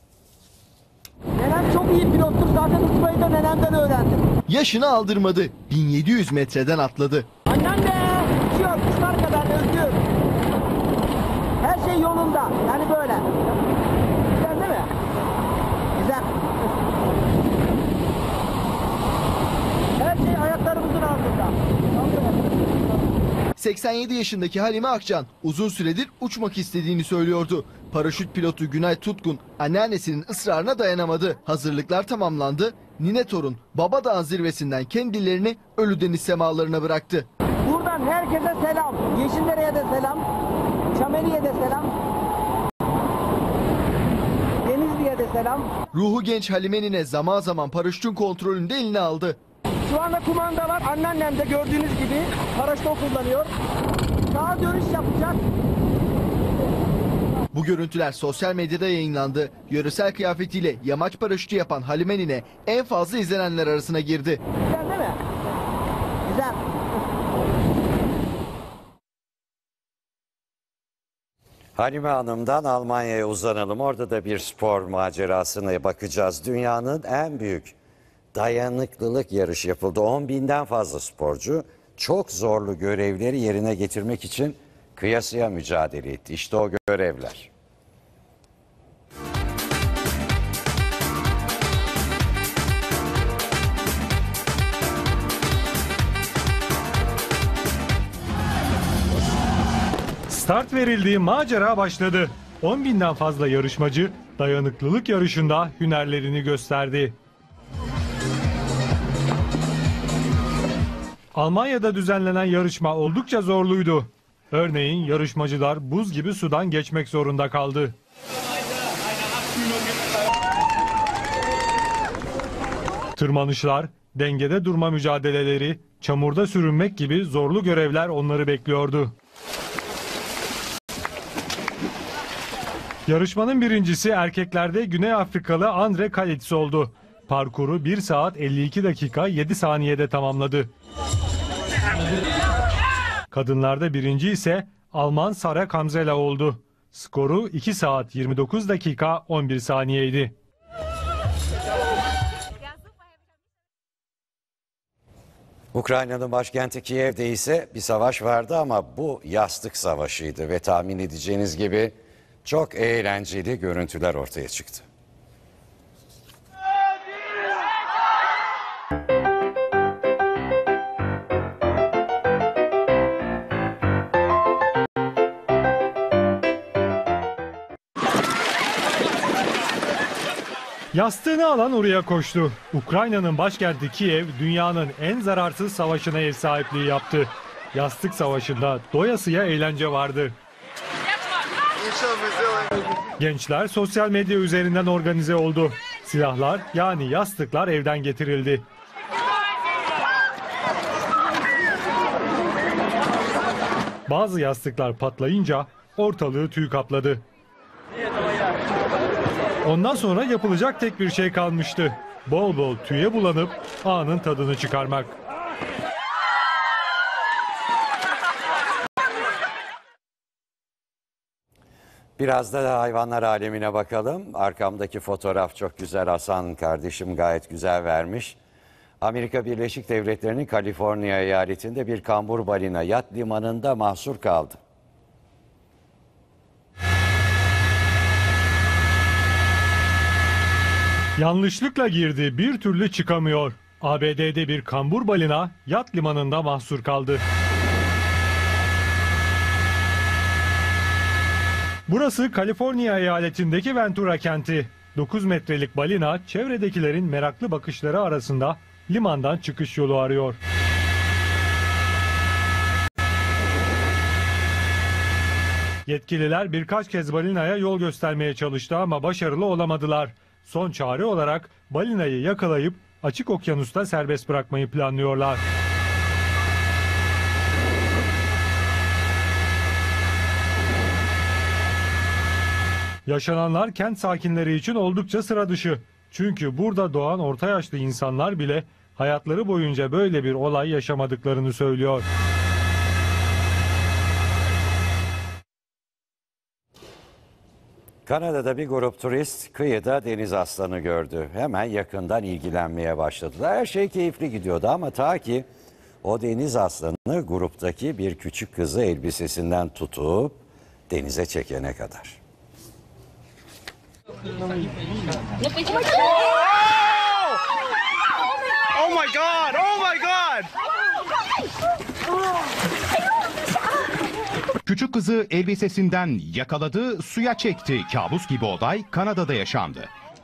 Nenem çok iyi pilottur. Zaten uçmayı da nenemden öğrendim. Yaşını aldırmadı. bin yedi yüz metreden atladı. Annem de uçuyor. Kuşlar kadar özgür. Her şey yolunda. Yani böyle. Güzel değil mi? Güzel. Her şey ayaklarımızın altında. seksen yedi yaşındaki Halime Akcan uzun süredir uçmak istediğini söylüyordu. Paraşüt pilotu Günay Tutkun anneannesinin ısrarına dayanamadı. Hazırlıklar tamamlandı. Nine torun Babadağ zirvesinden kendilerini Ölüdeniz semalarına bıraktı. Buradan herkese selam. Yeşillere'ye de selam. Çameli'ye de selam. Denizli'ye de selam. Ruhu genç Halime Nine zaman zaman paraşütün kontrolünü de eline aldı. Şu anda kumanda var. Anneannem de gördüğünüz gibi paraşütü kullanıyor. Sağa dönüş yapacak. Bu görüntüler sosyal medyada yayınlandı. Yöresel kıyafetiyle yamaç paraşütü yapan Halime Nine en fazla izlenenler arasına girdi. Güzel değil mi? Güzel. Halime Hanım'dan Almanya'ya uzanalım. Orada da bir spor macerasına bakacağız. Dünyanın en büyük dayanıklılık yarışı yapıldı. on binden fazla sporcu çok zorlu görevleri yerine getirmek için kıyasıya mücadele etti. İşte o görevler. Start verildiği macera başladı. on binden fazla yarışmacı dayanıklılık yarışında hünerlerini gösterdi. Almanya'da düzenlenen yarışma oldukça zorluydu. Örneğin yarışmacılar buz gibi sudan geçmek zorunda kaldı. Tırmanışlar, dengede durma mücadeleleri, çamurda sürünmek gibi zorlu görevler onları bekliyordu. Yarışmanın birincisi erkeklerde Güney Afrikalı Andre Kalitz oldu. Parkuru bir saat elli iki dakika yedi saniyede tamamladı. Kadınlarda birinci ise Alman Sara Kamzela oldu. Skoru iki saat yirmi dokuz dakika on bir saniyeydi. Ukrayna'nın başkenti Kiev'de ise bir savaş vardı ama bu yastık savaşıydı ve tahmin edeceğiniz gibi çok eğlenceli görüntüler ortaya çıktı. Yastığını alan oraya koştu. Ukrayna'nın başkenti Kiev dünyanın en zararsız savaşına ev sahipliği yaptı. Yastık savaşında doyasıya eğlence vardı. Gençler sosyal medya üzerinden organize oldu. Silahlar yani yastıklar evden getirildi. Bazı yastıklar patlayınca ortalığı tüy kapladı. Ondan sonra yapılacak tek bir şey kalmıştı. Bol bol tüye bulanıp anın tadını çıkarmak. Biraz da hayvanlar alemine bakalım. Arkamdaki fotoğraf çok güzel. Hasan kardeşim gayet güzel vermiş. Amerika Birleşik Devletleri'nin Kaliforniya eyaletinde bir kambur balina yat limanında mahsur kaldı. Yanlışlıkla girdi, bir türlü çıkamıyor. A B D'de bir kambur balina yat limanında mahsur kaldı. Burası Kaliforniya eyaletindeki Ventura kenti. dokuz metrelik balina çevredekilerin meraklı bakışları arasında limandan çıkış yolu arıyor. Yetkililer birkaç kez balinaya yol göstermeye çalıştı ama başarılı olamadılar. Son çare olarak balinayı yakalayıp açık okyanusta serbest bırakmayı planlıyorlar. Yaşananlar kent sakinleri için oldukça sıra dışı. Çünkü burada doğan orta yaşlı insanlar bile hayatları boyunca böyle bir olay yaşamadıklarını söylüyor. Kanada'da bir grup turist kıyıda deniz aslanı gördü. Hemen yakından ilgilenmeye başladılar. Her şey keyifli gidiyordu ama ta ki o deniz aslanı gruptaki bir küçük kızı elbisesinden tutup denize çekene kadar. Oh my god! Oh my god! Küçük kızı elbisesinden yakaladı, suya çekti. Kabus gibi olay Kanada'da yaşandı.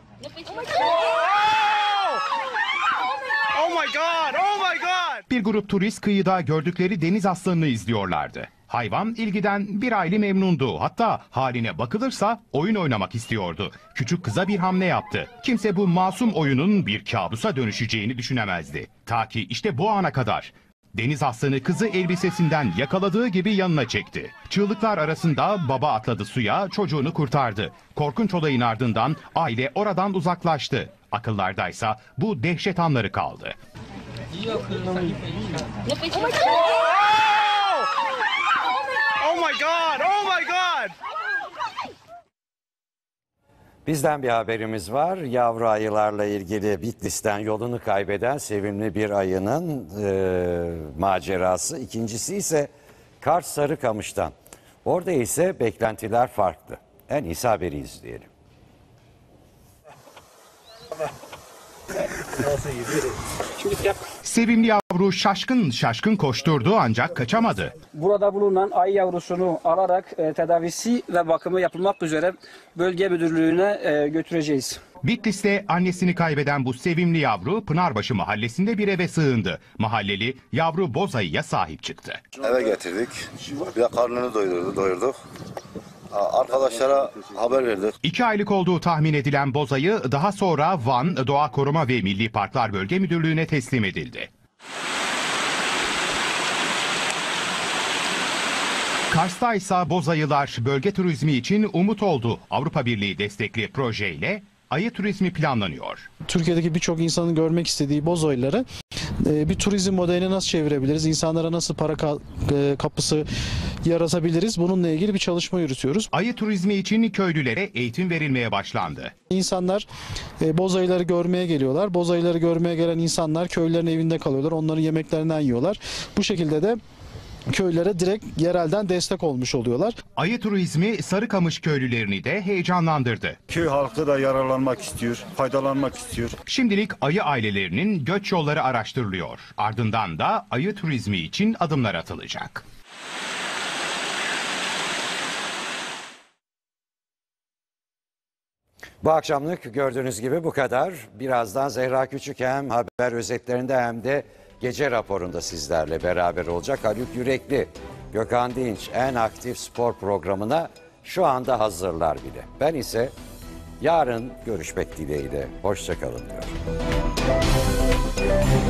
Oh my god! Oh my god! Bir grup turist kıyıda gördükleri deniz aslanını izliyorlardı. Hayvan ilgiden bir hayli memnundu. Hatta haline bakılırsa oyun oynamak istiyordu. Küçük kıza bir hamle yaptı. Kimse bu masum oyunun bir kabusa dönüşeceğini düşünemezdi. Ta ki işte bu ana kadar. Deniz aslanı kızı elbisesinden yakaladığı gibi yanına çekti. Çığlıklar arasında baba atladı suya, çocuğunu kurtardı. Korkunç olayın ardından aile oradan uzaklaştı. Akıllardaysa bu dehşet anları kaldı. Oh my god! Oh my god! Bizden bir haberimiz var. Yavru ayılarla ilgili Bitlis'ten yolunu kaybeden sevimli bir ayının e, macerası. İkincisi ise Kars Sarıkamış'tan. Orada ise beklentiler farklı. En iyisi haberi izleyelim. Sevimli yavru şaşkın şaşkın koşturdu ancak kaçamadı. Burada bulunan ayı yavrusunu alarak e, tedavisi ve bakımı yapılmak üzere bölge müdürlüğüne e, götüreceğiz. Bitlis'te annesini kaybeden bu sevimli yavru Pınarbaşı mahallesinde bir eve sığındı. Mahalleli yavru boz ayıya sahip çıktı. Eve getirdik. Bir de karnını doyurduk. doyurduk. arkadaşlara haber verdik. İki aylık olduğu tahmin edilen bozayı daha sonra Van Doğa Koruma ve Milli Parklar Bölge Müdürlüğü'ne teslim edildi. Kars'ta ise bozayılar bölge turizmi için umut oldu. Avrupa Birliği destekli projeyle ayı turizmi planlanıyor. Türkiye'deki birçok insanın görmek istediği bozayıları bir turizm modeline nasıl çevirebiliriz? İnsanlara nasıl para kapısı yaratabiliriz? Bununla ilgili bir çalışma yürütüyoruz. Ayı turizmi için köylülere eğitim verilmeye başlandı. İnsanlar bozayıları görmeye geliyorlar. Bozayıları görmeye gelen insanlar köylerin evinde kalıyorlar. Onların yemeklerinden yiyorlar. Bu şekilde de köylere direkt yerelden destek olmuş oluyorlar. Ayı turizmi Sarıkamış köylülerini de heyecanlandırdı. Köy halkı da yararlanmak istiyor, faydalanmak istiyor. Şimdilik ayı ailelerinin göç yolları araştırılıyor. Ardından da ayı turizmi için adımlar atılacak. Bu akşamlık gördüğünüz gibi bu kadar. Birazdan Zehra Küçük hem haber özetlerinde hem de gece raporunda sizlerle beraber olacak. Haluk Yürekli, Gökhan Dinç en aktif spor programına şu anda hazırlar bile. Ben ise yarın görüşmek dileğiyle. Hoşça kalın diyorum.